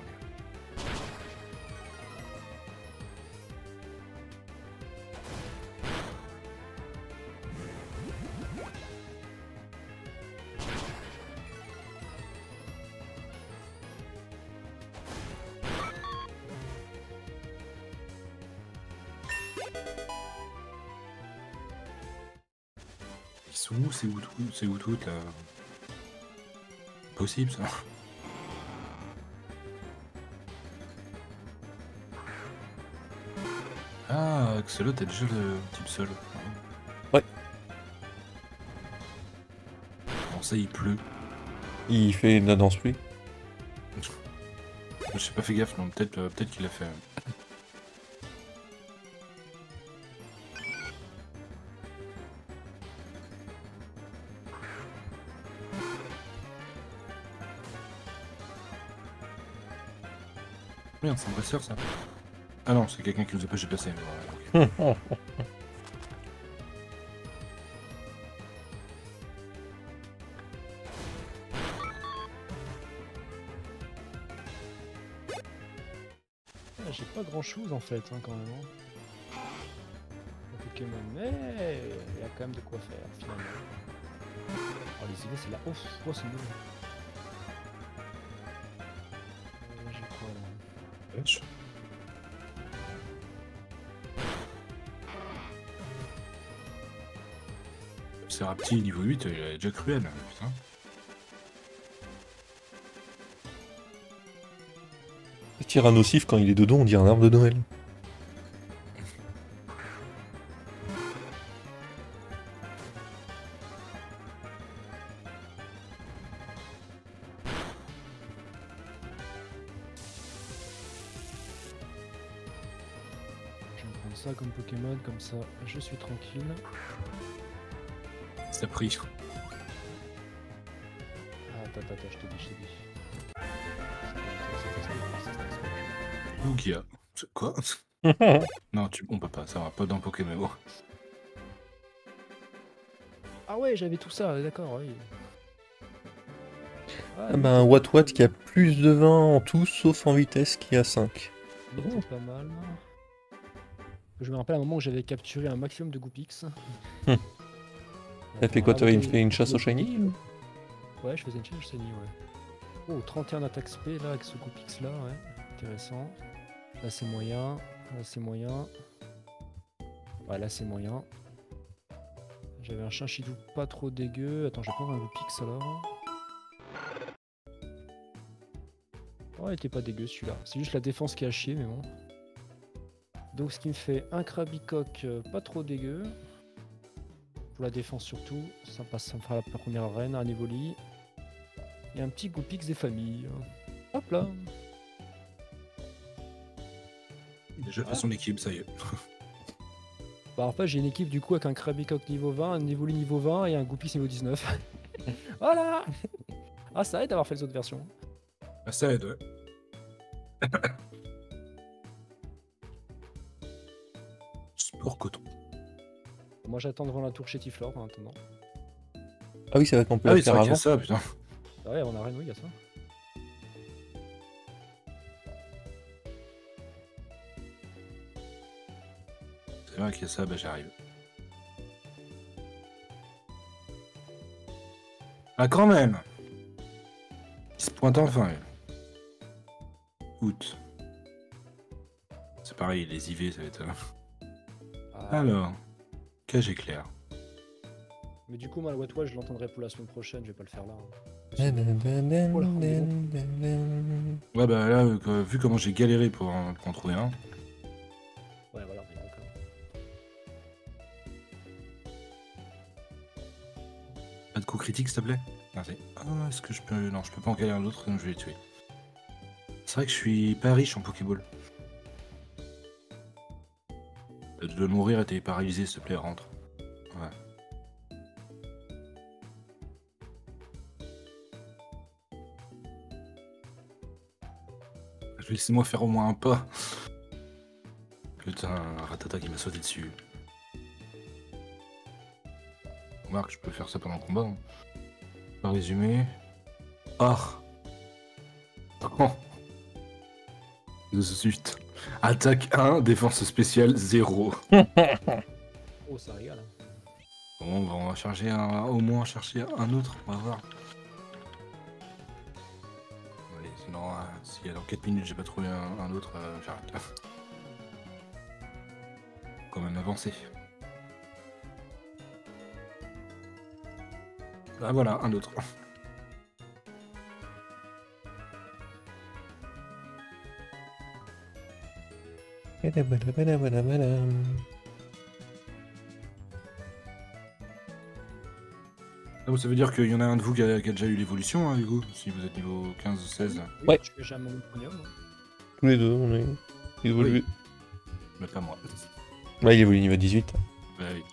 Ils sont où ces Woot ces Woot là? Possible ça. Ah, Axolot a déjà le type sol. Ouais. Bon, ça il pleut. Il fait de la danse pluie. J'ai pas fait gaffe, non, peut-être euh, peut-être qu'il a fait. euh, Merde, c'est un dresseur ça. Ah non, c'est quelqu'un qui nous a pas j'ai passé. Ouais, ok. Ah, j'ai pas grand chose en fait hein, quand même. Hein. Un Pokémon, mais il y a quand même de quoi faire finalement. Oh les I V c'est là. Ouf, oh, c'est nul. Euh, j'ai quoi là? Wesh. Serapti niveau huit, il est déjà cruel, putain. Tyrannosif, quand il est dedans, on dirait un arbre de Noël. Je vais prendre ça comme Pokémon, comme ça je suis tranquille. Ça pris. Ah, attends, attends, je te dis, je te dis. Lugia. Quoi? Non, tu... on peut pas, ça va pas dans Pokémon. Ah ouais, j'avais tout ça, d'accord, oui. Ah, Ah bah un Watt Watt qui a plus de vingt en tout, sauf en vitesse, qui a cinq. c'est pas mal. Je me rappelle à un moment où j'avais capturé un maximum de Goopix. Hum. T'as fait quoi? T'avais une, fait une chasse au shiny ou... Ouais, je faisais une chasse au shiny, ouais. Oh, trente et un attaque spé là, avec ce Goopix là, ouais. Intéressant. Là c'est moyen, là c'est moyen. Ouais, là c'est moyen. J'avais un Chinchidou pas trop dégueu. Attends, je vais prendre un Goopix alors. Oh, il était pas dégueu celui-là. C'est juste la défense qui a chier, mais bon. Donc ce qui me fait un Krabicoque euh, pas trop dégueu. Pour la défense surtout. Ça passe, ça me fera la première arène, un Evoli. Et un petit Goopix des familles. Hop là. Déjà fait son équipe, ça y est. Bah alors pas, j'ai une équipe du coup avec un Krabicoque niveau vingt, un Evoli niveau vingt et un Goopix niveau dix-neuf. Voilà. Ah, ça aide d'avoir fait les autres versions. Ah, ça aide, ouais. Sport coton. Moi j'attends devant la tour chez Tiflor en attendant. Ah oui, c'est vrai qu'on peut Ah la oui, c'est faire vrai qu'il y avant. a ça, putain. Ah ouais, on arène, oui, il y a ça. C'est vrai qu'il y a ça, bah j'arrive. Ah, quand même! Il se pointe enfin. Août. C'est pareil, les I V, ça va être. Ah, Alors, cage éclair. mais du coup, moi, le What What, je l'entendrai pour la semaine prochaine, je vais pas le faire là. hein. Ouais, bah là, euh, vu comment j'ai galéré pour en, pour en trouver un. Ouais, voilà, mais d'accord. Pas de coup critique, s'il te plaît? Merci. Ah, est-ce que je peux. Non, je peux pas en caler un autre, donc je vais les tuer. C'est vrai que je suis pas riche en Pokéball. De, de mourir et t'es paralysé, s'il te plaît, rentre. Ouais. Laissez-moi faire au moins un pas. Putain, un Ratata qui m'a sauté dessus. Remarque, je peux faire ça pendant le combat. Hein. Par résumé. Ah. Oh. De suite. Attaque un, défense spéciale zéro. Oh, ça régale. hein. Bon, on va, on va charger un, au moins chercher un autre, on va voir. Allez, sinon, euh, si dans quatre minutes j'ai pas trouvé un, un autre, euh, j'arrête. Quand même avancer. Ah voilà, un autre. Donc ça veut dire qu'il y en a un de vous qui a, qui a déjà eu l'évolution, hein, du coup, si vous êtes niveau quinze ou seize. Oui, Ouais. Je fais jamais mon premium. hein. Tous les deux, on est évolué. Oui. Mais pas moi. Ouais, il évolue niveau dix-huit. Bah oui.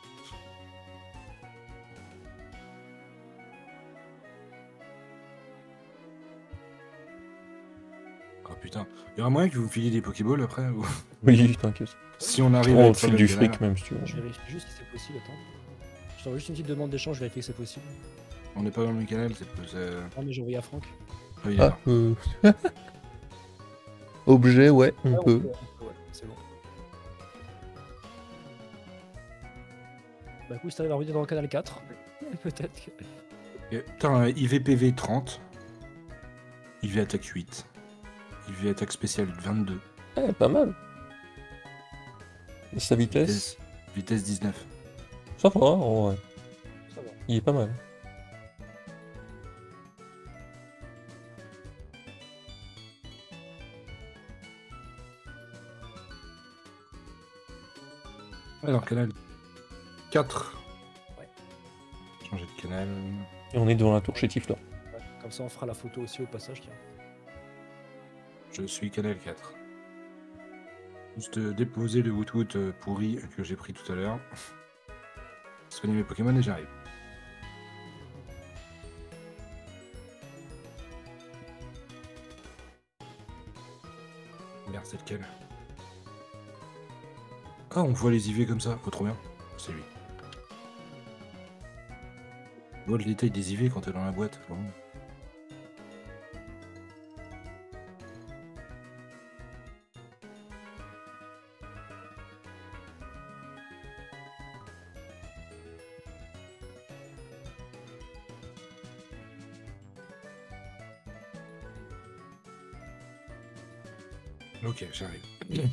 Oh putain, il y aura moyen que vous me filiez des Pokéballs après ou... Oui, t'inquiète. Si on arrive Oh, à on être te file sur du le fric canal, même si tu veux. Je vérifie juste si c'est possible, attends. Je t'envoie juste une petite demande d'échange, je vérifie que c'est possible. on n'est pas dans le même canal, c'est plus. Euh... Ah, mais j'ai envoyé à Franck. Ah, oui, Ah, d'accord. euh... Objet, ouais, on Ouais, peut. on peut, on peut, ouais, c'est bon. Bah, écoute, si t'arrives à revenir dans le canal quatre, peut-être que. Et, putain, I V P V trente. I V attaque huit. I V attaque spéciale vingt-deux. Eh, pas mal. Et sa vitesse, Vitesse, vitesse dix-neuf. ça va, en vrai. Ça va. il est pas mal. Alors, canal quatre. Ouais. Changer de canal. Et on est devant la tour chétif là. Ouais, comme ça, on fera la photo aussi au passage. Tiens. Je suis canal quatre. Juste euh, déposer le Woot euh, pourri que j'ai pris tout à l'heure. Soigner mes Pokémon et j'arrive. Merde, c'est lequel? Ah, on voit les I V comme ça, oh, trop bien. C'est lui. On voit le détail des I V quand t'es dans la boîte. Vraiment. Ok, j'arrive.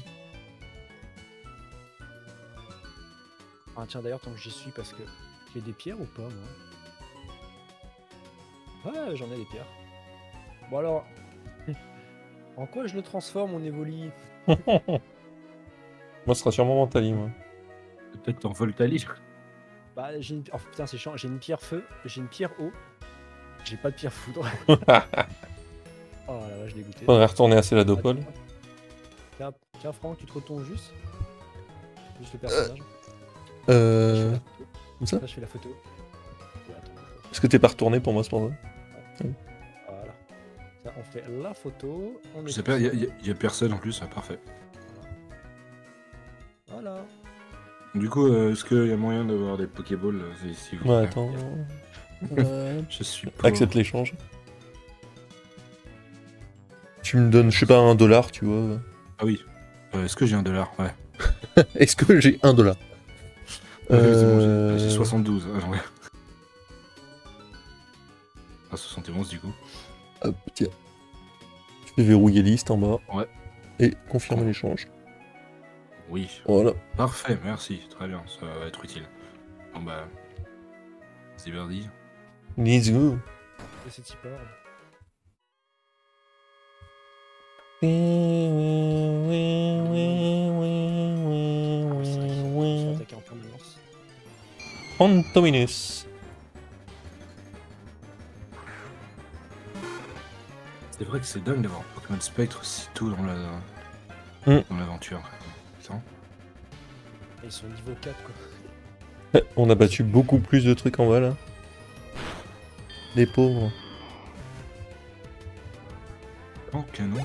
Ah, tiens, d'ailleurs, tant que j'y suis, parce que j'ai des pierres ou pas, moi? Ouais, j'en ai des pierres. Bon, alors, en quoi je le transforme, mon Evoli? Moi, ce sera sûrement Mentali, moi. Peut-être en Voltali. Bah, j'ai une... Oh, putain, c'est chiant. J'ai une pierre feu, j'ai une pierre eau, j'ai pas de pierre foudre. Oh la vache, dégoûté. On va retourner à Céladopole. Tiens, tiens, Franck, tu te retournes juste. Juste le personnage. Euh... Là, Comme ça? je fais la photo. Ouais, attends, faut- Est-ce que t'es pas retourné pour moi, ce moment? Voilà. Ça, on fait la photo. On Je est sais tous pas, il y, a- ensemble. y a- y a personne en plus, ah, parfait. Voilà. Du coup, euh, est-ce qu'il y a moyen d'avoir des Pokéballs euh, si- si vous Ouais, plaît attends. Euh, Je suis pauvre. Accepte l'échange. Tu me donnes, je sais pas, un dollar, tu vois. Ah oui. Euh, est-ce que j'ai un dollar? Ouais. Est-ce que j'ai un dollar? Ah oui, c'est bon, j'ai- Euh, j'ai soixante-douze. Ah, ouais. Ah, soixante et onze du coup. Hop, tiens. Je vais verrouiller liste en bas. Ouais. Et confirmer Con. l'échange. Oui. Voilà. Parfait, merci. Très bien, ça va être utile. Bon bah... C'est verdi. Let's go. Et c'est Tipper. Ah oui, c'est vrai qu'ils sont- ils sont attaqués en permanence. Antominus. C'est vrai que c'est dingue d'avoir Pokémon Spectre si tôt dans la... Mm. dans l'aventure. Putain. Et ils sont niveau quatre, quoi. Ouais, on a battu beaucoup plus de trucs en bas là. Les pauvres. Oh, canon.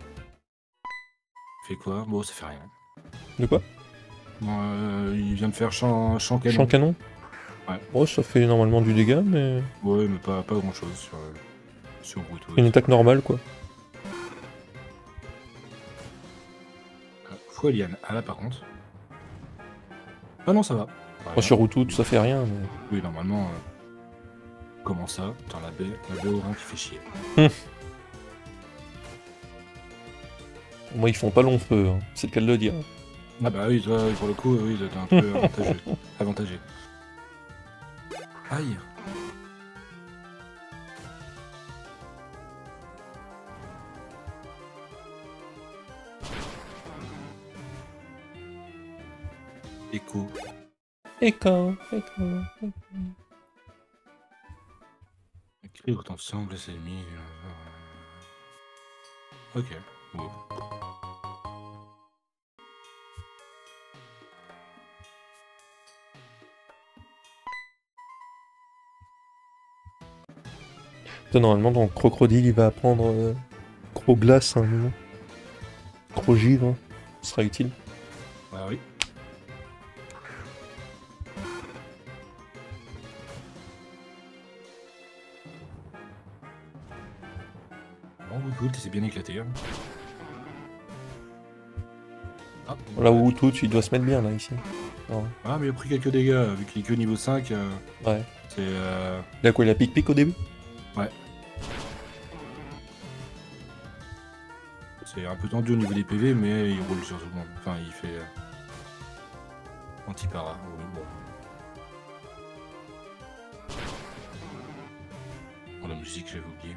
Fait quoi? Bon, ça fait rien. De quoi? Bon, euh, il vient de faire champ, champ canon. Champ canon? Ouais. Oh, ça fait normalement du dégât, mais. Ouais, mais pas, pas grand chose sur, euh, sur Ruto. Une attaque normale quoi. Foualiane. Ah là, par contre. Ah non, ça va. Pas Oh, rien. sur Outout, ça fait rien. Mais... Oui, normalement. euh, Comment ça? Putain, la baie, la baie au rein qui fait chier. Moi, ils font pas long feu, hein. C'est le cas de le dire. Ah bah oui, toi, pour le coup, oui, t'es un peu avantageux. avantagé. Aïe. Écho. Écho, écho, écho. Écrire ensemble les ennemis. Ok. Bon. Putain, normalement, donc Crocodile, il va apprendre euh, Gros Glace à un moment. Gros Givre, ce sera utile. Ah oui. Bon, Woodwood, il s'est bien éclaté. Hein. Ah, Là où Outout, il doit se mettre bien là, ici. Non. ah, mais il a pris quelques dégâts, vu qu'il est que niveau cinq. Euh, Ouais. c'est. Euh... Il a quoi, il a pic-pic au début? C'est un peu tendu au niveau des P V, mais il roule sur tout le monde. Enfin, il fait. Euh... Anti-para. Oui, bon. la musique, j'avais oublié.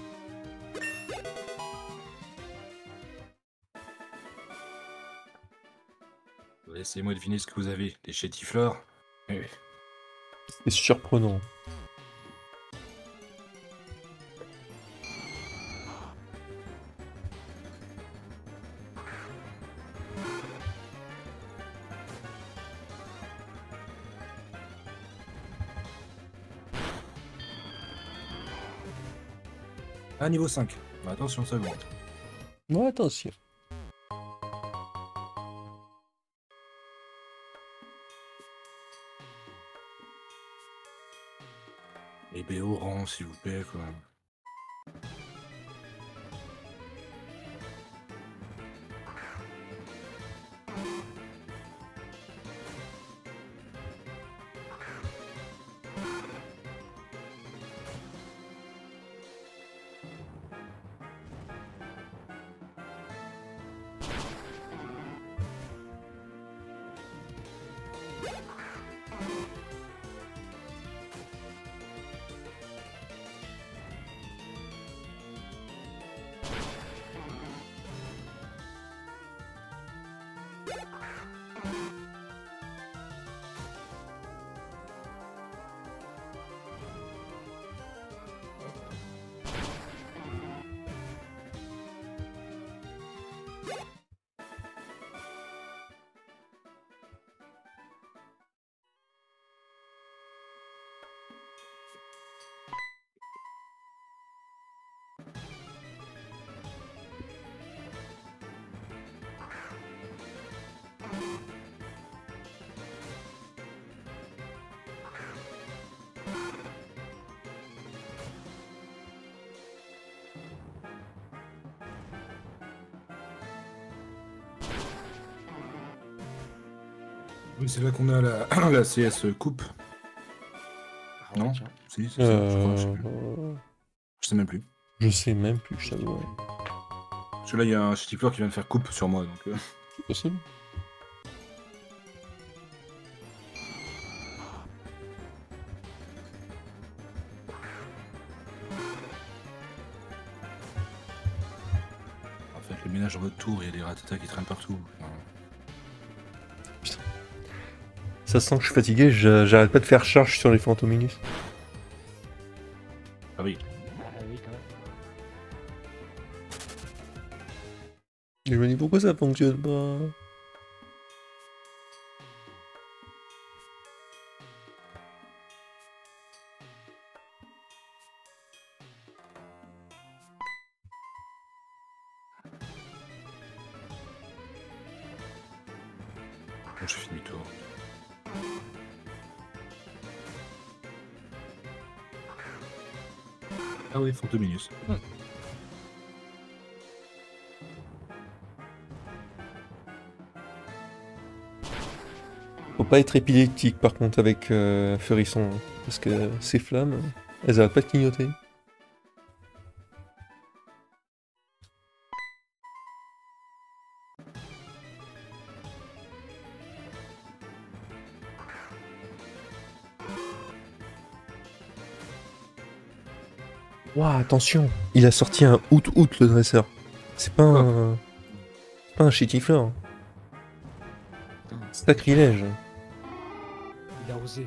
Laissez-moi deviner ce que vous avez. Des chétiflores. Oui. C'est surprenant. Ah, niveau cinq. Attention, ça augmente. Ouais, attention. Et B O rang, s'il vous plaît, quoi. Oui, c'est là qu'on a la, la C S Coupe. Ah, Non. tiens. Si, c'est ça, je crois. Je sais, Euh... plus. Je sais même plus. Je sais même plus, je t'avoue. Ouais. Parce que là, il y a un chétiflore qui vient de faire coupe sur moi, donc... Euh... C'est possible. En fait, le ménage retour, il y a des ratatas qui traînent partout. Enfin... Ça sent que je suis fatigué, je- j'arrête pas de faire charge sur les Fantominus. Ah oui. Ah oui, quand même. Et je me dis pourquoi ça fonctionne pas. Bon, j'ai fait demi-tour. Ah oui, Fantominus. Hmm. Faut pas être épileptique par contre avec euh, Furisson, parce que ces flammes, elles arrêtent pas de clignoter. Ouah, attention, il a sorti un out-out le dresseur. C'est pas un... c'est pas un chétiflore. Sacrilège. Il a osé.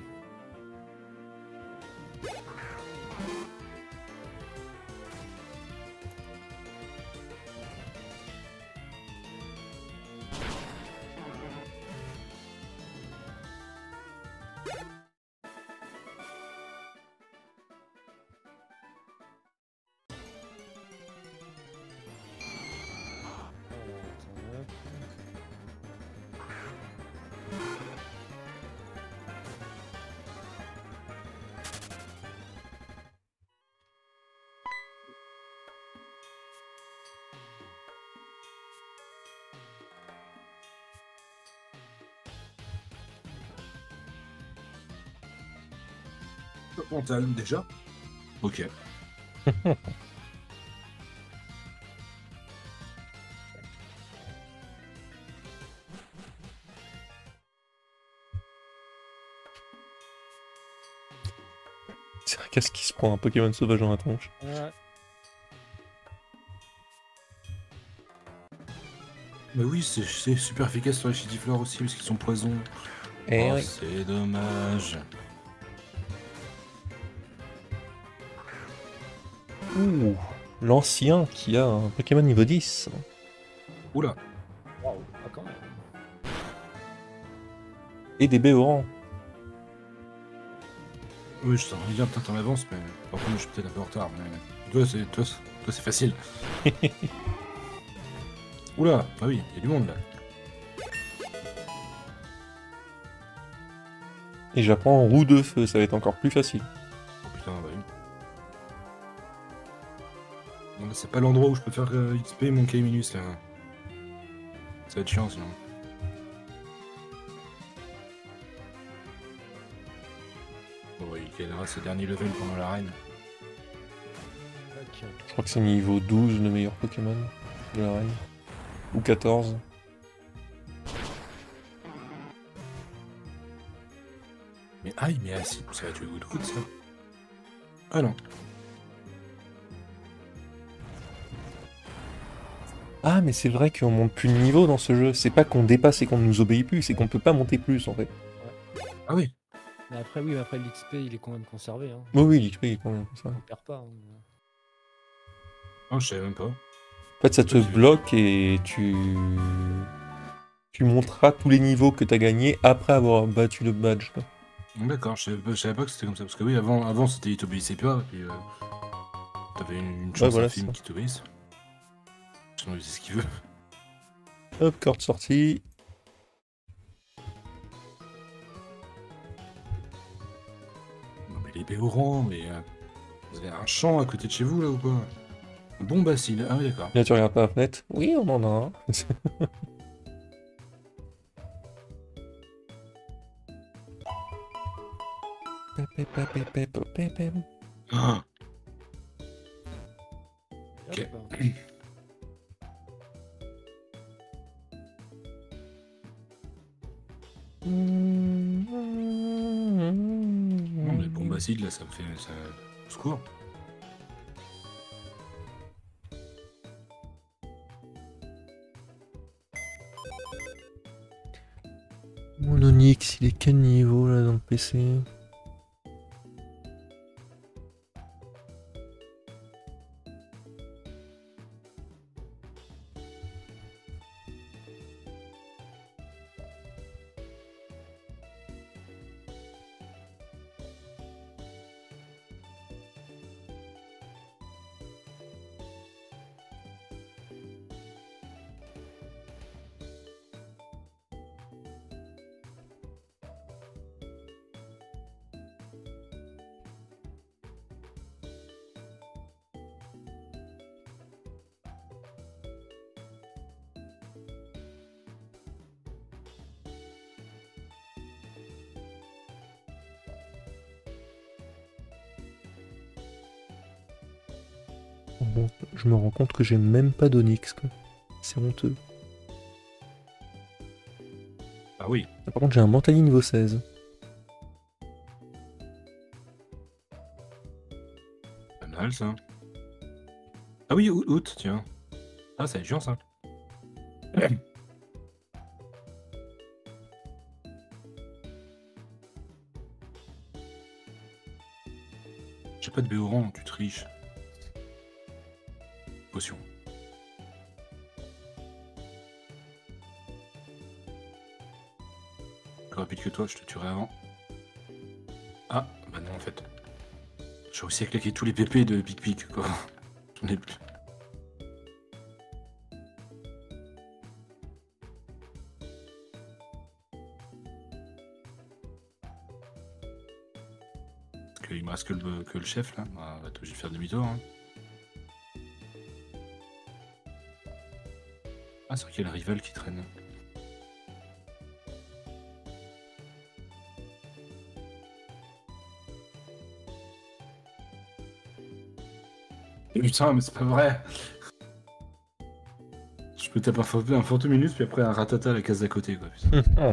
Mental, déjà. Ok. C'est un casse qui se prend un Pokémon sauvage dans la tronche. Ouais. Mais oui, c'est c'est super efficace sur les Chitifleurs aussi, parce qu'ils sont poison. Eh Oh, oui. c'est dommage. Ouh, l'ancien qui a un Pokémon niveau dix. Oula. Waouh, ah, quand même. Et des Béorans. Oui, je t'en bien peut-être en avance, mais par contre, je suis peut-être un peu en retard. Mais toi, c'est toi, c'est- toi, c'est facile. Oula, ah oui, il y a du monde là. Et j'apprends roue de feu, ça va être encore plus facile. Oh putain, bah oui. Non, mais c'est pas l'endroit où je peux faire euh, X P mon K-Minus là. Ça va être chiant sinon. Bon, oui, il gagnera ses derniers levels pendant l'arène. Ok. Je crois que c'est niveau douze le meilleur Pokémon de la reine. Ou quatorze. Mais aïe, mais ah si, ça va tuer Good Good ça. Ah non. Ah, mais c'est vrai qu'on monte plus de niveau dans ce jeu. C'est pas qu'on dépasse et qu'on ne nous obéit plus, c'est qu'on peut pas monter plus en fait. Ah oui. Mais après, oui, mais après l'X P, il est quand même conservé. Hein. Oui, oui, l'X P est quand même comme ça. On perd pas. Hein. Oh, je savais même pas. En fait, ça te bloque et tu... Tu monteras tous les niveaux que t'as gagnés après avoir battu le badge. quoi. D'accord, je savais, pas- je savais pas que c'était comme ça. Parce que oui, avant, avant c'était il t'obéissait pas, et puis euh, t'avais une, une chance voilà, infime c'est qui t'obéisse. Sinon il faisait ce qu'il veut. Hop, corde sortie. Non mais les Béorans, mais euh, vous avez un champ à côté de chez vous là ou quoi? Bon bacille, ah oui d'accord. Là, tu regardes pas la fenêtre. Oui, on en a un. Pep, pep, pep, pep, pep, pep. Ah, Hop. Ok. non mais bon bacille là ça me fait... Ça... Au secours. Mon Onyx, il est quel niveau là dans le P C? Bon, je me rends compte que j'ai même pas d'Onyx, quoi. C'est honteux. Ah oui. Ah, par contre, j'ai un Mentali niveau seize. Pas mal ça. Ah oui, août, août, tiens. Ah ça va être chiant ça. J'ai pas de Béoran, tu triches. Potion. Plus rapide que toi, je te tuerai avant. Ah, bah non en fait. J'ai réussi à claquer tous les P P de Pic Pic quoi. J'en ai plus. Parce qu'il me reste que le, que le chef là. Bah, on va être obligé de faire demi-tour. Hein. Ah, c'est vrai qu'il y a le rival qui traîne. Putain, mais c'est pas vrai. Je peux taper un Fant- un Fantominus, puis après un Ratata à la case d'à côté, quoi. Putain.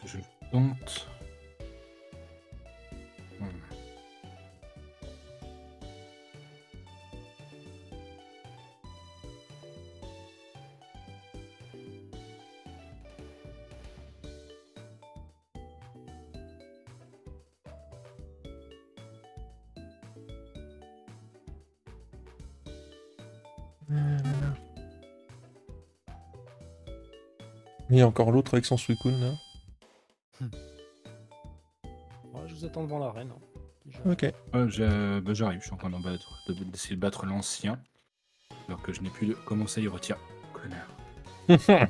que je tente. Hmm. Il y a encore l'autre avec son Suicune là. Ouais, je vous attends devant l'arène. Hein. Déjà. Ok. Ouais, j'ai- bah, j'arrive, je suis en train d'en battre, de- d'essayer de battre l'ancien. Alors que je n'ai plus de. Comment ça, il retire? Connard. C'est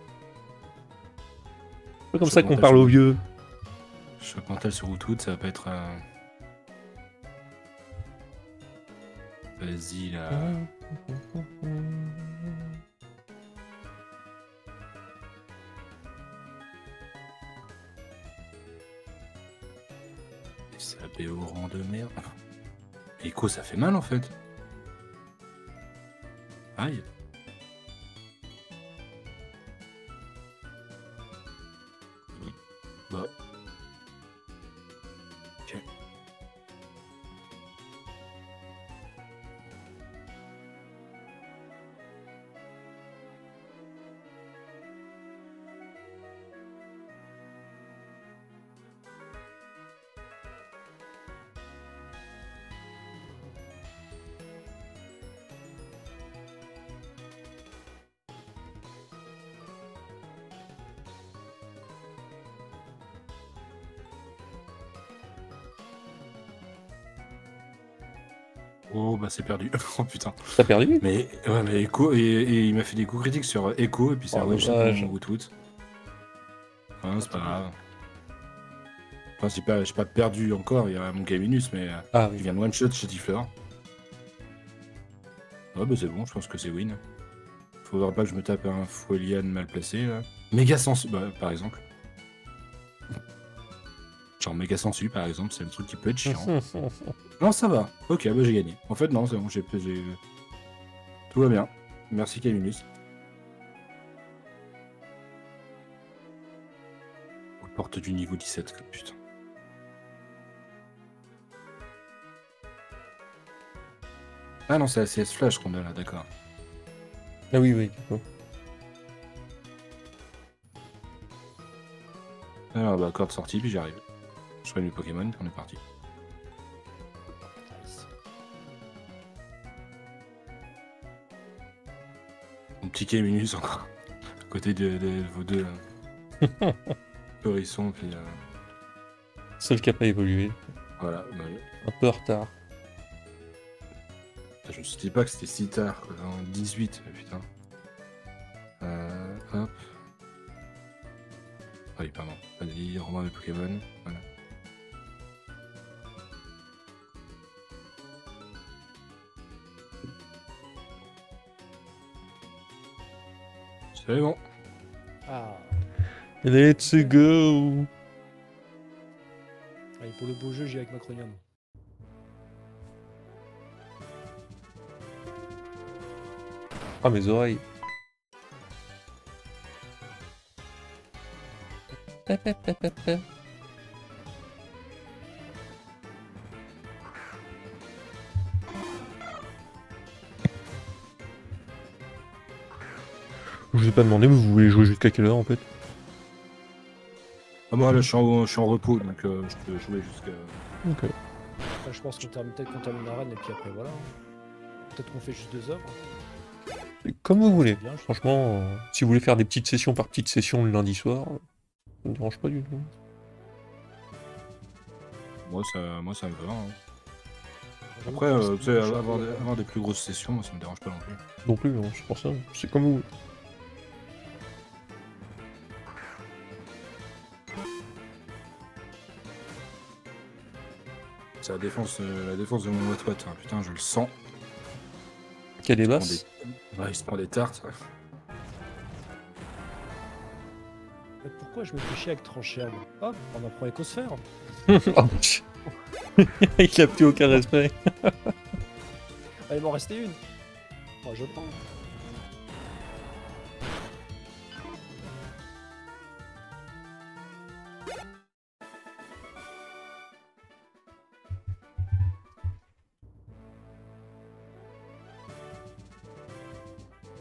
pas comme Je ça qu'on monte parle sur- aux vieux. Choc mental sur Outwood, ça va pas être. Euh... Vas-y là. C'est la B O rang de merde. Echo, ça fait mal en fait. Aïe. Bah. Ok. Oh bah c'est perdu. Oh putain. T'as perdu? Mais ouais mais Echo et, et il m'a fait des coups critiques sur Echo et puis c'est Oh, un one shot dommage. mon Wootwood. Ouais, c'est pas grave. Enfin j'ai pas, j'ai pas perdu encore, il y a mon Gaminus mais euh, Ah il oui. vient de one shot chez Tifleur. Ouais bah c'est bon, je pense que c'est win. Faudra pas que je me tape un Fouelian mal placé là. Méga sensu, bah par exemple. Genre méga sensu par exemple, c'est le truc qui peut être chiant. Non, ça va. Ok, bah j'ai gagné. En fait, non, c'est bon, j'ai. j'ai- Tout va bien. Merci, Caminus. Aux portes du niveau dix-sept, quoi, putain. Ah non, c'est la C S Flash qu'on a là, d'accord. Ah oui, oui, du coup. Alors, bah, corde sortie, puis j'arrive. Je soigne mes Pokémon, on est parti. Nice. Mon petit Caminus encore. À côté de, de vos deux. euh, Hérisson, puis. euh, Seul qui a pas évolué. Voilà. bah, Un peu en retard. Je me suis dit pas que c'était si tard, quoi. En dix-huit, putain. Euh, hop. Ah oui, pardon. Vas-y, rends-moi mes Pokémon. Voilà. C'est bon. Ah. Let's go! Allez, pour le beau jeu, j'ai avec Macronium. Ah, mes oreilles. Je vous ai pas demandé, mais vous voulez jouer jusqu'à quelle heure en fait? Ah bah là, je suis en, je suis en repos, donc euh, je peux jouer jusqu'à... Ok. Enfin, je pense qu'on termine peut-être qu'on termine l'arène et puis après voilà. Peut-être qu'on fait juste deux œuvres. Comme vous voulez. Bien, je- Franchement, euh, si vous voulez faire des petites sessions par petites sessions le lundi soir, euh, ça me dérange pas du tout. Moi, ça, moi, ça me va. hein. J'avoue Après, que euh, c'est tu sais, plus avoir, cher. des- avoir des plus grosses sessions, moi, ça me dérange pas non plus. Non plus, hein, c'est pour ça. C'est comme vous. C'est la défense, euh, la défense de mon Watt Watt, hein. Putain, je le sens. Qu'elle est Il se prend basse. des- Ouais, il se prend des tartes. Mais pourquoi je me fais chier avec Trancherne? Hop, on apprend Écosphère. Oh, pff. Il a plus aucun respect. Ah, il m'en restait une. Moi, je prends.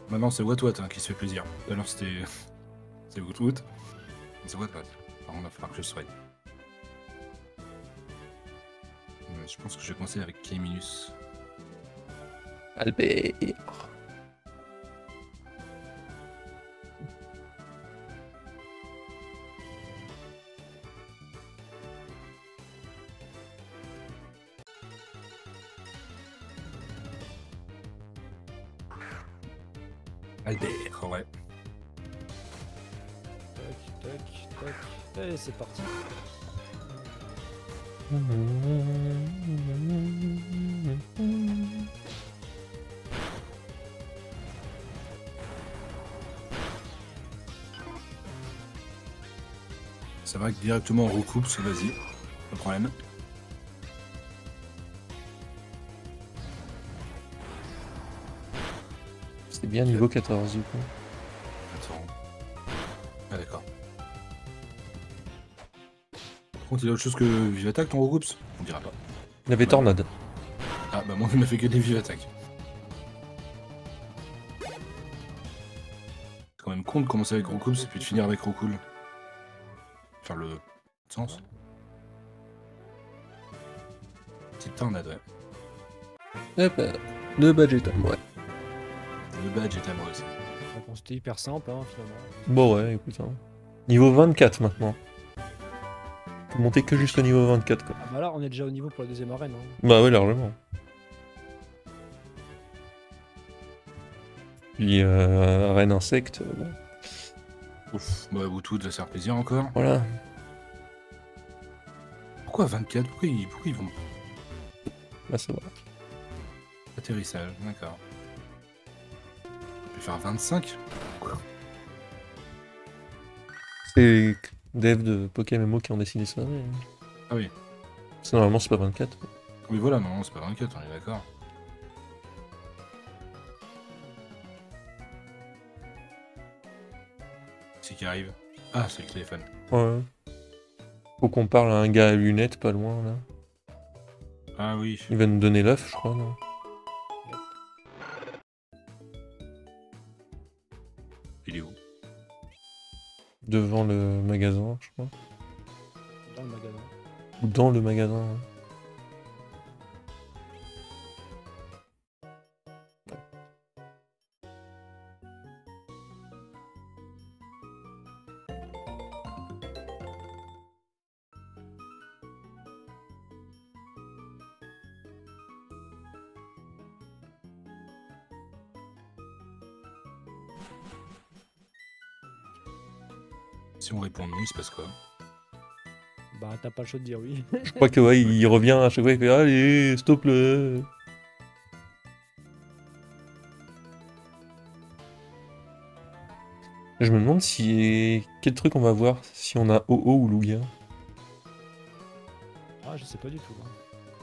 Maintenant, c'est What What hein, qui se fait plaisir. Tout à l'heure, c'était. C'est What What. C'est What What. Alors, on va falloir que je soigne. Euh, Je pense que je vais commencer avec K-Minus. Albert. Albert, ouais. Tac, tac, tac. Allez, c'est parti. Ça va directement on recoupe, ça vas-y. Pas de problème. C'était bien niveau quatorze du coup. Attends. Ah d'accord. Par contre, il y a autre chose que Vive Attaque, ton recoups? On dira pas. Il y avait Tornade. Ah bah moi, il m'a fait que des Vive Attaque. C'est quand même con de commencer avec recoups et puis de finir avec Recool. Faire le sens. Petite tornade, ouais. Eh ben, le badge est à moi. Le badge est à moi aussi. Donc, on- c'était hyper simple, hein, finalement. Bon ouais, écoute. Hein. Niveau vingt-quatre maintenant. Faut monter que jusqu'au niveau vingt-quatre quoi. Ah bah là, on est déjà au niveau pour la deuxième arène. Hein. Bah ouais, largement. Puis euh, arène insecte, euh, bon. Ouf, bah Boutou, ça faire plaisir encore. Voilà. Pourquoi vingt-quatre? Pourquoi ils, pourquoi ils vont Là ça va. atterrissage? D'accord. Je vais faire vingt-cinq. C'est dev de Pokémon qui ont dessiné ça. Mais... Ah oui. Parce que normalement c'est pas vingt-quatre. Oui voilà, non, c'est pas vingt-quatre, on est d'accord. C'est qui arrive. Ah, c'est le téléphone. Ouais. Faut qu'on parle à un gars à lunettes pas loin là. Ah oui. Il va nous donner l'œuf, je crois. Non Il est où? devant le magasin, je crois. Dans le magasin. Ou dans le magasin. hein. Si on répond non, il se passe quoi? Bah, t'as pas le choix de dire oui. Je crois que ouais, il revient à chaque fois, il fait allez, stop le. Je me demande si quel truc on va voir si on a O O ou Lugia. Ah, je sais pas du tout. Hein.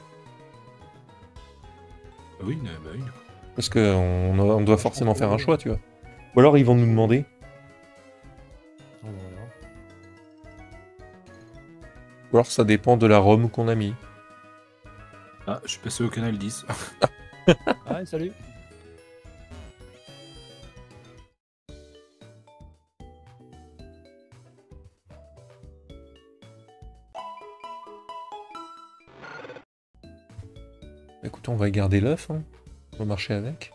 Bah oui, euh, bah oui. Parce que on, a- on doit forcément faire un choix, tu vois. Ou alors ils vont nous demander. Ah, voilà. Ou alors ça dépend de la ROM qu'on a mis. Ah, je suis passé au canal dix. Ah, ouais, salut. Écoute, on va garder l'œuf, hein. On va marcher avec.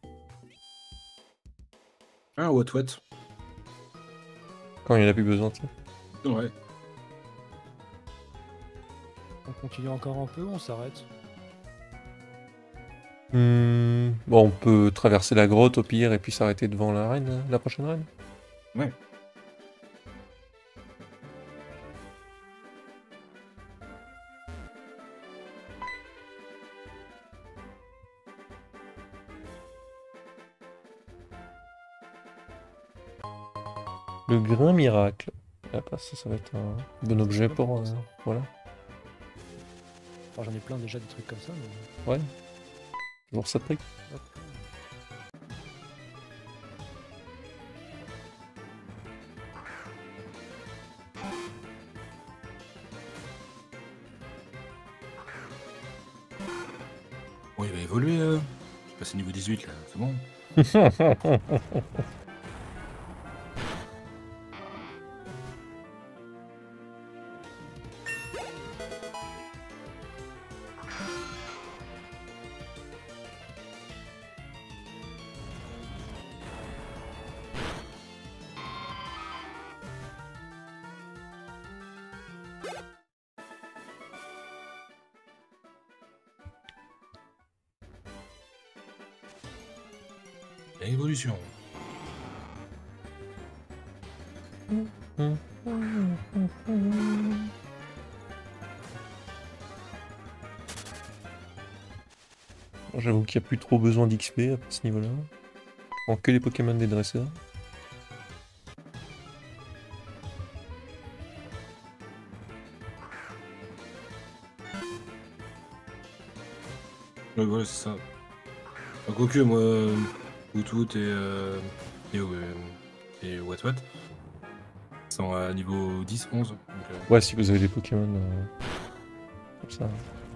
Ah, what what? Quand il n'y en a plus besoin, tu sais. Ouais. On continue encore un peu, on s'arrête. Hmm, Bon, on peut traverser la grotte au pire et puis s'arrêter devant la reine, euh, la prochaine reine. Ouais. Le grain miracle. Ah bah, ça, ça va être un bon objet pour... euh, voilà. Enfin, j'en ai plein déjà des trucs comme ça. Mais... Ouais. Toujours ça de prix. Hop. Bon, il va évoluer. Euh. Je suis passé niveau dix-huit là, c'est bon. Évolution. J'avoue qu'il n'y a plus trop besoin d'X P à ce niveau-là. On que les Pokémon des dresseurs. Ouais, voilà, c'est ça. Enfin, quoique, moi, euh, Wootwoot et, euh, et, euh, et What What sont à niveau dix, onze. Donc, euh, Ouais, si vous avez des Pokémon euh, comme ça.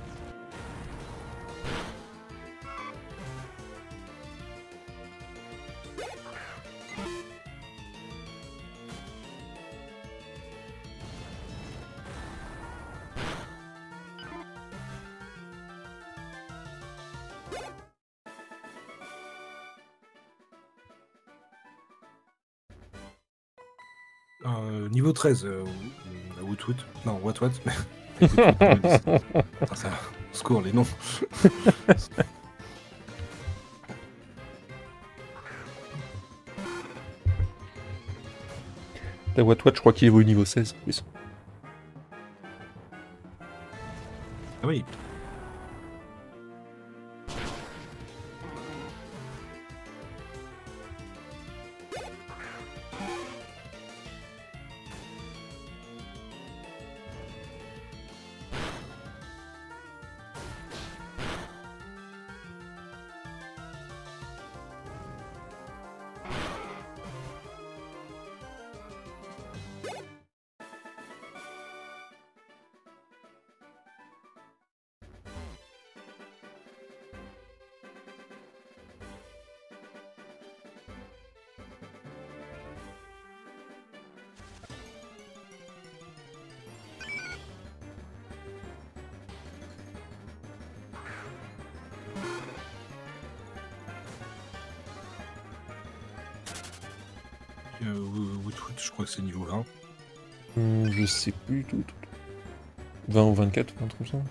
euh, niveau treize, euh, euh, Wootwoot. Non, What What. Putain, ça, au secours, les noms. La What What, je crois qu'il évolue niveau seize en plus. Ah oui. Euh, Wootwoot, je crois que c'est niveau vingt. Hum, je sais plus du tout, tout. vingt ou vingt-quatre, un truc comme ça.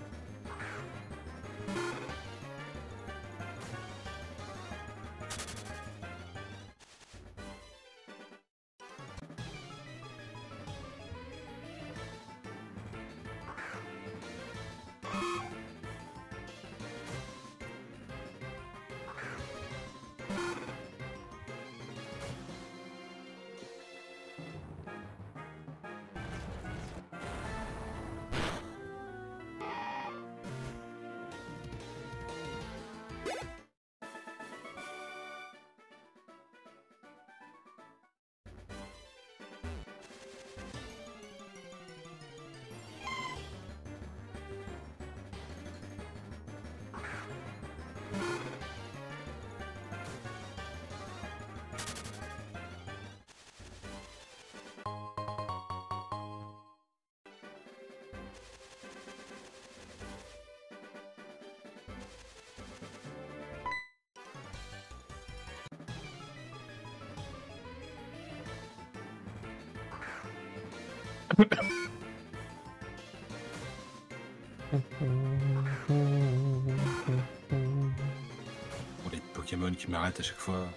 Bon, les Pokémon qui m'arrêtent à chaque fois.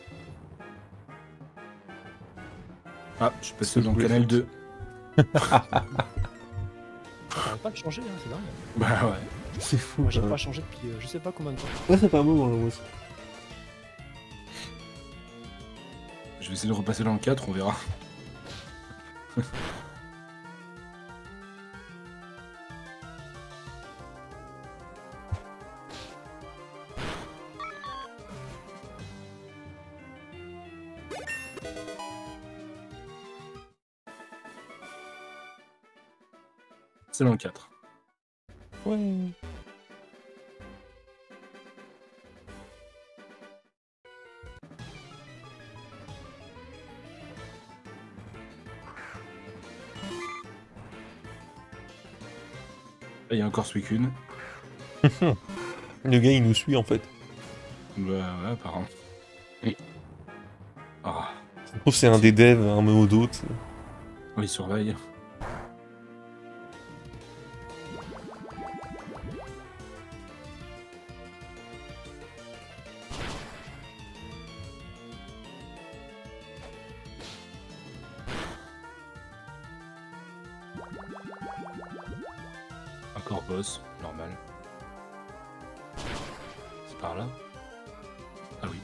Ah, je suis passé dans le canal deux. T'arrêtes pas de changer, hein, c'est dingue. Bah ouais. C'est fou. Moi j'ai hein. pas changé depuis euh, je sais pas combien de temps. Ouais, ça fait un moment, là, moi aussi. Je vais essayer de repasser dans le quatre, on verra. C'est dans le quatre. Ouais. Ah, il y a encore Suicune. Le gars, il nous suit en fait. Bah ouais, apparemment. Et... Ah, Je trouve que c'est un des devs, un mot d'autre. oui, il surveille. Encore boss, normal. C'est par là? Ah oui.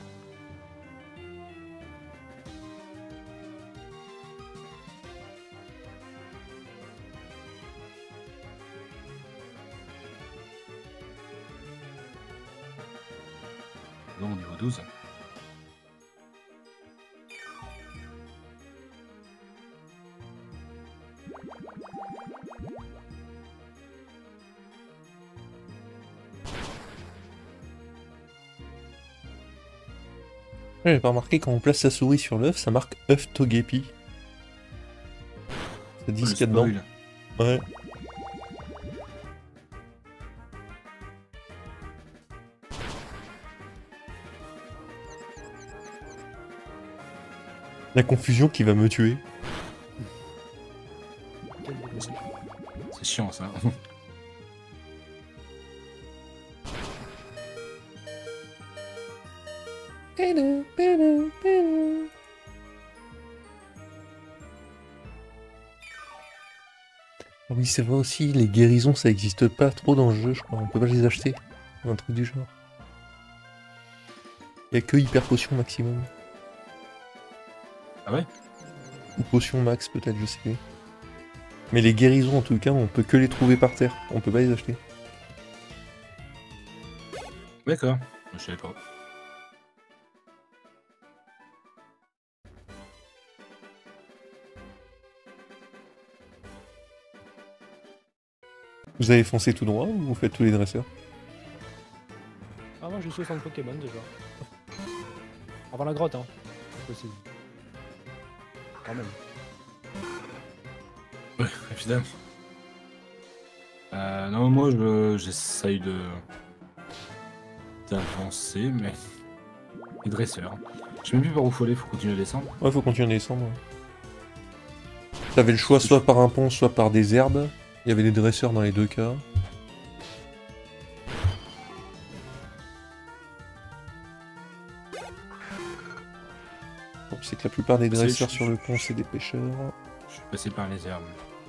Non, au niveau douze. J'ai pas remarqué quand on place sa souris sur l'œuf, ça marque œuf Togepi. Ça dit Oh, ce le qu'il y a dedans. spoil. Ouais. La confusion qui va me tuer. Quel beau dossier. C'est chiant ça. Ah oui, c'est vrai aussi, les guérisons ça existe pas trop dans le jeu, je crois. On peut pas les acheter. Un truc du genre. Il y a que hyper potion maximum. Ah ouais? Ou potion max peut-être, je sais plus. Mais les guérisons en tout cas, on peut que les trouver par terre. On peut pas les acheter. D'accord. Je savais pas. Vous avez foncé tout droit ou vous faites tous les dresseurs? Ah, moi je suis au centre Pokémon déjà. Avant la grotte, hein. Possible. Quand même. Ouais, évidemment. Euh, non, moi je j'essaye de d'avancer, mais les dresseurs. Je sais même plus par où faut aller, faut continuer à descendre. Ouais, faut continuer à descendre. Ouais. T'avais le choix soit par un pont, soit par des herbes. Il y avait des dresseurs dans les deux cas. Bon, c'est que la plupart des C'est- dresseurs je- sur le pont, c'est des pêcheurs. Je suis passé par les herbes.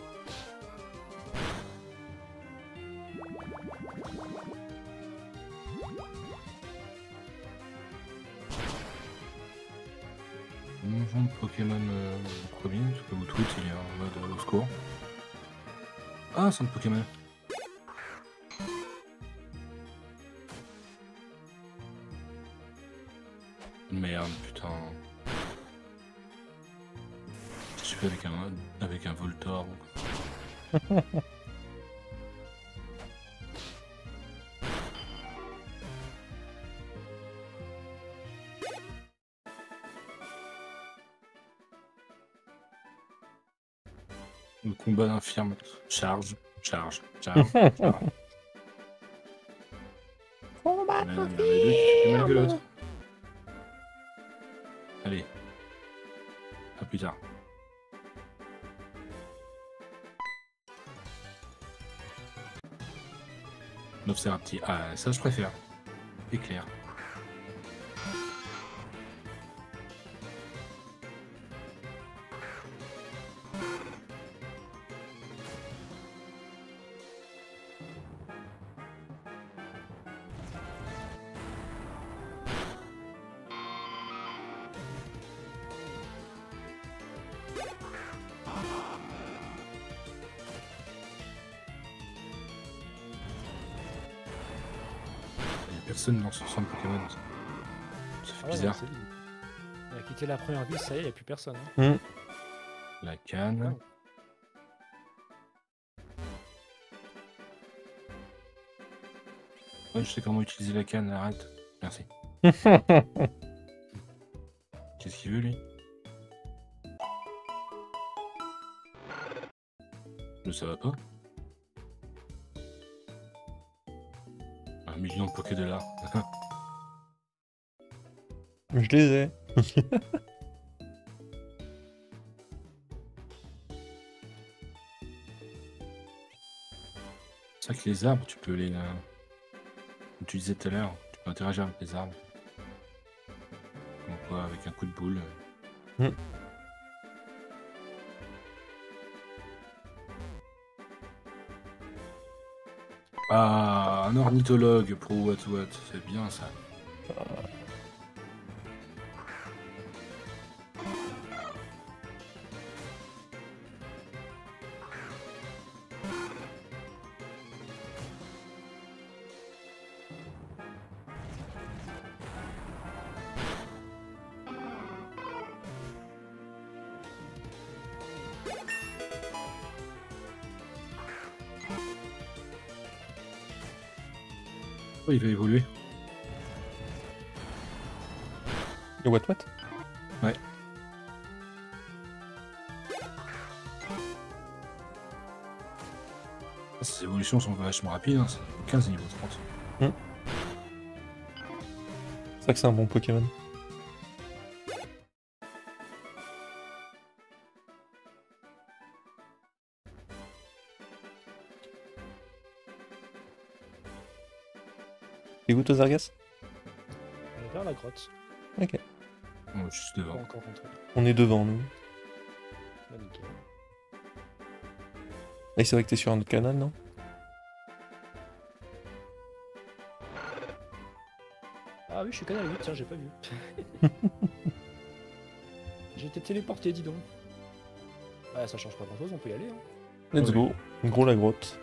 Mouvement de Pokémon euh, premier, parce que vous tweet il est en mode euh, au secours. Ah, centre Pokémon. Merde, putain. Je suis fait avec un avec un Voltor. Le combat d'infirme. Charge, charge, charge, charge. Combat Il y en a- il y en a deux qui fait mal que l'autre. Allez. À plus tard. Novcerapti. Ah, ça je préfère. Éclair. Il y a personne dans ce centre Pokémon. Ça fait Ah ouais, bizarre. non, c'est lui. Il a quitté la première ville, ça y est, il n'y a plus personne. Hein. La canne. Ouais, je sais comment utiliser la canne, arrête. Merci. Qu'est-ce qu'il veut lui? Ne ça va pas? millions de Pokédollars. Je les ai. C'est vrai que les arbres, tu peux les... euh, Comme tu disais tout à l'heure, tu peux interagir avec les arbres. Donc quoi, avec un coup de boule. Mm. Ah, un ornithologue pour What What, c'est bien ça. Oh, il va évoluer. Le what what? Ouais. Ces évolutions sont vachement rapides, hein. C'est quinze niveau trente. C'est vrai que c'est un bon Pokémon. T'es où toi, Zargas? On va vers la grotte. Ok. Bon, juste Pas devant. encore rentré. On est devant, nous. Bah, nickel. Et c'est vrai que t'es sur un autre canal, non? Ah oui, je suis canal huit, tiens, j'ai pas vu. J'ai été téléporté, dis donc. Ouais, ça change pas grand chose, on peut y aller. Hein. Let's Ouais. go. Gros la grotte.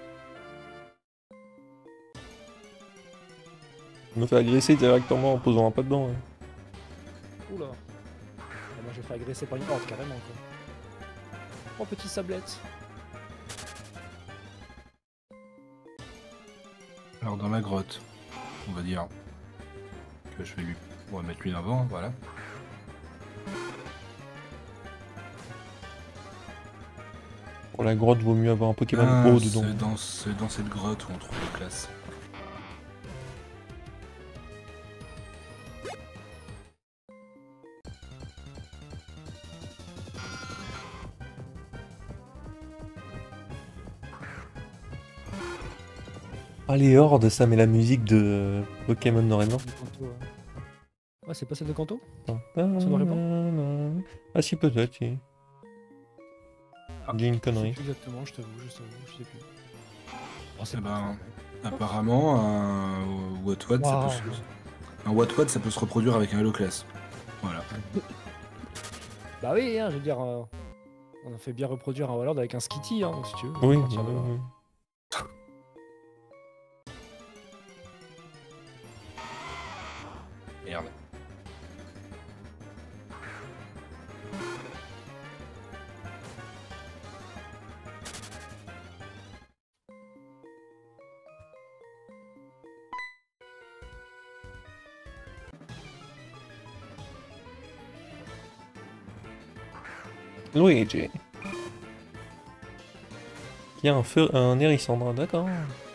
Je me fais agresser directement en posant un pas dedans. hein. Oula. Ah, moi, je vais faire agresser par une horde, carrément, quoi. Oh, petit sablette. Alors dans la grotte, on va dire que je vais lui... On va mettre lui devant, voilà. Pour la grotte, vaut mieux avoir un Pokémon Ah, haut c'est dedans. dans, c'est dans cette grotte où on trouve les classes. Ah, les hordes, ça met la musique de Pokémon Noir et Blanc. De Kanto, ouais. Ouais, c'est pas celle de Kanto? Ça Noir et Ah si, peut-être, si. Ah, Dis une Je sais connerie. plus exactement, je t'avoue, je t'avoue, je sais plus. Oh, c'est Eh pas ben, grave. apparemment, un What What, ça Waouh. peut se... un What What, ça peut se reproduire avec un Hello Class. Voilà. Bah oui, hein, je veux dire, euh, on a fait bien reproduire un Wallard avec un Skitty, hein, si tu veux. Oui, à partir de oui, là. oui. Merde. Luigi. Il y a un feu, un Hérissandre, d'accord.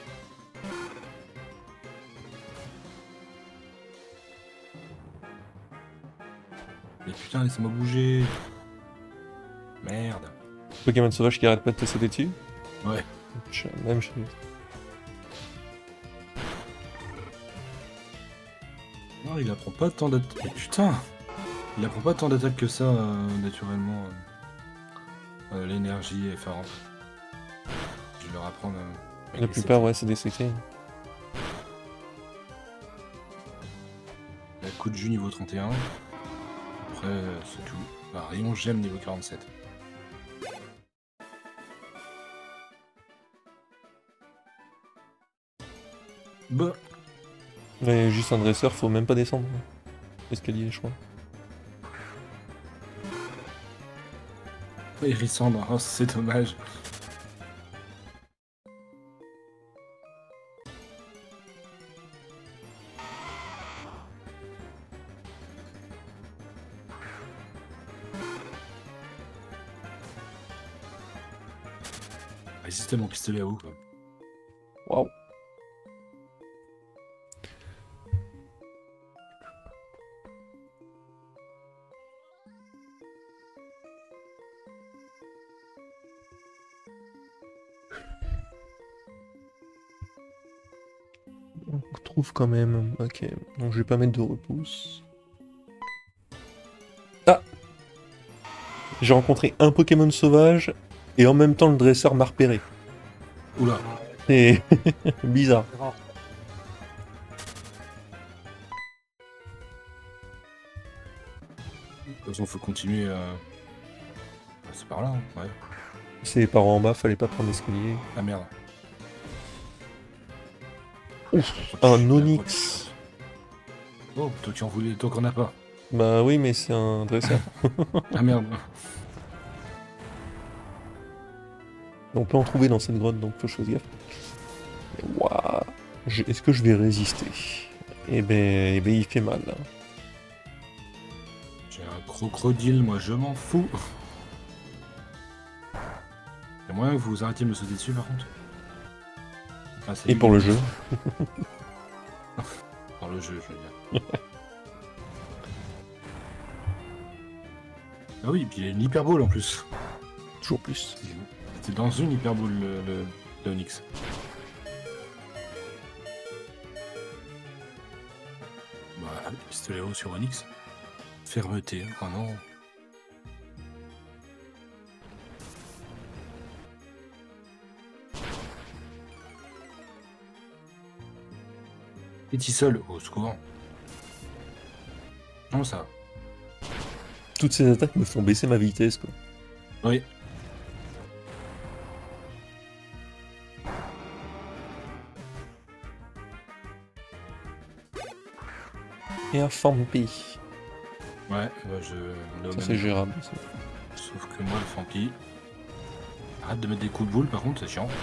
Mais putain, laissez-moi bouger. Merde. Pokémon sauvage qui arrête pas de te sauter dessus. Ouais. Ch- Même chose. Non, il apprend pas tant d'attaque. Mais putain, il apprend pas tant d'attaque que ça, euh, naturellement. euh. Euh, L'énergie effarante. Je vais leur apprendre. euh, avec La les plupart, sept. ouais, c'est des secrets. La coup de jus niveau trente et un. Après, euh, c'est tout. Bah, rayon gemme niveau quarante-sept. Bah, Mais juste un dresseur, faut même pas descendre. L'escalier, je crois. hérissandre, oh, c'est dommage. Résister à mon pistolet à eau, quoi. Waouh. On retrouve quand même. Ok, donc je vais pas mettre de repousse. Ah! J'ai rencontré un Pokémon sauvage et en même temps le dresseur m'a repéré. Oula. C'est bizarre. C'est rare. De toute façon, faut continuer à... Ah, c'est par là, hein. Ouais. C'est par en bas, fallait pas prendre l'escalier. Ah merde. Ouf, un Onyx. Oh, toi qui en voulais, toi qu'on a pas. Bah oui, mais c'est un dresseur. Ah merde. On peut en trouver dans cette grotte, donc faut chose gaffe. Waouh. Je- Est-ce que je vais résister? Eh ben, eh ben, il fait mal. Là. J'ai un crocodile, moi je m'en fous. Y'a moyen que vous arrêtiez de me sauter dessus par contre. Ah, c'est Et lui pour qui- le jeu. Pour le jeu, je veux dire. Ah oui, et puis il y a une hyperbole en plus. Toujours plus. C'est dans une hyperbole le, le, le Onyx. Bah, pistolet haut sur Onyx. Fermeté, oh non. Petit seul, au secours. Non, ça. va. Toutes ces attaques me font baisser ma vitesse, quoi. Oui. Et un Fampi. Ouais, bah je. le Ça, même- c'est gérable. ça. Sauf que moi, le Fampi. Arrête de mettre des coups de boule, par contre, c'est chiant.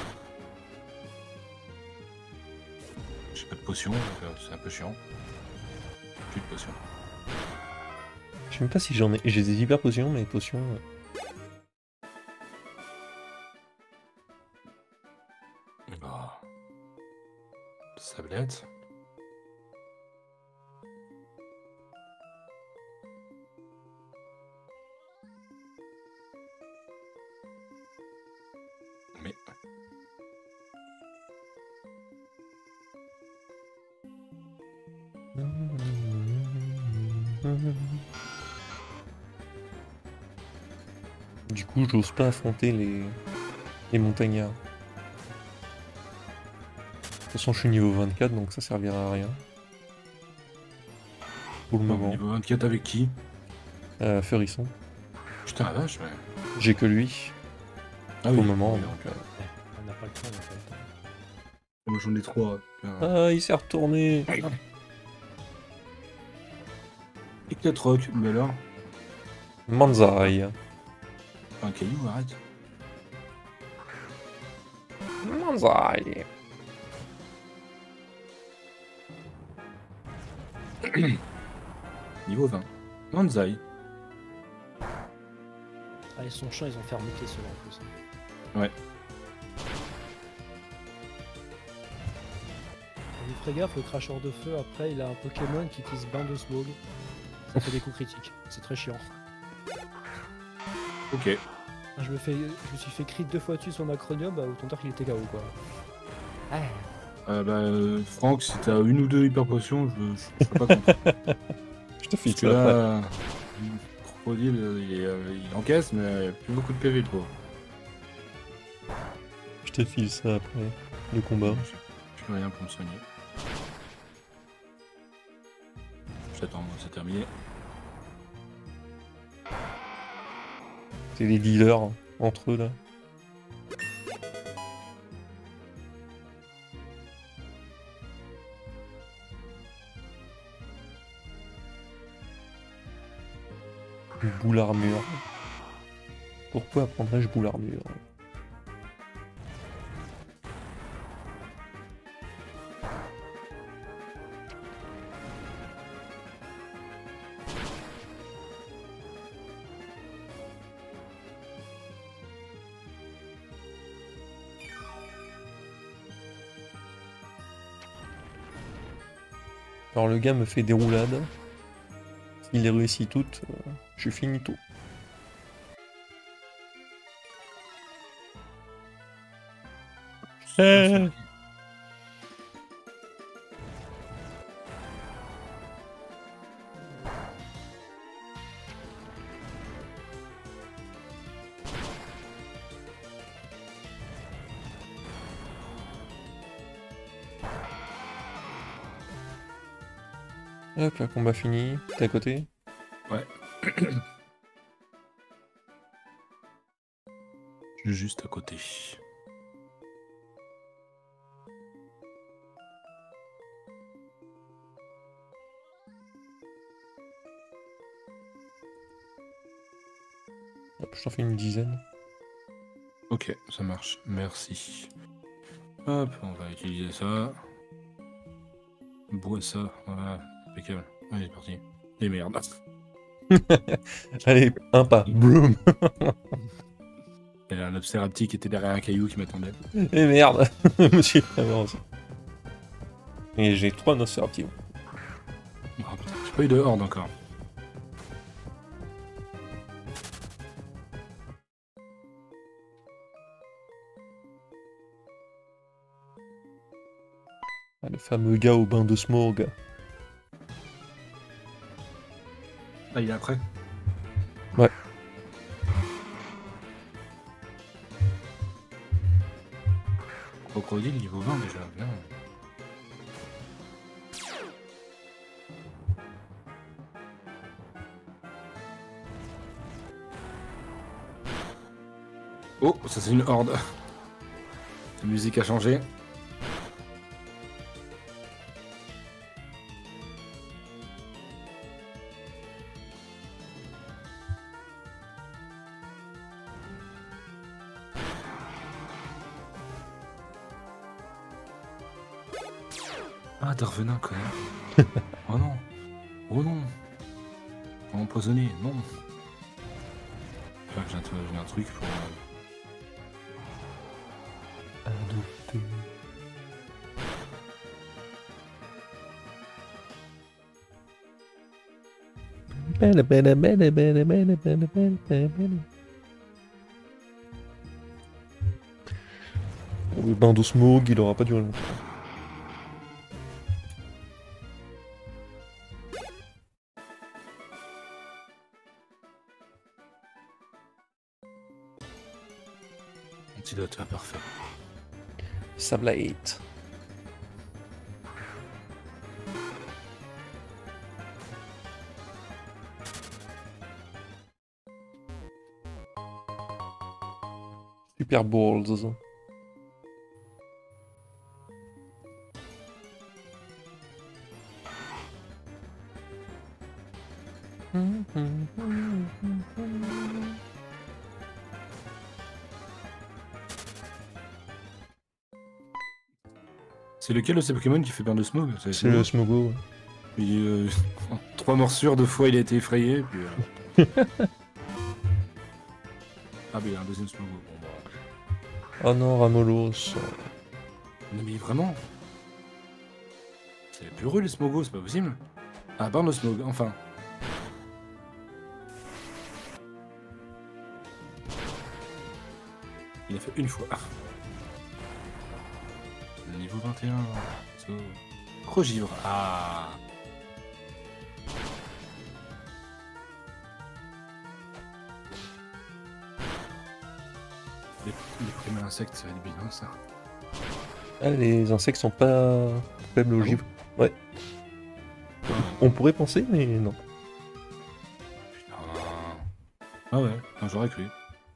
J'ai pas de potion, donc euh, c'est un peu chiant. Plus de potion. Je sais même pas si j'en ai. J'ai des hyper potions, mais potions. euh, Ah. Sablette. Mais. Du coup, j'ose pas affronter les, les montagnards. De toute façon, je suis niveau vingt-quatre, donc ça servira à rien. Pour le moment. Niveau vingt-quatre avec qui? Euh, Furisson. Putain, la vache, mais. J'ai que lui, Ah pour le moment. Donc, euh, On n'a pas le temps en fait. Moi j'en ai trois. Ah, il s'est retourné. Et quatre rock, mais alors. Manzai. Un caillou, arrête. Manzai. Niveau vingt. Manzai. Ah, ils sont chiants, ils ont fait remonter ceux-là en plus. Ouais. Mais fais gaffe, le cracheur de feu, après, il a un Pokémon qui utilise bain de smog. Ça fait des coups critiques. C'est très chiant. Ok. Je me, fais, je me suis fait crit deux fois dessus sur Macronium, bah, autant dire qu'il était K O quoi. Ah. Euh, bah, euh, Franck, si t'as une ou deux hyper potions, je, je, je serais pas content. Je te Parce fixe que là. là, le crocodile, euh, il, est, euh, il encaisse, mais euh, plus beaucoup de P V, le pauvre. Je te file ça après le combat. J'ai plus rien pour me soigner. J'attends, moi, c'est terminé. C'est les dealers hein, entre eux là. Boule armure. Pourquoi apprendrais-je boule armure? Alors le gars me fait des roulades. S'il les réussit toutes, euh, Je suis finito. Euh. Hop, le combat fini. T'es à côté? Ouais. Je suis juste à côté. Hop, je t'en fais une dizaine. Ok, ça marche. Merci. Hop, on va utiliser ça. Bois ça. Voilà, impeccable. Allez, c'est parti. Et merde. Allez, un pas. Broom. Il y a un observati qui était derrière un caillou qui m'attendait. Et merde. Monsieur avance. Et j'ai trois Nosferatu. Oh putain, j'ai pas eu de horde encore. Ah, le fameux gars au bain de smog. Ah, il est après? Ouais. Crocodile niveau vingt déjà, bien. Oh, ça c'est une horde. La musique a changé. Ah, Darvenin quand même. Oh non. Oh non. Empoisonné, non. J'espère que j'ai un, j'ai un truc pour... euh, Adopté. Belle, belle, belle, belle, belle, belle, belle, belle. Le bain de smog, il aura pas duré longtemps. Antidote, ah, parfait. Sablate. Super Balls. C'est lequel de ces Pokémon qui fait bain de smog? C'est le Smogo. Ouais. Il, euh, trois morsures, deux fois il a été effrayé, puis... Euh... ah, mais il y a un deuxième Smogo. Bon, bah... Oh non, Ramolos. Non mais vraiment? C'est pureux les Smogos, c'est pas possible. Ah, bain de smog, enfin. Il a fait une fois. Niveau vingt et un. So... Crogivre. Ah. Les, les premiers insectes, ça va être bien ça. Ah, les insectes sont pas faibles au Ah givre. Ouais. On pourrait penser, mais non. Putain. Ah ouais, non, j'aurais cru.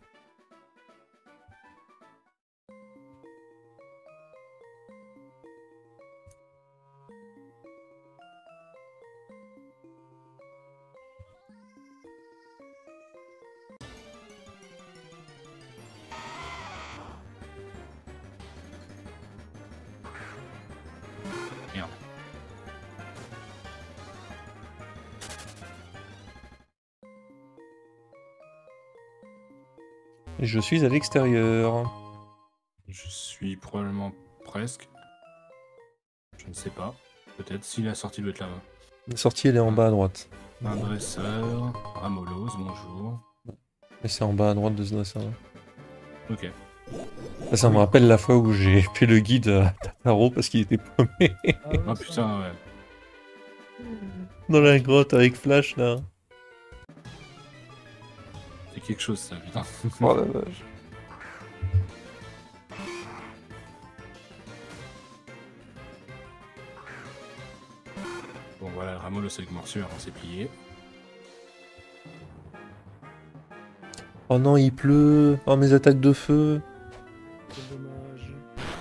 Merde. Et je suis à l'extérieur. Je suis probablement presque. Je ne sais pas. Peut-être si la sortie doit être là-bas. La sortie, elle est en bas à droite. Un dresseur, Ramolos, bonjour. Mais c'est en bas à droite de ce dessin. Ok. Ça, ça me rappelle la fois où j'ai fait le guide à Tataro parce qu'il était paumé Ah, ouais, Ah ça. putain, ouais. dans la grotte avec Flash là. C'est quelque chose ça, putain. Oh la vache. Bon voilà, Ramolos avec morsure, on s'est plié. Oh non, il pleut. Oh mes attaques de feu. Quel dommage.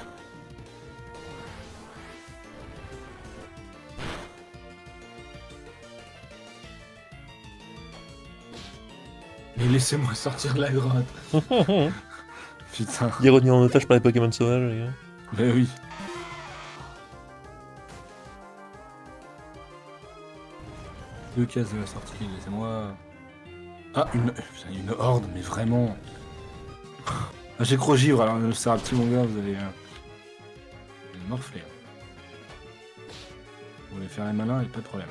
Mais laissez-moi sortir de la grotte. Putain. Il est retenu en otage par les Pokémon sauvages, les gars. Mais oui. Deux cases de la sortie, laissez-moi. Ah, une... Putain, une horde, mais vraiment. Ah, j'ai Crogivre, alors le Sarapti, mon gars, vous allez. Euh... Vous allez morfler. Vous voulez faire les malins, et pas de problème.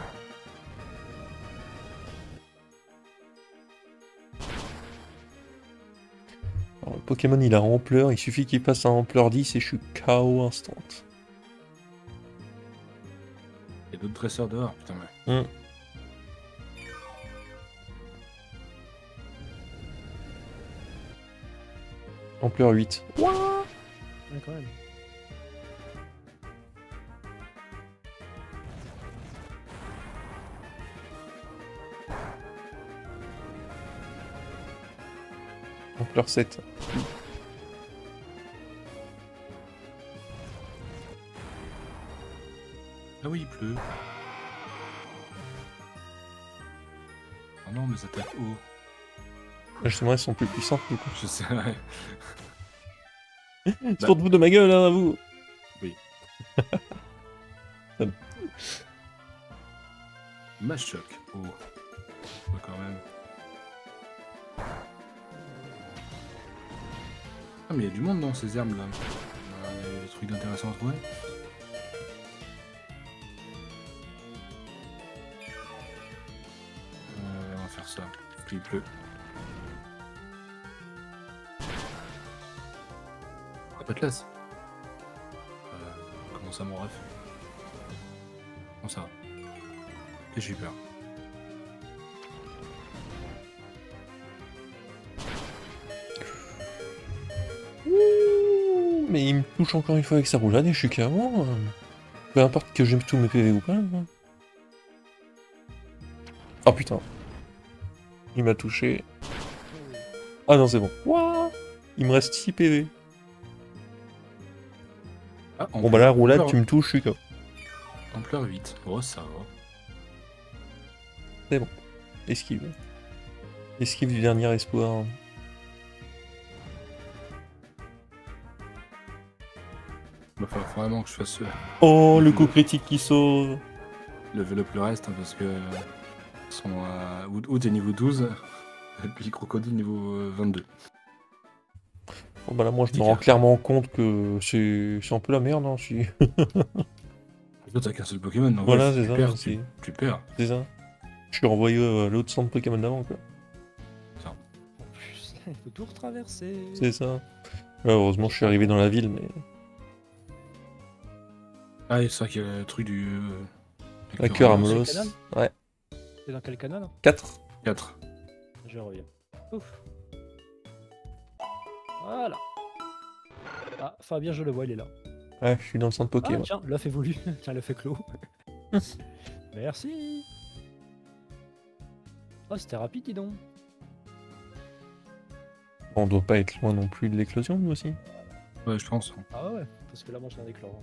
Alors, le Pokémon il a ampleur, il suffit qu'il passe à ampleur dix et je suis K O instant. Il y a d'autres dresseurs dehors, putain, ouais. Mm. Ampleur huit. Ouais, quand même. Ampleur sept. Ah oui, il pleut. Oh non, mes attaques haut. Justement, elles sont plus puissantes du coup. Je sais, ouais. C'est pour te foutre de ma gueule, hein, à vous. Oui. Machoc. Oh. Ouais, quand même. Ah, mais il y a du monde dans ces herbes là. Il y a des trucs intéressants à trouver. Euh, on va faire ça. Il pleut. Ah, pas de classe. Euh, comment ça, mon ref? Comment ça va? Et j'ai eu peur. Mais il me touche encore une fois avec sa roulade et je suis K O. hein. Peu importe que j'aime tous mes P V ou pas. hein. Oh putain. Il m'a touché. Ah non, c'est bon. Ouah, il me reste six P V. Ah, Bon bah là, roulade, ampleur- tu me touches, je suis K O. Ampleur huit. Oh, ça va. Esquive. Esquive du dernier espoir. Il va falloir vraiment que je fasse euh, Oh, le coup critique qui sauve. level up le reste hein, parce que euh, ils sont à Wood Wood est niveau douze et puis Crocodile niveau euh, vingt-deux. Bon bah là, moi, je me Sticker. rends clairement compte que c'est c'est un peu la merde. Hein, si... Toi t'as qu'un seul Pokémon donc Voilà, ouais, si c'est tu ça, perds, c'est- tu, tu perds. C'est ça. Je suis renvoyé euh, à l'autre centre Pokémon d'avant, quoi. En plus, il faut tout retraverser. C'est ça. Ouais, heureusement, je suis arrivé dans la ville, mais... Ah et c'est vrai qu'il y a le truc du... Euh, La avec cœur à le- Molos. Molos. canal Ouais. C'est dans quel canal? quatre. quatre. Je reviens. Ouf. Voilà. Ah, Fabien, je le vois, il est là. Ouais, je suis dans le centre Poké. Ah, ouais. tiens, l'œuf évolue. Tiens, l'œuf est clos. Merci. Oh, c'était rapide, dis donc. On doit pas être loin non plus de l'éclosion, nous aussi. Ouais je pense. Ah ouais, parce que là, moi, je viens d'éclore.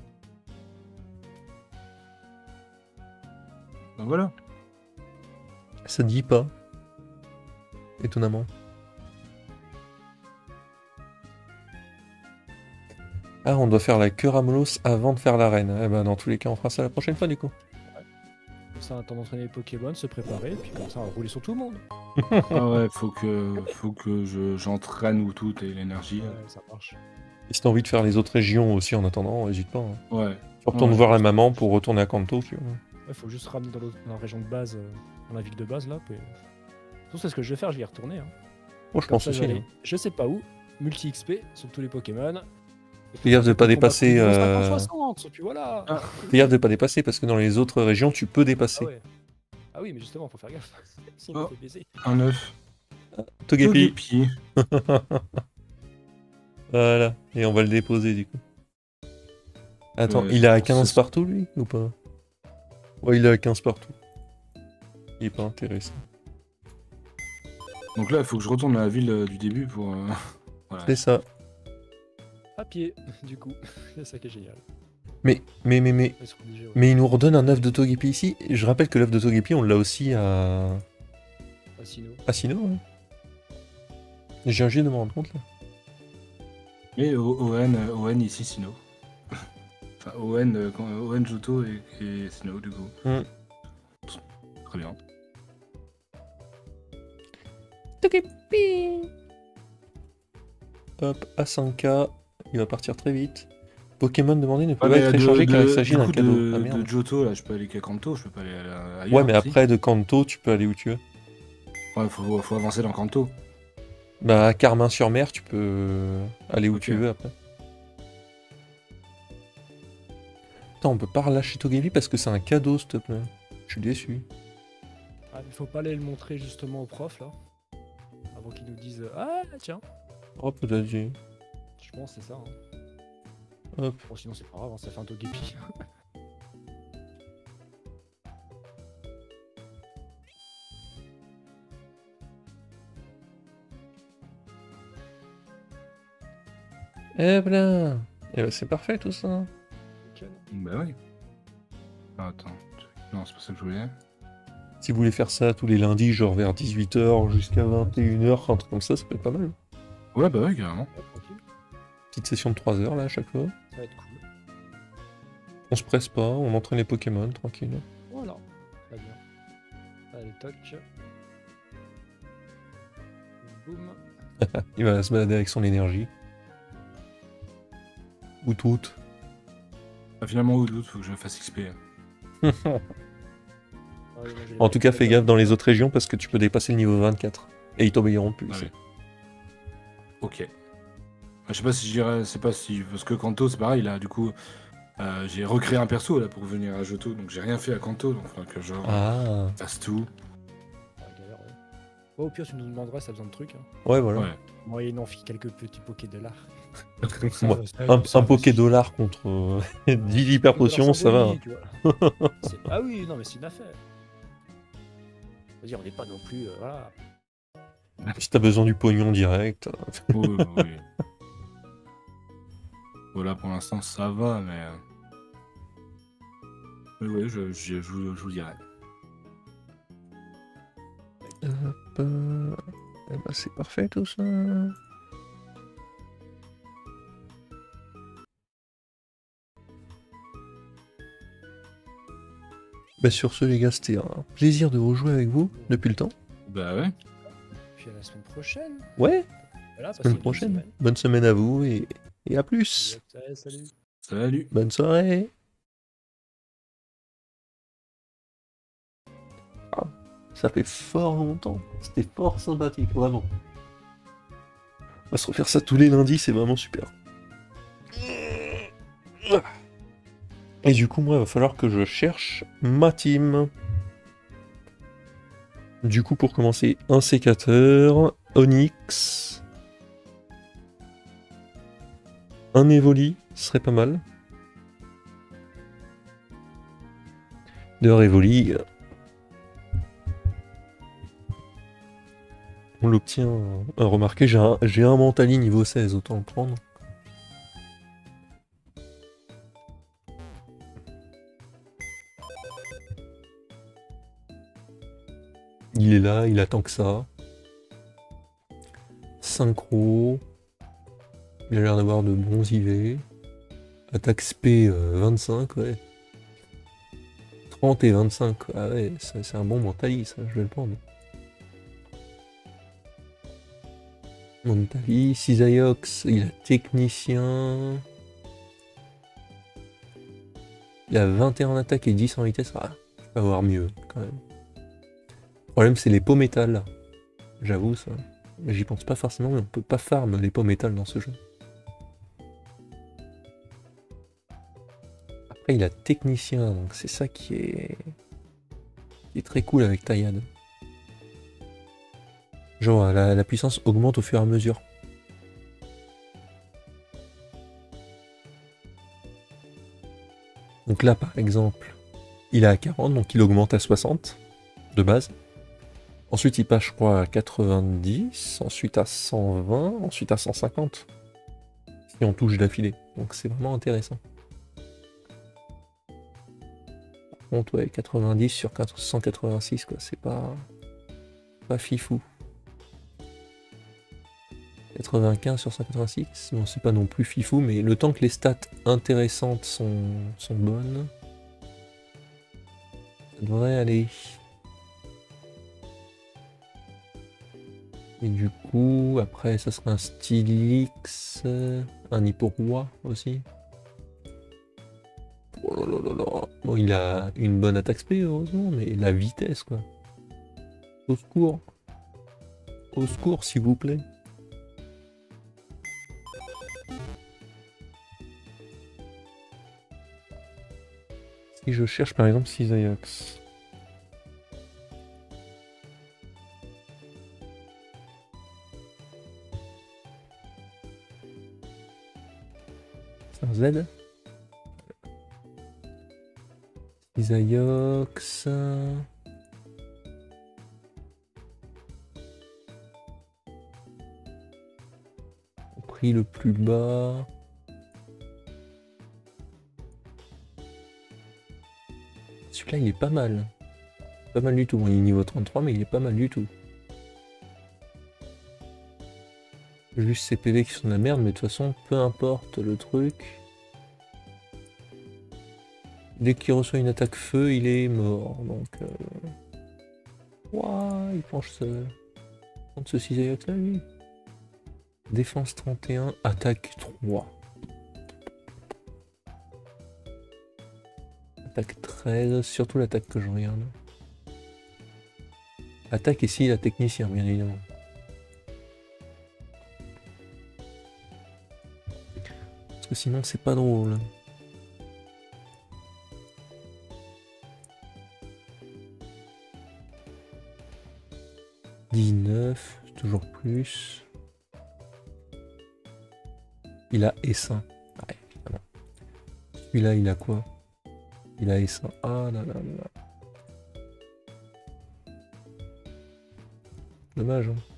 Ben voilà. Ça dit pas. Étonnamment. Ah, on doit faire la queue à Molos avant de faire l'arène. Eh ben, dans tous les cas, on fera ça la prochaine fois, du coup. Comme ça, on a le temps d'entraîner les Pokémon, se préparer, et puis comme ça, on va rouler sur tout le monde. Ah ouais, faut que, faut que je, j'entraîne ou tout et l'énergie. Ouais, ça marche. Et si t'as envie de faire les autres régions aussi en attendant, n'hésite pas. Hein. Ouais. Tu retournes Ouais, voir je la pense. maman pour retourner à Kanto. Tu vois. Ouais, faut juste ramener dans, l'autre- dans la région de base. euh, dans la ville de base là. Puis... Tout c'est ce que je vais faire, je vais y retourner. Hein. Moi, je Comme pense ça, aussi. j'allais, hein. je sais pas où, multi-X P sur tous les Pokémon. Fais gaffe de pas Combat dépasser. plus niveau euh, cinquante soixante, puis voilà. Ah. Fais gaffe de pas dépasser parce que dans les autres régions, tu peux Ah dépasser. ouais. Ah oui, mais justement, faut faire gaffe. Sinon, Oh. on fait baiser. Un œuf. Togepi. Togepi. Voilà. Et on va le déposer du coup. Attends, Ouais, il est à c'est- quinze c'est- partout lui ou pas? Ouais, il est à quinze partout. Il est pas intéressant. Donc là, il faut que je retourne à la ville euh, du début pour. euh, Voilà. C'est ça. À pied, du coup. C'est ça qui est génial. Mais, mais, mais, mais, Ils sont obligés, ouais. mais il nous redonne un œuf de Togepi ici. Je rappelle que l'œuf de Togepi, on l'a aussi à. Ah, sinon. à Sinnoh. Hein. J'ai un jet de me rendre compte là. Et O- ON, euh, ON ici, Sinnoh. Enfin, ON, euh, quand- O N Johto et, et Sinnoh, du coup. Mm. Très bien. Togepi. Hop, à cinq K. Il va partir très vite. Pokémon demandé ne peut Ah, pas mais être de- échangé car de- il s'agit du d'un coup, cadeau. de, Ah merde. de Johto, là, je peux aller qu'à Kanto, je peux pas aller à la- ailleurs. Ouais, mais si. après de Kanto, tu peux aller où tu veux. Ouais, faut, faut avancer dans Kanto. Bah, à Carmin-sur-Mer, tu peux aller où Ok. tu veux après. Attends, on peut pas relâcher Togepi parce que c'est un cadeau, s'il te plaît. Je suis déçu. Ah, il faut pas aller le montrer justement au prof là. Avant qu'ils nous disent ah tiens. Oh, peut-être j'ai. Je pense que c'est ça. Hein. Hop. Bon, sinon c'est pas grave, hein, ça fait un Togepi. Eh ben, eh ben c'est parfait tout ça. Nickel. Bah oui. Ah, attends. Non, c'est pas ça que je voulais. Si vous voulez faire ça tous les lundis, genre vers dix-huit heures jusqu'à vingt et une heures, un truc comme ça, ça peut être pas mal. Ouais, bah oui, carrément. Ouais, tranquille. Petite session de trois heures là à chaque fois. Ça va être cool. On se presse pas, on entraîne les Pokémon tranquille. Voilà. Très bien. Allez, toc. Boum. Il va se balader avec son énergie. Ou toute. Ah, finalement, ou d'autres, faut que je fasse X P. Ah oui, moi, j'ai En les tout cas, Pokémon. fais gaffe dans les autres régions parce que tu peux dépasser le niveau vingt-quatre. Et ils t'obéiront plus. Ah c'est- oui. Ok. Je sais pas si j'irais, c'est pas si. Parce que Kanto, c'est pareil, là, du coup. euh, j'ai recréé un perso là pour venir à Johto, donc j'ai rien fait à Kanto, donc faudra que genre Ah, fasse tout. Ah, galère, ouais. Ouais, au pire, tu nous demanderas si t'as besoin de trucs. Hein. ouais, voilà. Ouais. Moyennant fi- quelques petits Poké de l'art. Ouais, Un, un Poké dollar contre euh, dix hyper potions, ça va. hein. Ah oui, non, mais c'est une affaire. C'est-à-dire, on n'est pas non plus. euh, voilà. Si t'as besoin du pognon direct. Oui, oui, oui. Voilà, pour l'instant, ça va, mais. euh, Mais oui, je, je, je, vous- je vous dirai. Hop, euh, eh ben, c'est parfait tout ça. Bah sur ce les gars, c'était un plaisir de rejouer avec vous depuis le temps. Bah ouais. Puis à la semaine prochaine. Ouais, Voilà, passez semaine une bonne prochaine. semaine. Bonne semaine à vous et, et à plus. Salut, salut. Salut. Bonne soirée. Ah, ça fait fort longtemps. C'était fort sympathique, vraiment. On va se refaire ça tous les lundis, c'est vraiment super. Et du coup, moi, il va falloir que je cherche ma team. Du coup, pour commencer, un sécateur, Onyx, un Evoli, ce serait pas mal. D'ailleurs, Evoli, euh, on l'obtient. euh, remarquez, j'ai un, j'ai un Mentali niveau seize, autant le prendre. Il est là, il attend que ça. Synchro. Il a l'air d'avoir de bons I V. Attaque S P euh, vingt-cinq, ouais. trente et vingt-cinq, ah ouais, c'est c'est un bon Mentali, ça, je vais le prendre. Mentali, Cisaiox, il a technicien. Il a vingt et un en attaque et dix en vitesse. Ah, je peux avoir mieux quand même. problème, c'est les pots métal. J'avoue, ça. J'y pense pas forcément, mais on peut pas farm les pots métal dans ce jeu. Après, il a technicien, donc c'est ça qui est... qui est très cool avec Taïad. Genre, la, la puissance augmente au fur et à mesure. Donc là, par exemple, il est à quarante, donc il augmente à soixante, de base. Ensuite, il passe, je crois, à quatre-vingt-dix, ensuite à cent vingt, ensuite à cent cinquante. Si on touche d'affilée. Donc c'est vraiment intéressant. Par contre, ouais, quatre-vingt-dix sur cent quatre-vingt-six, quoi, c'est pas... pas fifou. quatre-vingt-quinze sur cent quatre-vingt-six, bon, c'est pas non plus fifou, mais le temps que les stats intéressantes sont, sont bonnes, ça devrait aller. Et du coup, après, ça sera un Stylix, un Hipporoi aussi. Oh là là là là. Bon, il a une bonne attaque spé, heureusement, mais la vitesse, quoi. Au secours. Au secours, s'il vous plaît. Si je cherche par exemple Cisaiox. C'est un Z. Cisaiox. Au prix le plus bas. Celui-là, il est pas mal. Pas mal du tout. Bon, il est niveau trente-trois, mais il est pas mal du tout. Juste ces P V qui sont de la merde, mais de toute façon, peu importe le truc. Dès qu'il reçoit une attaque feu, il est mort. Donc... Euh... Ouah, il penche ce... Contre ce Cisaiox là, lui. Défense trente et un, attaque trois. Attaque treize, surtout l'attaque que je regarde. Attaque ici, la technicien, bien évidemment. Parce que sinon, c'est pas drôle. dix-neuf, toujours plus. Il a essaim. Ouais, évidemment. Celui-là, il a quoi? Il a essaim. Ah là là là. Dommage. Hein.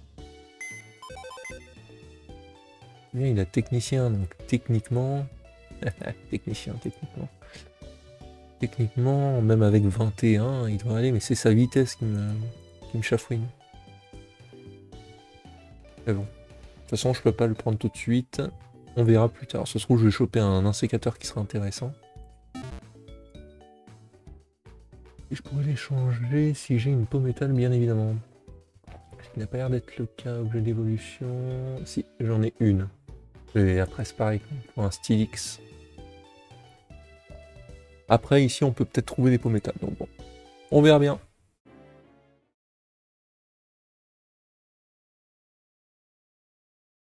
Bien, il a technicien, donc techniquement... technicien, techniquement. Techniquement, même avec vingt et un, il devrait aller, mais c'est sa vitesse qui me, qui me chafouine. Mais bon. De toute façon, je peux pas le prendre tout de suite. On verra plus tard. Ça se trouve, je vais choper un insécateur qui sera intéressant. Et je pourrais les changer si j'ai une peau métal, bien évidemment. Ce qui n'a pas l'air d'être le cas. Objet d'évolution. Si, j'en ai une. Et après, c'est pareil pour un Stylix. Après, ici, on peut peut-être trouver des peaux métal. Donc bon, on verra bien.